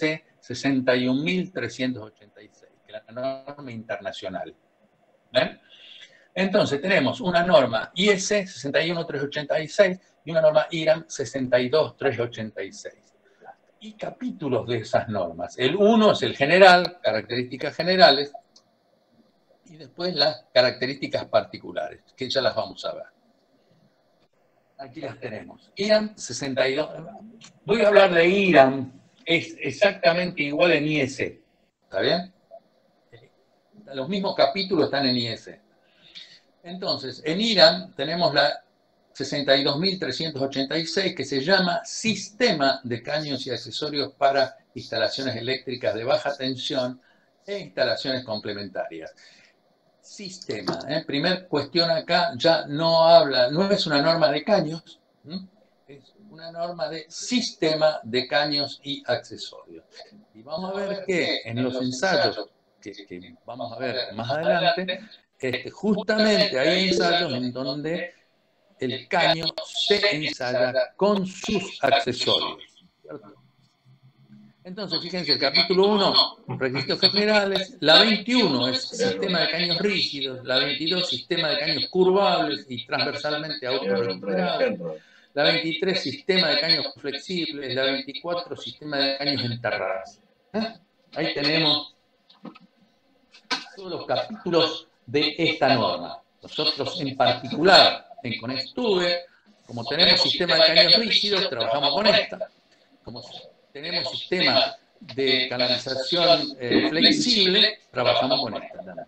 61386, que es la norma internacional. ¿Ven? Entonces tenemos una norma IS 61386 y una norma IRAM 62386. Y capítulos de esas normas. El 1 es el general, características generales, y después las características particulares, que ya las vamos a ver. Aquí las tenemos. IRAM 62. Voy a hablar de IRAM. Es exactamente igual en IS. ¿Está bien? Los mismos capítulos están en IS. Entonces, en IRAM tenemos la 62386, que se llama Sistema de Caños y Accesorios para Instalaciones Eléctricas de Baja Tensión e Instalaciones Complementarias. Sistema. Primer cuestión acá, ya no es una norma de caños, es una norma de sistema de caños y accesorios. Y vamos a ver que en los ensayos que vamos a ver más adelante, justamente hay ensayos en donde el caño se ensaya con sus accesorios, ¿cierto? Entonces, fíjense, el capítulo 1, requisitos generales, la 21 es sistema de caños rígidos, la 22, sistema de caños curvables y transversalmente autorrecuperables, la 23, sistema de caños flexibles, la 24, sistema de caños enterrados. Ahí tenemos todos los capítulos de esta norma. Nosotros en particular, en Conextube, como tenemos sistema de caños rígidos, trabajamos con esta. Como tenemos sistema de canalización flexible, trabajamos con esta también.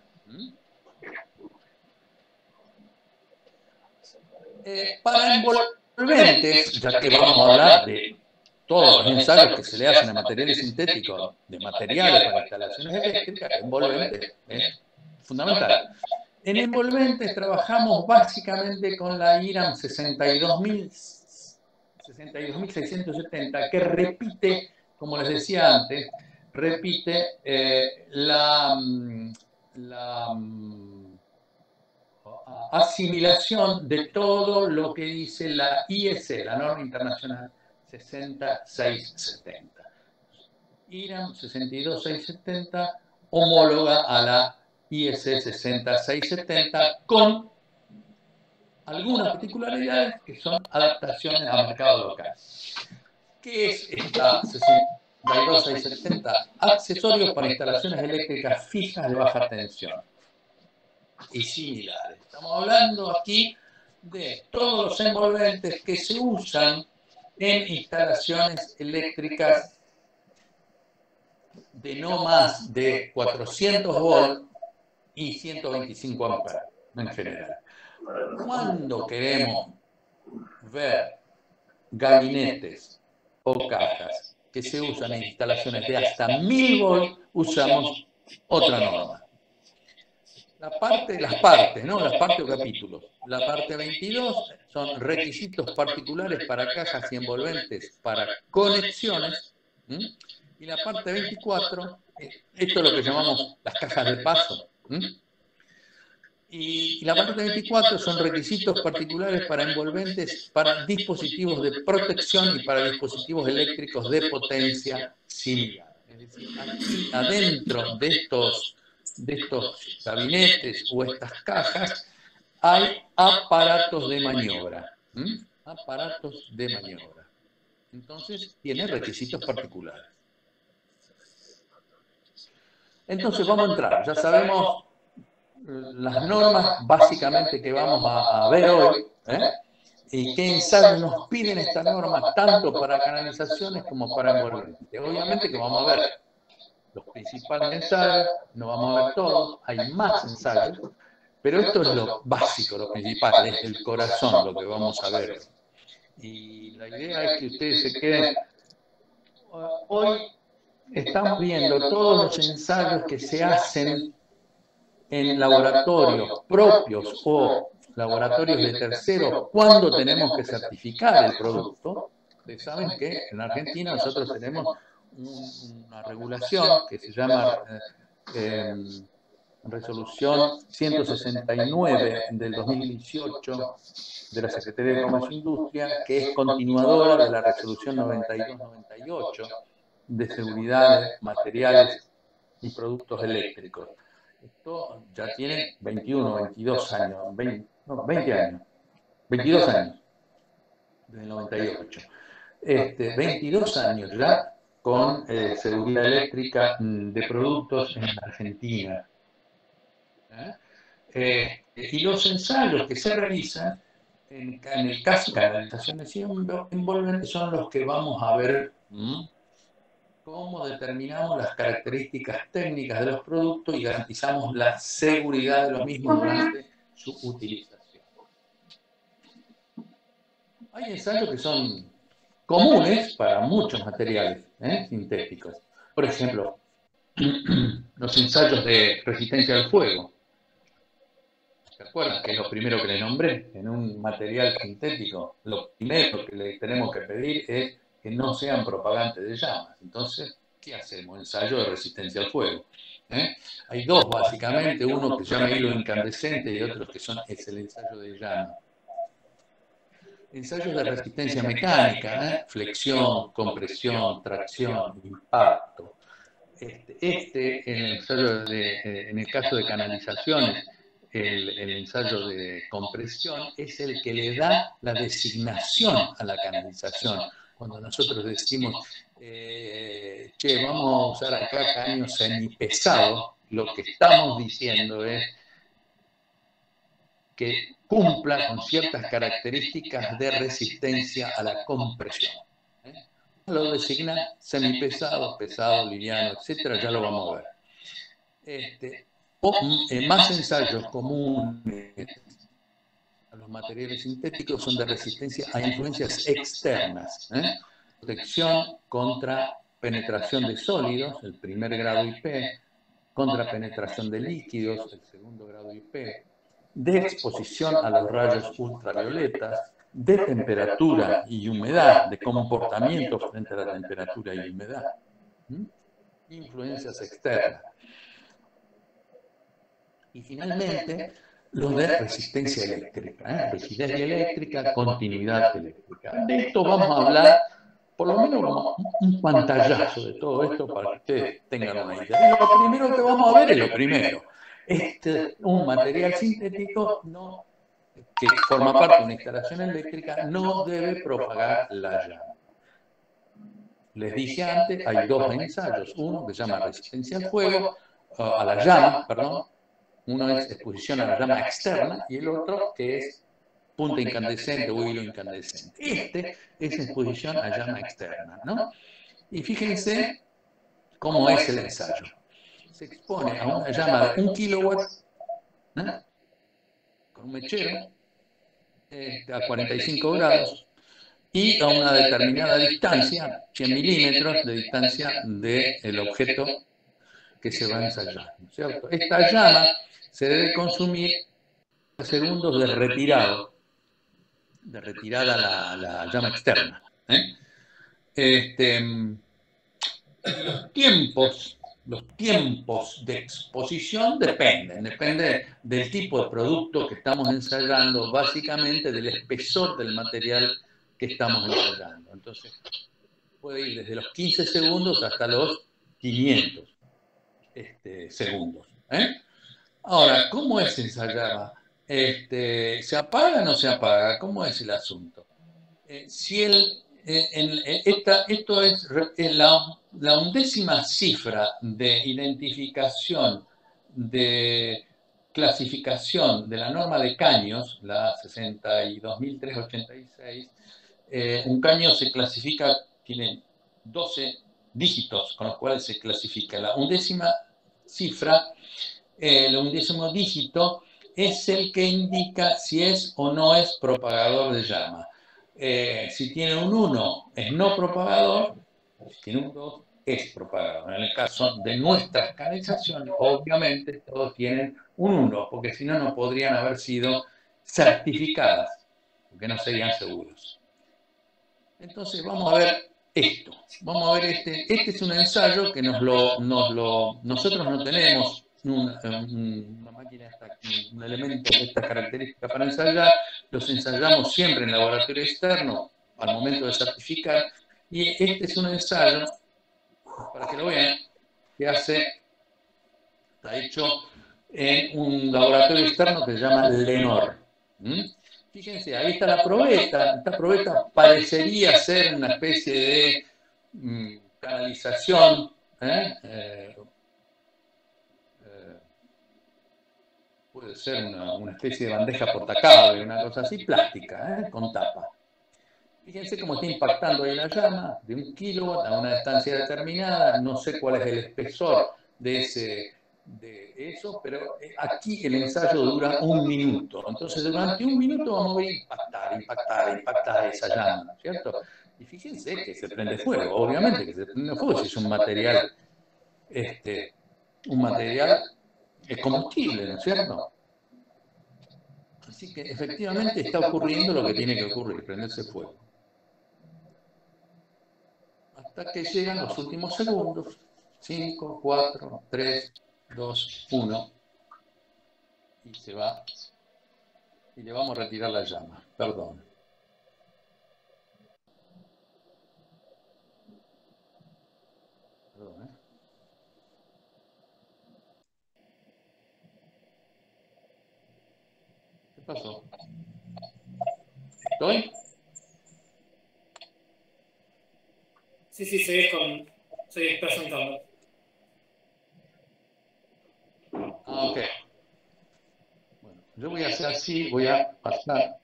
Para envolventes, ya que vamos a hablar de todos los ensayos que se le hacen a materiales sintéticos, de materiales para instalaciones eléctricas, envolventes es fundamental. En envolventes trabajamos básicamente con la IRAM 62670, que repite, como les decía antes, repite la asimilación de todo lo que dice la IEC, la norma internacional 60670. IRAM 62670 homóloga a la IEC 60670 con algunas particularidades que son adaptaciones al mercado local. ¿Qué es esta 62670? Accesorios para instalaciones eléctricas fijas de baja tensión y similares. Estamos hablando aquí de todos los envolventes que se usan en instalaciones eléctricas de no más de 400 volts y 125 amperes en general. Cuando queremos ver gabinetes o cajas que se usan en instalaciones de hasta 1000 volts, usamos otra norma. Las partes o capítulos. La parte 22 son requisitos particulares para cajas y envolventes para conexiones. Y la parte 24, esto es lo que llamamos las cajas de paso. Y la parte 24 son requisitos particulares para envolventes para dispositivos de protección y para dispositivos eléctricos de potencia similar. Es decir, aquí adentro de estos gabinetes o estas cajas hay aparatos de maniobra. Aparatos de maniobra. Entonces, tiene requisitos particulares. Entonces, vamos a entrar. Ya sabemos las normas básicamente que vamos a ver hoy, y qué ensayos nos piden estas normas, tanto para canalizaciones como para envolventes. Obviamente que vamos a ver los principales ensayos, no vamos a ver todos, hay más ensayos, pero esto es lo básico, lo principal, es el corazón, lo que vamos a ver. Y la idea es que ustedes se queden. Hoy estamos viendo todos los ensayos que se hacen en laboratorios propios o laboratorios de terceros cuando tenemos que certificar el producto. Ustedes saben que en Argentina nosotros tenemos una regulación que se llama Resolución 169 del 2018 de la Secretaría de Comercio e Industria, que es continuadora de la Resolución 92-98 de seguridad de materiales y productos eléctricos. Esto ya tiene 21, 22 años, 20 años, 22 años, del 98. 22 años ya con seguridad eléctrica de productos en Argentina. Y los ensayos que se realizan en el caso de canalizaciones envolventes son los que vamos a ver. Cómo determinamos las características técnicas de los productos y garantizamos la seguridad de los mismos durante su utilización. Hay ensayos que son comunes para muchos materiales sintéticos. Por ejemplo, los ensayos de resistencia al fuego. ¿Se acuerdan que es lo primero que les nombré? En un material sintético, lo primero que le tenemos que pedir es que no sean propagantes de llamas. Entonces, ¿qué hacemos? Ensayo de resistencia al fuego. Hay dos, básicamente, uno que se llama hilo incandescente y otro que es el ensayo de llama. Ensayos de resistencia mecánica, flexión, compresión, tracción, impacto. En el caso de canalizaciones, el ensayo de compresión es el que le da la designación a la canalización. Cuando nosotros decimos, vamos a usar acá caño semipesado, lo que estamos diciendo es que cumpla con ciertas características de resistencia a la compresión. Lo designa semipesado, pesado, liviano, etc. Ya lo vamos a ver. Más ensayos comunes a los materiales sintéticos son de resistencia a influencias externas. Protección contra penetración de sólidos, el primer grado IP, contra penetración de líquidos, el segundo grado IP, de exposición a los rayos ultravioletas, de temperatura y humedad, de comportamiento frente a la temperatura y humedad. Influencias externas. Y finalmente, los de resistencia eléctrica, rigidez eléctrica, continuidad eléctrica. De esto vamos a hablar, por lo menos un pantallazo de todo esto para que ustedes tengan una idea. Y lo primero que vamos a ver es lo primero. Un material sintético que forma parte de una instalación eléctrica no debe propagar la llama. Les dije antes, hay dos ensayos. Uno que se llama resistencia al fuego, a la llama, perdón. Uno es exposición a la llama externa y el otro que es punta incandescente o hilo incandescente. Es exposición a llama externa, ¿no? Y fíjense ¿Cómo es el ensayo? Se expone a una llama de 1 kilowatt, con un mechero, a 45 grados, y a una determinada distancia, 100 milímetros de distancia del objeto que se va a ensayar, ¿cierto? Esta llama se debe consumir segundos de retirada la llama externa. Los tiempos de exposición depende del tipo de producto que estamos ensayando, básicamente del espesor del material que estamos ensayando. Entonces, puede ir desde los 15 segundos hasta los 500 segundos. Ahora, ¿cómo es esa llama? ¿Se apaga o no se apaga? ¿Cómo es el asunto? Esto es la 11ª cifra de identificación de clasificación de la norma de caños, la 62.386. Un caño se clasifica, tiene 12 dígitos con los cuales se clasifica. La 11ª cifra, el 11º dígito, es el que indica si es o no es propagador de llama. Si tiene un 1 es no propagador, si tiene un 2 es propagador. En el caso de nuestras canalizaciones, obviamente todos tienen un 1, porque si no, no podrían haber sido certificadas, porque no serían seguros. Entonces vamos a ver esto. Vamos a ver este es un ensayo que nosotros no tenemos una máquina, un elemento de estas características para ensayar. Los ensayamos siempre en laboratorio externo al momento de certificar. Y este es un ensayo, para que lo vean, que está hecho en un laboratorio externo que se llama Lenor. Fíjense, ahí está la probeta. Esta probeta parecería ser una especie de canalización, puede ser una especie de bandeja portacable, una cosa así, plástica, con tapa. Fíjense cómo está impactando ahí la llama de 1 kilowatt a una distancia determinada. No sé cuál es el espesor de eso, pero aquí el ensayo dura 1 minuto. Entonces, durante 1 minuto vamos a ver impactar esa llama, ¿cierto? Y fíjense que se prende fuego, obviamente que se prende fuego si es un material combustible, ¿no es cierto? Así que efectivamente está ocurriendo lo que tiene que ocurrir, prenderse fuego. Hasta que llegan los últimos segundos. 5, 4, 3, 2, 1. Y se va. Y le vamos a retirar la llama. Perdón. ¿Qué pasó? ¿Estoy? Sí, seguís presentando. Ok. Bueno, yo voy a hacer así, voy a pasar.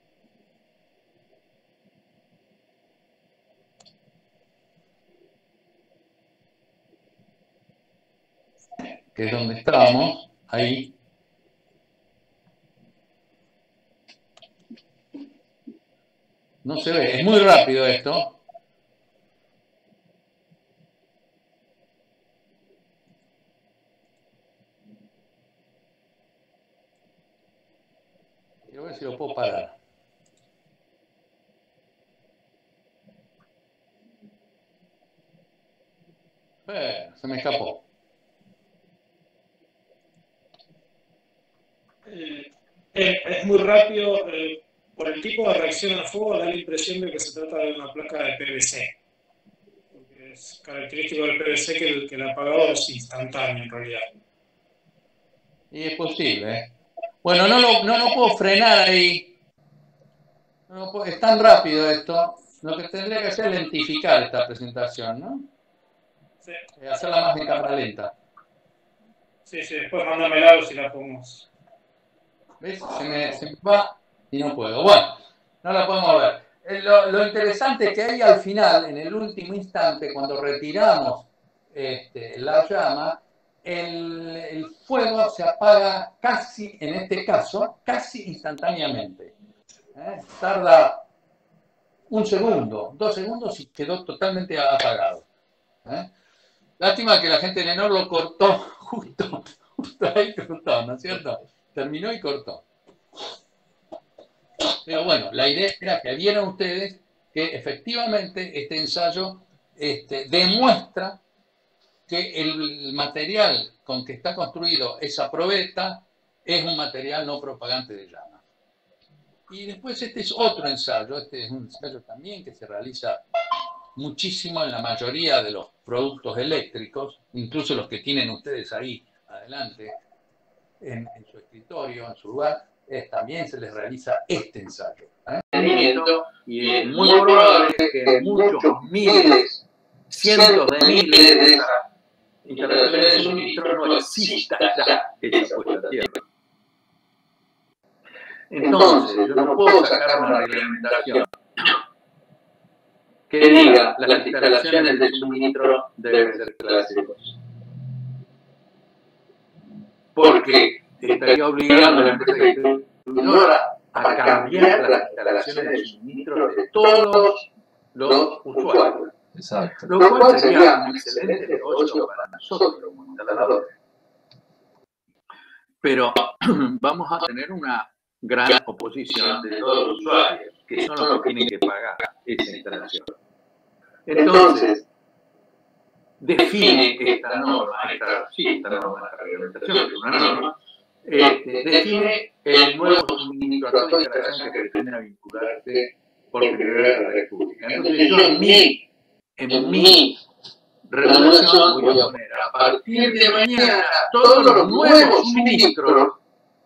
Que es donde estábamos, ahí. No se ve, es muy rápido esto. Quiero ver si lo puedo parar. Se me escapó. Es muy rápido. Por el tipo de reacción al fuego da la impresión de que se trata de una placa de PVC. Porque es característico del PVC que el apagador es instantáneo en realidad. Y es posible. Bueno, no lo puedo frenar ahí. Es tan rápido esto. Lo que tendría que hacer es lentificar esta presentación, ¿no? Sí. Hacerla más en cámara lenta. Sí, después mándame el audio si la ponemos. ¿Ves? Se me va y no puedo. Bueno, no la podemos ver. Lo interesante es que ahí al final, en el último instante, cuando retiramos la llama, el fuego se apaga casi, en este caso, casi instantáneamente. Tarda 1 segundo, 2 segundos y quedó totalmente apagado. Lástima que la gente de Lenor lo cortó justo ahí cortó, ¿no es cierto? Terminó y cortó. Pero bueno, la idea era que vieran ustedes que efectivamente este ensayo demuestra que el material con que está construido esa probeta es un material no propagante de llama. Y después este es otro ensayo, este es un ensayo también que se realiza muchísimo en la mayoría de los productos eléctricos, incluso los que tienen ustedes ahí adelante en su escritorio, en su lugar, también se les realiza este ensayo. Y es muy probable que muchos miles, cientos de miles de esas instalaciones de suministro no exista ya esa puesta a tierra. Entonces, yo no puedo sacar una reglamentación que diga las instalaciones de suministro deben ser clase 2. Porque estaría obligando a la empresa distribuidora a cambiar las instalaciones de suministro de todos los usuarios. Exacto. Lo cual sería un excelente negocio para nosotros como instaladores. Pero vamos a tener una gran oposición de todos los usuarios, que son los que tienen que pagar esa instalación. Entonces, define esta norma, esta reglamentación, es una norma, define el nuevo suministro a toda instalación que pretenda vincularse por primera a la red pública. Entonces, yo en mi regulación voy a poner a partir de mañana todos los nuevos suministros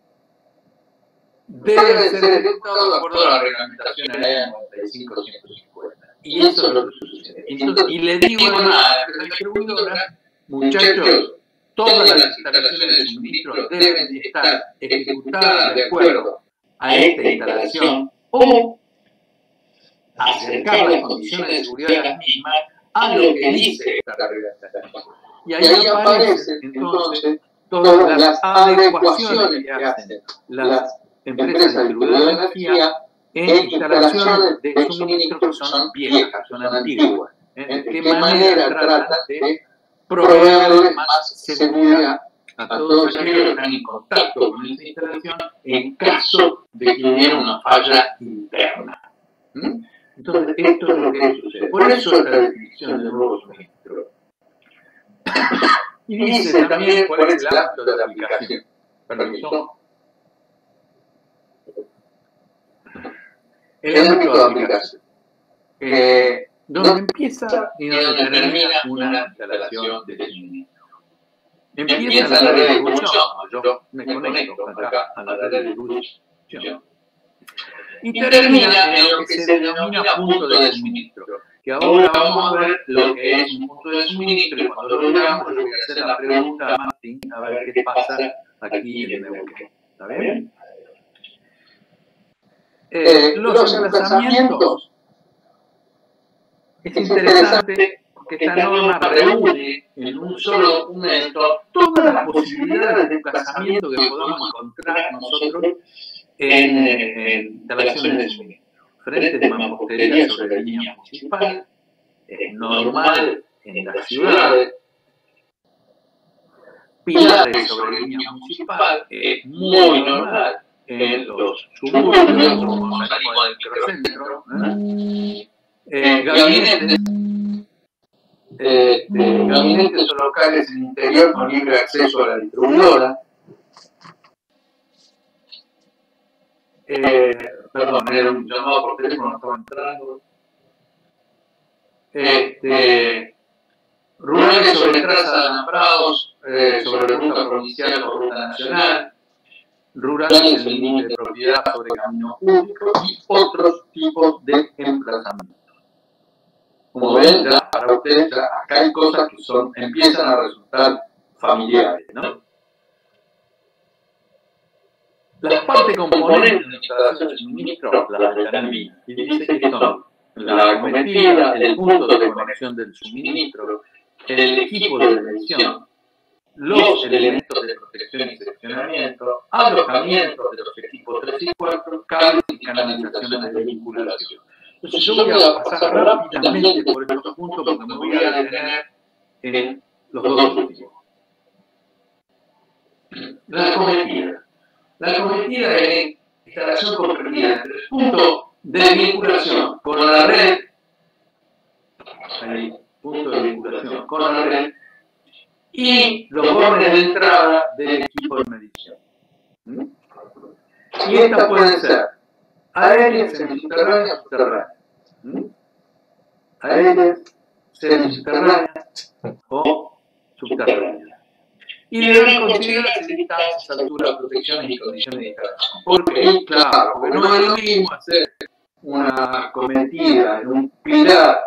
deben ser ejecutados de acuerdo a la reglamentación AEA 95-150. Y eso es lo que sucede. Entonces, y le digo a la distribuidora, muchachos, todas las instalaciones de suministro deben estar ejecutadas de acuerdo a esta instalación o acercar las condiciones de seguridad de las mismas a lo que dice esta reglamentación. Y ahí aparecen entonces todas las adecuaciones que hacen las empresas distribuidoras de energía en instalaciones de suministro que son viejas, que son antiguas. ¿De qué manera trata de proveerle más seguridad a todos aquellos que están en contacto con esa instalación en caso de que hubiera una falla interna? Entonces, esto es lo que sucede. Por eso esta definición de nuevo suministro. Y dice también cuál es el ámbito de aplicación. Permiso. El ámbito de aplicación. Donde empieza y donde termina una instalación de suministro. Empieza la red de distribución. Yo me conecto acá a la red de distribución. Y termina en lo que se denomina punto de suministro. Que ahora vamos a ver lo que es un punto de suministro. Y cuando lo veamos, le voy a hacer la pregunta a Martín a ver qué pasa aquí en Neuquén. ¿Está bien? Los emplazamientos. Es interesante porque esta norma reúne en un solo documento todas las posibilidades de emplazamiento que podamos encontrar nosotros en instalaciones de suministro. Frentes de mampostería sobre línea municipal, es normal en las ciudades. Pilares sobre línea municipal, es muy normal en los suburbios, como salimos del microcentro. Gabinetes o locales en el interior con libre acceso a la distribuidora. Perdón, era un llamado por teléfono, estaba entrando. Rurales sobre traza de alambrados, sobre ruta provincial o ruta nacional. Rurales en límite de propiedad sobre camino público y otros tipos de emplazamientos. Como ven, ya para ustedes, ya acá hay cosas que empiezan a resultar familiares, ¿no? Las partes componentes de la instalación de suministro las determina y dice que son la acometida, el punto de conexión del suministro, el equipo de medición, los elementos de protección y seccionamiento, alojamiento de los equipos 3 y 4, cables y canalizaciones de vinculación. Entonces yo voy a pasar rápidamente por estos puntos porque me voy a detener en los dos últimos. La acometida. La acometida es instalación comprendida entre el punto de vinculación con la red, ahí, punto de vinculación con la red, y los bordes de entrada del equipo de medición. Y estas pueden ser aéreas, semisubterráneas, subterráneas. Aéreas, semisubterráneas o subterráneas. Y deben considerarse distancias, alturas, protecciones y condiciones de instalación. Porque, claro, porque no es lo mismo hacer una acometida en un pilar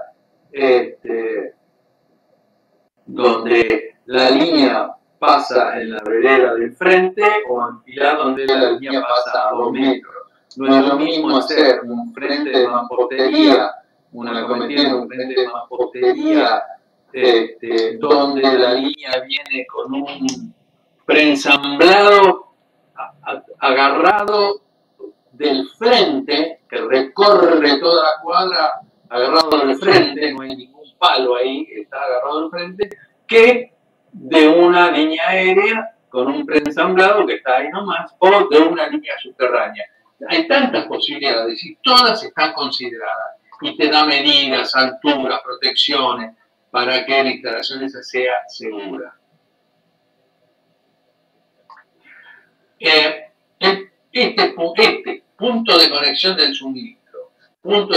donde la línea pasa en la vereda del frente o en pilar donde la línea pasa a 2 metros. No es lo mismo hacer un frente de mampostería, una acometida en un frente de mampostería donde la línea viene con un preensamblado agarrado del frente, que recorre toda la cuadra agarrado del frente, no hay ningún palo ahí, está agarrado del frente, que de una línea aérea con un preensamblado que está ahí nomás, o de una línea subterránea. Hay tantas posibilidades y todas están consideradas y te da medidas, alturas, protecciones para que la instalación esa sea segura. Este punto de conexión del suministro, punto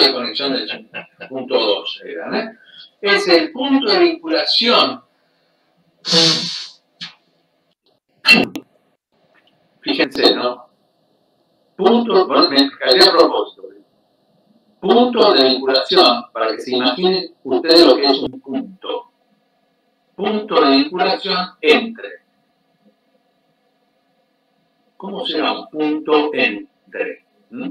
2 era, es el punto de vinculación. Fíjense, ¿no? Me callé a propósito. Punto de vinculación, para que se imaginen ustedes lo que es un punto. Punto de vinculación entre. ¿Cómo será un punto entre?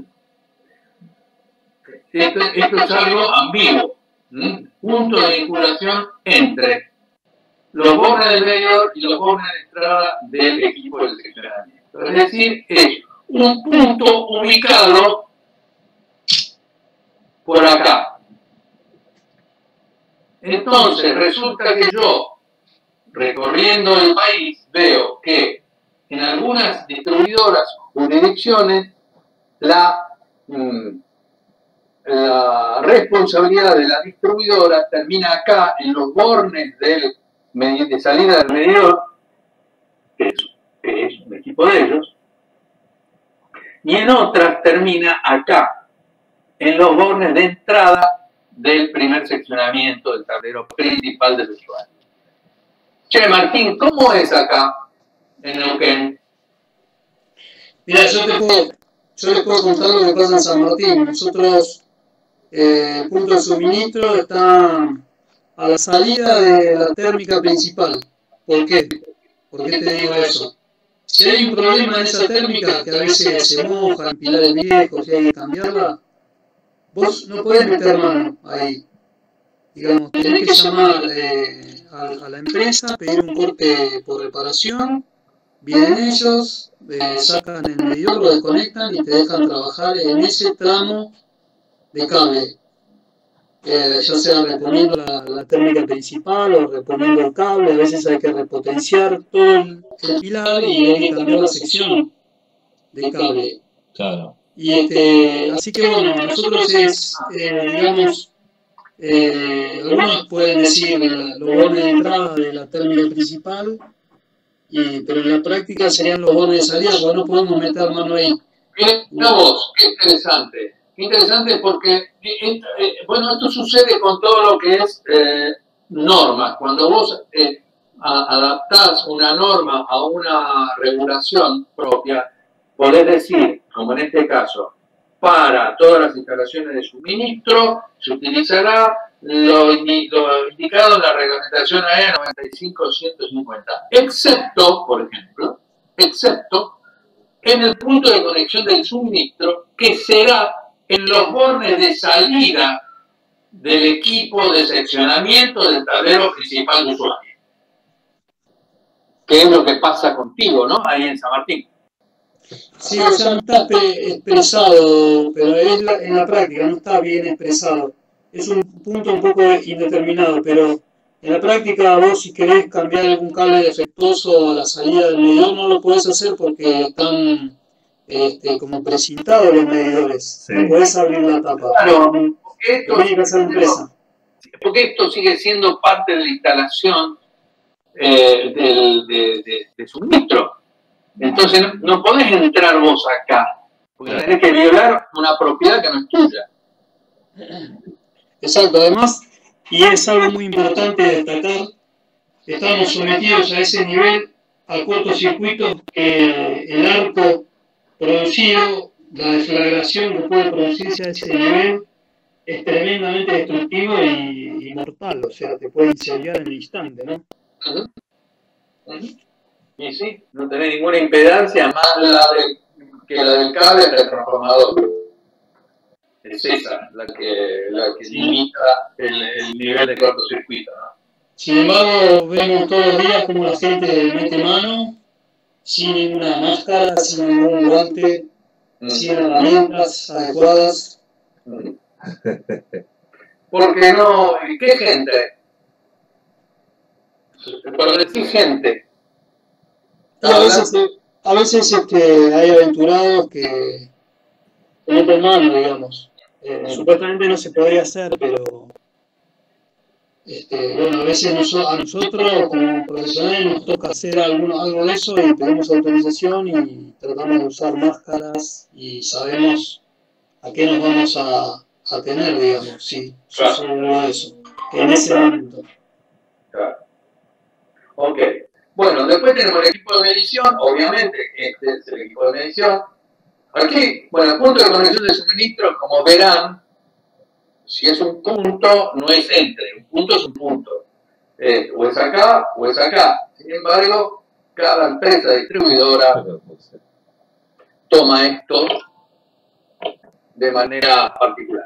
Esto es algo ambiguo. Punto de vinculación entre los bordes del medidor y los bordes de entrada del equipo de seccionamiento. Es decir, es un punto ubicado por acá. Entonces, resulta que yo, recorriendo el país, veo que en algunas distribuidoras o jurisdicciones la responsabilidad de la distribuidora termina acá, en los bornes de salida del medidor, que es un equipo de ellos, y en otras termina acá, en los bornes de entrada del primer seccionamiento del tablero principal del usuario. Che, Martín, ¿cómo es acá en Neuquén? Mira, yo les puedo contar lo que pasa en San Martín. Nosotros, el punto de suministro está a la salida de la térmica principal. ¿Por qué? ¿Por qué te digo eso? Si hay un problema en esa térmica, que a veces se moja en pilares viejos y hay que cambiarla, vos no podés meter mano ahí. Digamos, tenés que llamar a la empresa, pedir un corte por reparación, vienen ellos, sacan el medidor, lo desconectan y te dejan trabajar en ese tramo de cable. Ya sea reponiendo la térmica principal o reponiendo el cable, a veces hay que repotenciar todo el pilar y hay que cambiar la sección de cable. Claro. Y así que bueno, nosotros digamos, algunos pueden decir los bordes de entrada de la térmica principal, pero en la práctica serían los bordes de salida, porque no podemos meter mano ahí. Mira vos, qué interesante. Interesante porque, bueno, esto sucede con todo lo que es normas. Cuando vos adaptás una norma a una regulación propia, podés decir, como en este caso, para todas las instalaciones de suministro se utilizará lo indicado en la reglamentación AE 95-150, excepto, por ejemplo, en el punto de conexión del suministro, que será en los bordes de salida del equipo de seccionamiento del tablero principal de usuario. Que es lo que pasa contigo, ¿no? Ahí en San Martín. Sí, o sea, no está expresado, pero en la práctica no está bien expresado. Es un punto un poco indeterminado, pero en la práctica vos si querés cambiar algún cable defectuoso a la salida del medidor no lo podés hacer porque están como precintados los medidores. Sí. No podés abrir la tapa. Claro, porque esto, tiene que hacer empresa. Porque esto sigue siendo parte de la instalación de suministro. Entonces no podés entrar vos acá, porque tenés que violar una propiedad que no es tuya. Exacto, además, y es algo muy importante destacar, estamos sometidos a ese nivel, al cortocircuito, que el arco producido, la deflagración que puede producirse a ese nivel, es tremendamente destructivo y mortal, o sea, te puede incendiar en el instante, ¿no? Y sí, no tenés ninguna impedancia más que la del cable del transformador. Es esa la que limita el nivel de cortocircuito, ¿no? Sin embargo, vemos todos los días como la gente mete mano, sin ninguna máscara, sin ningún guante, sin herramientas adecuadas. Porque no, ¿qué gente? Por decir gente. Y a veces hay aventurados que meten mano, digamos. Supuestamente no se podría hacer, pero bueno, a veces a nosotros como profesionales nos toca hacer algo de eso y pedimos autorización y tratamos de usar máscaras y sabemos a qué nos vamos a tener, digamos, si sucede algo de eso, en ese momento. Claro. Ok. Bueno, después tenemos el equipo de medición, obviamente, este es el equipo de medición. Aquí, bueno, el punto de conexión de suministro, como verán, si es un punto, no es entre, un punto es un punto. O es acá o es acá. Sin embargo, cada empresa distribuidora toma esto de manera particular.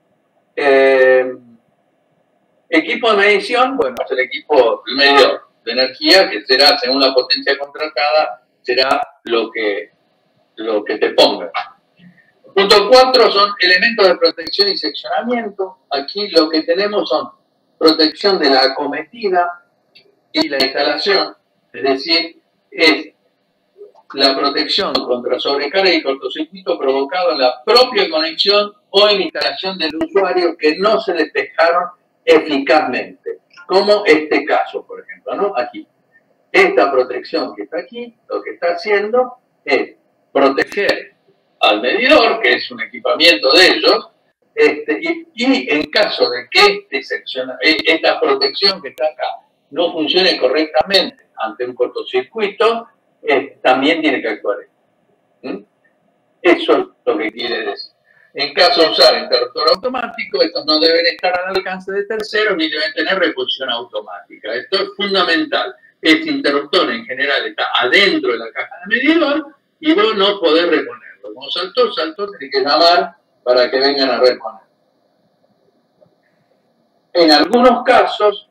Equipo de medición, bueno, es el equipo del medidor de energía, que será, según la potencia contratada, será lo que te ponga. Punto 4 son elementos de protección y seccionamiento. Aquí lo que tenemos son protección de la acometida y la instalación, es decir, es la protección contra sobrecarga y cortocircuito provocado en la propia conexión o en instalación del usuario que no se despejaron eficazmente, como este caso, por ejemplo, ¿no? Aquí. Esta protección que está aquí, lo que está haciendo es proteger al medidor, que es un equipamiento de ellos, y en caso de que esta protección que está acá no funcione correctamente ante un cortocircuito, también tiene que actuar esto. Eso es lo que quiere decir. En caso de usar interruptor automático, estos no deben estar al alcance de terceros ni deben tener reposición automática. Esto es fundamental. Este interruptor en general está adentro de la caja de medidor y vos no podés reponerlo. Como saltó, tenés que llamar para que vengan a reponer. En algunos casos,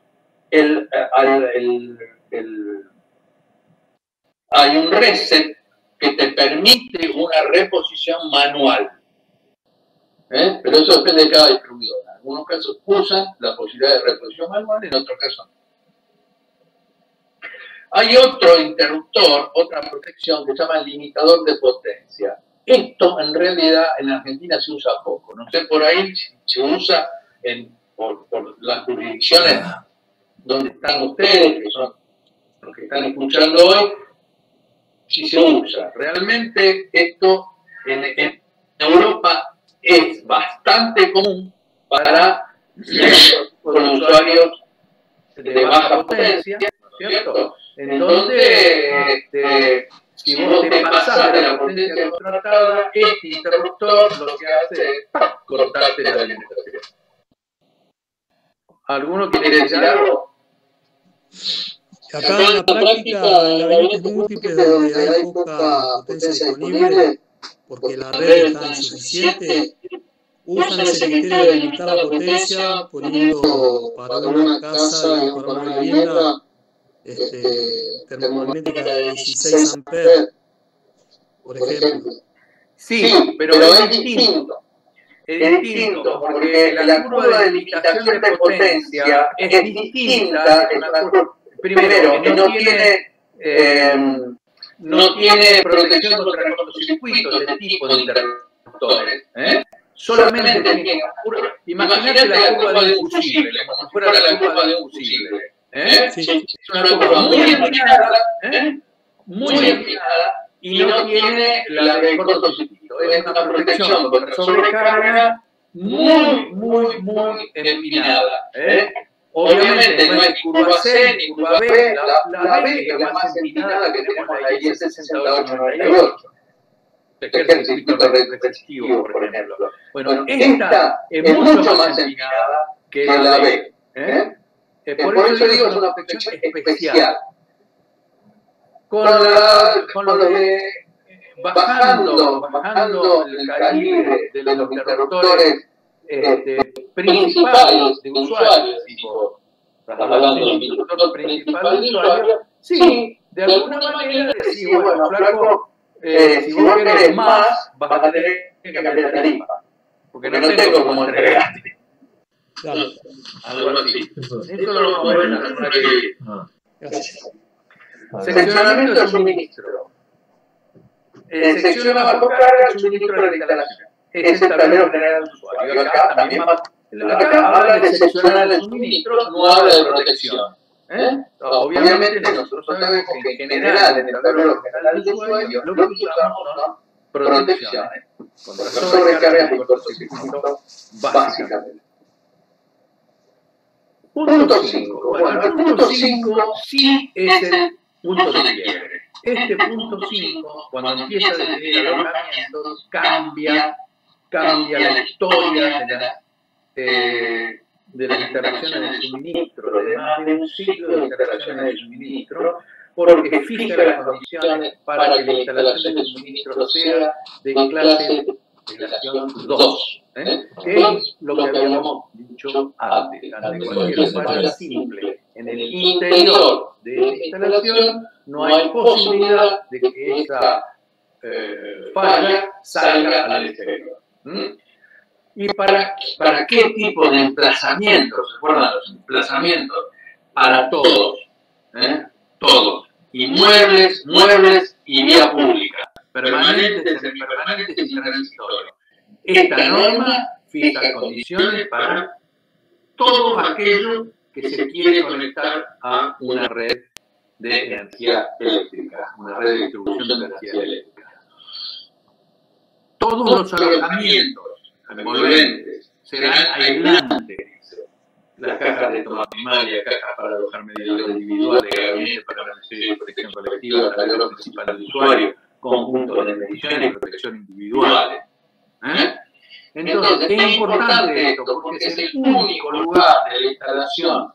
hay un reset que te permite una reposición manual. Pero eso depende de cada distribuidor. En algunos casos usan la posibilidad de reposición manual, en otros casos no. Hay otro interruptor, otra protección que se llama limitador de potencia. Esto en realidad en Argentina se usa poco. No sé por ahí si se usa por las jurisdicciones donde están ustedes, que son los que están escuchando hoy, si se usa. Realmente esto en Europa es bastante común para los usuarios de baja potencia, ¿cierto? En donde si vos te pasás de la potencia contratada, este interruptor lo que hace es cortarte la alimentación. ¿Alguno quiere decir algo? Acá en la práctica, en gabinetes múltiples donde hay poca potencia disponible, porque la red está insuficiente, usan ese criterio de limitar la potencia poniendo para una casa y para una vivienda termomagnética de 16 amperes, por ejemplo. Sí, pero es distinto. Es distinto, porque la curva de limitación de potencia es distinta. Primero, que no tiene protección contra cortocircuitos, ese tipo de interruptores. Solamente tiene una curva. Imagínate la curva de un fusible, como si fuera la curva de un fusible. Sí. Es una curva muy empinada, y no tiene la de cortocircuito. Es una protección contra sobrecarga muy empinada. Obviamente no es curva C ni curva B, la B es la más empinada que tenemos, la IE 6898. Que es el circuito repetitivo, por ejemplo. Bueno, esta es mucho más empinada que la B. Por eso digo que es una protección especial. Con lo de bajando el calibre de los interruptores principales de usuarios, tipo, estás hablando del interruptor principal de usuarios, sí, de alguna manera decís, bueno, flaco, si vos querés más, vas a tener que cambiar de tarifa, porque no tengo cómo entregarte. Claro. Algo así. Eso lo vamos a ver en la semana que viene. Gracias. Seccionamiento de suministro. Secciona bajo carga el suministro de la instalación. Es el tablero general del usuario. Acá también acá habla de seccionar el suministro, no habla de protección. Obviamente nosotros sabemos que en general en el tablero general del usuario lo que usamos son protecciones contra sobrecargas y cortocircuito básicamente. Punto 5. Bueno, el punto 5 sí es el punto de quiebre. Este punto 5, cuando empieza a definir alojamientos, cambia la historia de las instalaciones de suministro, de más de un ciclo de instalaciones de suministro, porque fija las condiciones para que la instalación de suministro sea de clase de instalación 2. Que es lo que habíamos dicho antes. Ante cualquier falla simple en el interior de esa instalación, no hay posibilidad de que esa falla salga al exterior. ¿Y para qué tipo de emplazamientos? ¿Se acuerdan los emplazamientos? Para todos. Todos. Inmuebles, muebles y vía pública. Permanentes, semipermanentes y transitorios. Esta norma fija condiciones para todo aquello que se quiere conectar a una red de energía eléctrica, una red de distribución de energía eléctrica. Todos los alojamientos envolventes serán aislantes. Las cajas de toma primaria, cajas para alojar medidores individuales, gabinetes para la serie de protección colectiva, tablero principal del usuario, conjunto de mediciones y protección individuales. Entonces, es importante esto porque es el único lugar de la instalación.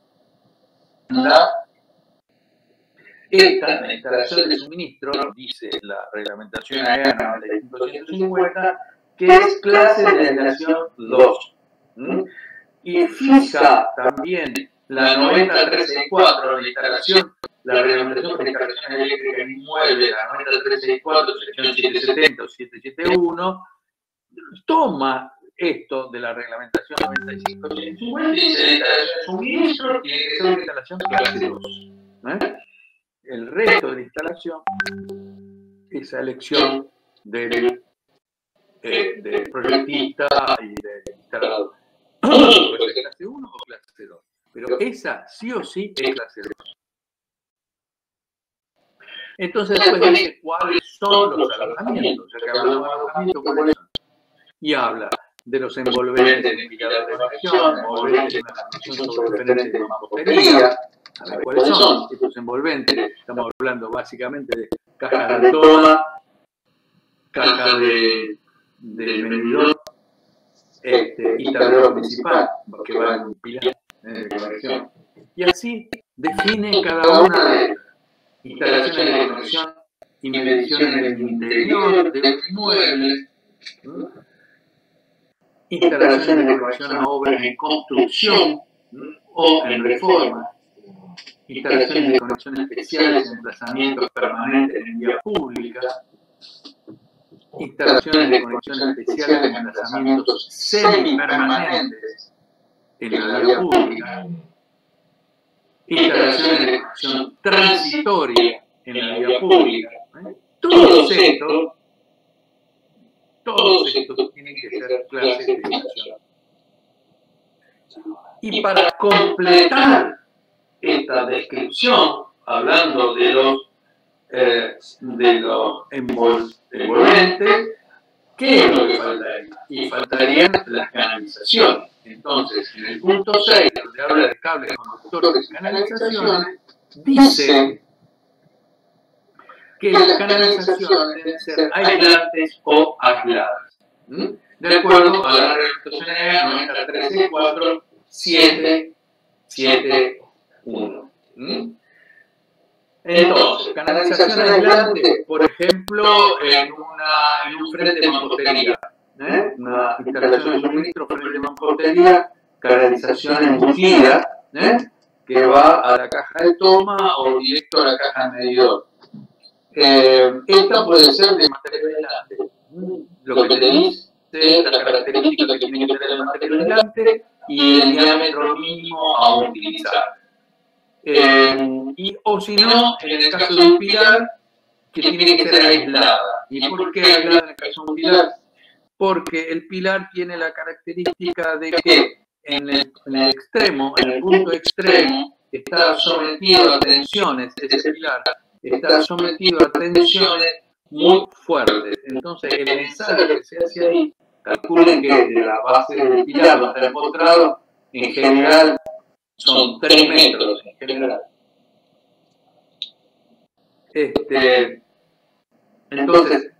La instalación de suministro, dice la reglamentación AEA 9550, que es clase de instalación 2. Y fija también la 90.364 de instalación, la reglamentación para instalaciones eléctricas en inmuebles, la 90.364, sección 770 o 771, toma esto de la reglamentación 9550 y dice la instalación de suministro tiene que ser una instalación clase 2. El resto de la instalación es la elección del proyectista y del instalador. Puede ser clase 1 o clase 2, pero esa sí o sí es clase 2. Entonces después dice cuáles son los alojamientos, ya que hablamos de alojamientos, ¿cuáles son? Y habla de los envolventes de ventilador de evasión, envolventes de una construcción sobre referente de mampostería. ¿Saben cuáles son estos envolventes? Estamos hablando básicamente de caja de toma, caja de medidor y tablero principal, que va en un pilar de conexión. Y así define cada una de instalaciones de conexión y mediciones en el interior de un inmueble. instalaciones de conexión a obras en construcción o en reforma, instalaciones de conexión especiales en emplazamientos permanentes en vía pública, instalaciones de conexión especiales en emplazamientos semipermanentes en la vía pública, instalaciones de conexión transitoria en la vía pública. Todos estos tienen que ser clases de estación. Y para completar esta descripción, hablando de los envolventes, ¿qué es lo que faltaría? Y faltarían las canalizaciones. Entonces, en el punto 6, donde habla de cables conductores y canalizaciones, dice que las canalizaciones deben ser aislantes o aisladas, de acuerdo a la reglamentación EA 90.13.4.7.7.1. Entonces, canalización aislante, por ejemplo, en un frente de mampostería, una instalación de suministro, frente de mampostería, canalización embutida, que va a la caja de toma o directo a la caja de medidor. Esta puede ser de material aislante. Lo que te dice es la característica que tiene que tener el material aislante y el diámetro mínimo a utilizar. O si no, en el caso de un pilar, que tiene que ser aislada. ¿Y por qué aislada en el caso de un pilar? Porque el pilar tiene la característica de que en el extremo, en el punto extremo, está sometido a tensiones, ese pilar está sometido a tensiones muy fuertes. Entonces, el ensayo que se hace ahí, calculen que de la base del pilar hasta el postrado, en general, son 3 metros, en general. Entonces,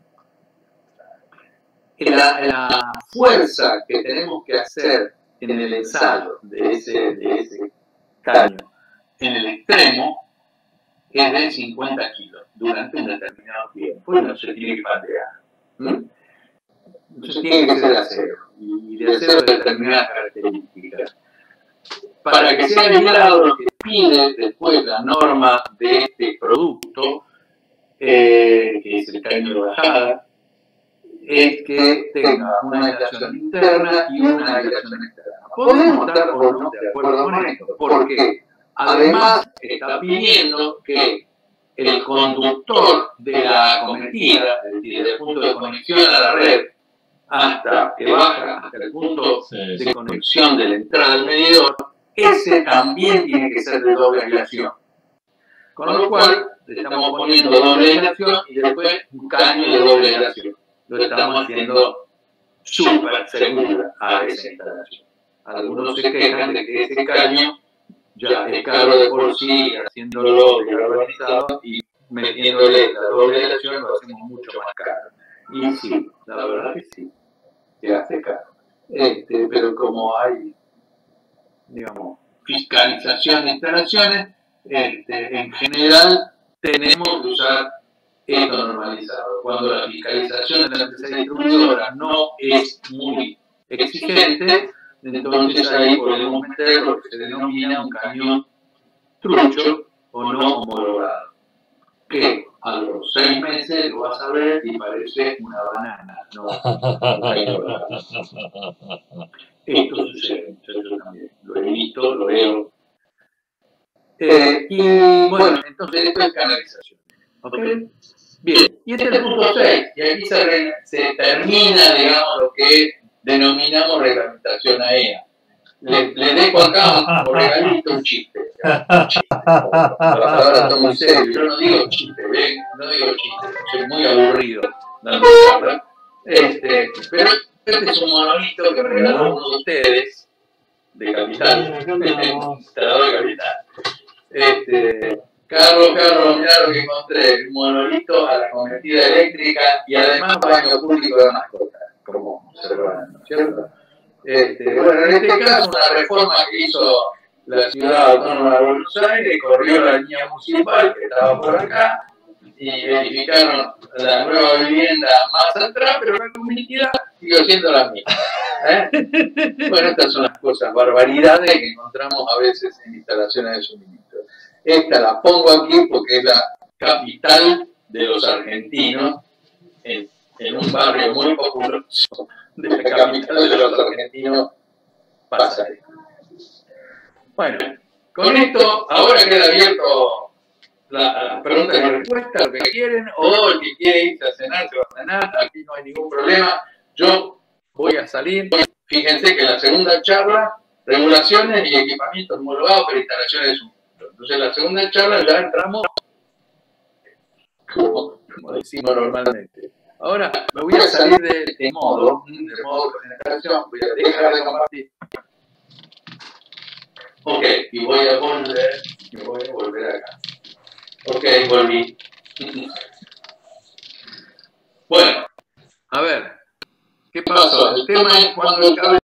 la fuerza que tenemos que hacer en el ensayo de ese caño en el extremo es de 50 kilos durante un determinado tiempo y no se tiene que pandear. Entonces tiene que ser de acero y de acero de determinadas características. Para que sea aislado, lo que pide después la norma de este producto, que es el caño de bajada, es que tenga una aislación interna y una aislación externa. Podemos estar o no de acuerdo con esto, porque además está pidiendo que el conductor de la cometida, es decir, del punto de conexión a la red, hasta que baja hasta el punto de conexión de la entrada del medidor, ese también tiene que ser de doble aislación. Con lo cual, le estamos poniendo doble aislación y después un caño de doble aislación. Lo estamos haciendo súper segura a esa instalación. Algunos se quejan de que ese caño ya es caro de por sí, haciéndolo de galvanizado y metiéndole la doble aislación lo hacemos mucho más caro. Y sí, la verdad que sí, se hace caro. Pero como hay, digamos, fiscalización de instalaciones, en general tenemos que usar esto normalizado. Cuando la fiscalización de la empresa distribuidora no es muy exigente, entonces ahí podemos meter lo que se denomina un cañón trucho o no homologado, que a los 6 meses lo vas a ver y parece una banana, ¿no? Esto sucede, yo también lo he visto, lo veo. Y bueno, entonces esto es canalización. ¿Ok? Bien, y este es el punto 6, y aquí se termina, digamos, lo que denominamos reglamentación AEA. Le dejo acá como regalito un chiste. Ahora estoy muy serio, yo no digo chiste, ¿ven? No digo chiste, soy muy aburrido dando charla. Pero este es un monolito que regaló uno de ustedes, de Capital, instalador de Capital. Carlos, mirá lo que encontré, un monolito a la cometida eléctrica y además baño público de mascotas, como observan, ¿no es cierto? Bueno, en este caso, una reforma que hizo la ciudad autónoma de Buenos Aires, corrió la línea municipal que estaba por acá y edificaron la nueva vivienda más atrás, pero la comunidad sigo siendo la misma. Bueno, estas son las cosas, barbaridades que encontramos a veces en instalaciones de suministro. Esta la pongo aquí porque es la capital de los argentinos, en un barrio muy populoso de la capital de los argentinos, pasa esto. Bueno, con esto ahora queda abierto la pregunta y respuesta, lo que quieren, o el que quiere irse a cenar, se va a cenar, aquí no hay ningún problema. Yo voy a salir, fíjense que en la segunda charla, regulaciones y equipamientos homologados para instalaciones de suministro. Entonces en la segunda charla ya entramos, como decimos normalmente. Ahora me voy a salir de modo presentación, voy a dejar de compartir. Ok, y voy a volver acá. Ok, volví. Bueno, a ver, ¿qué pasó? El tema es cuando el cable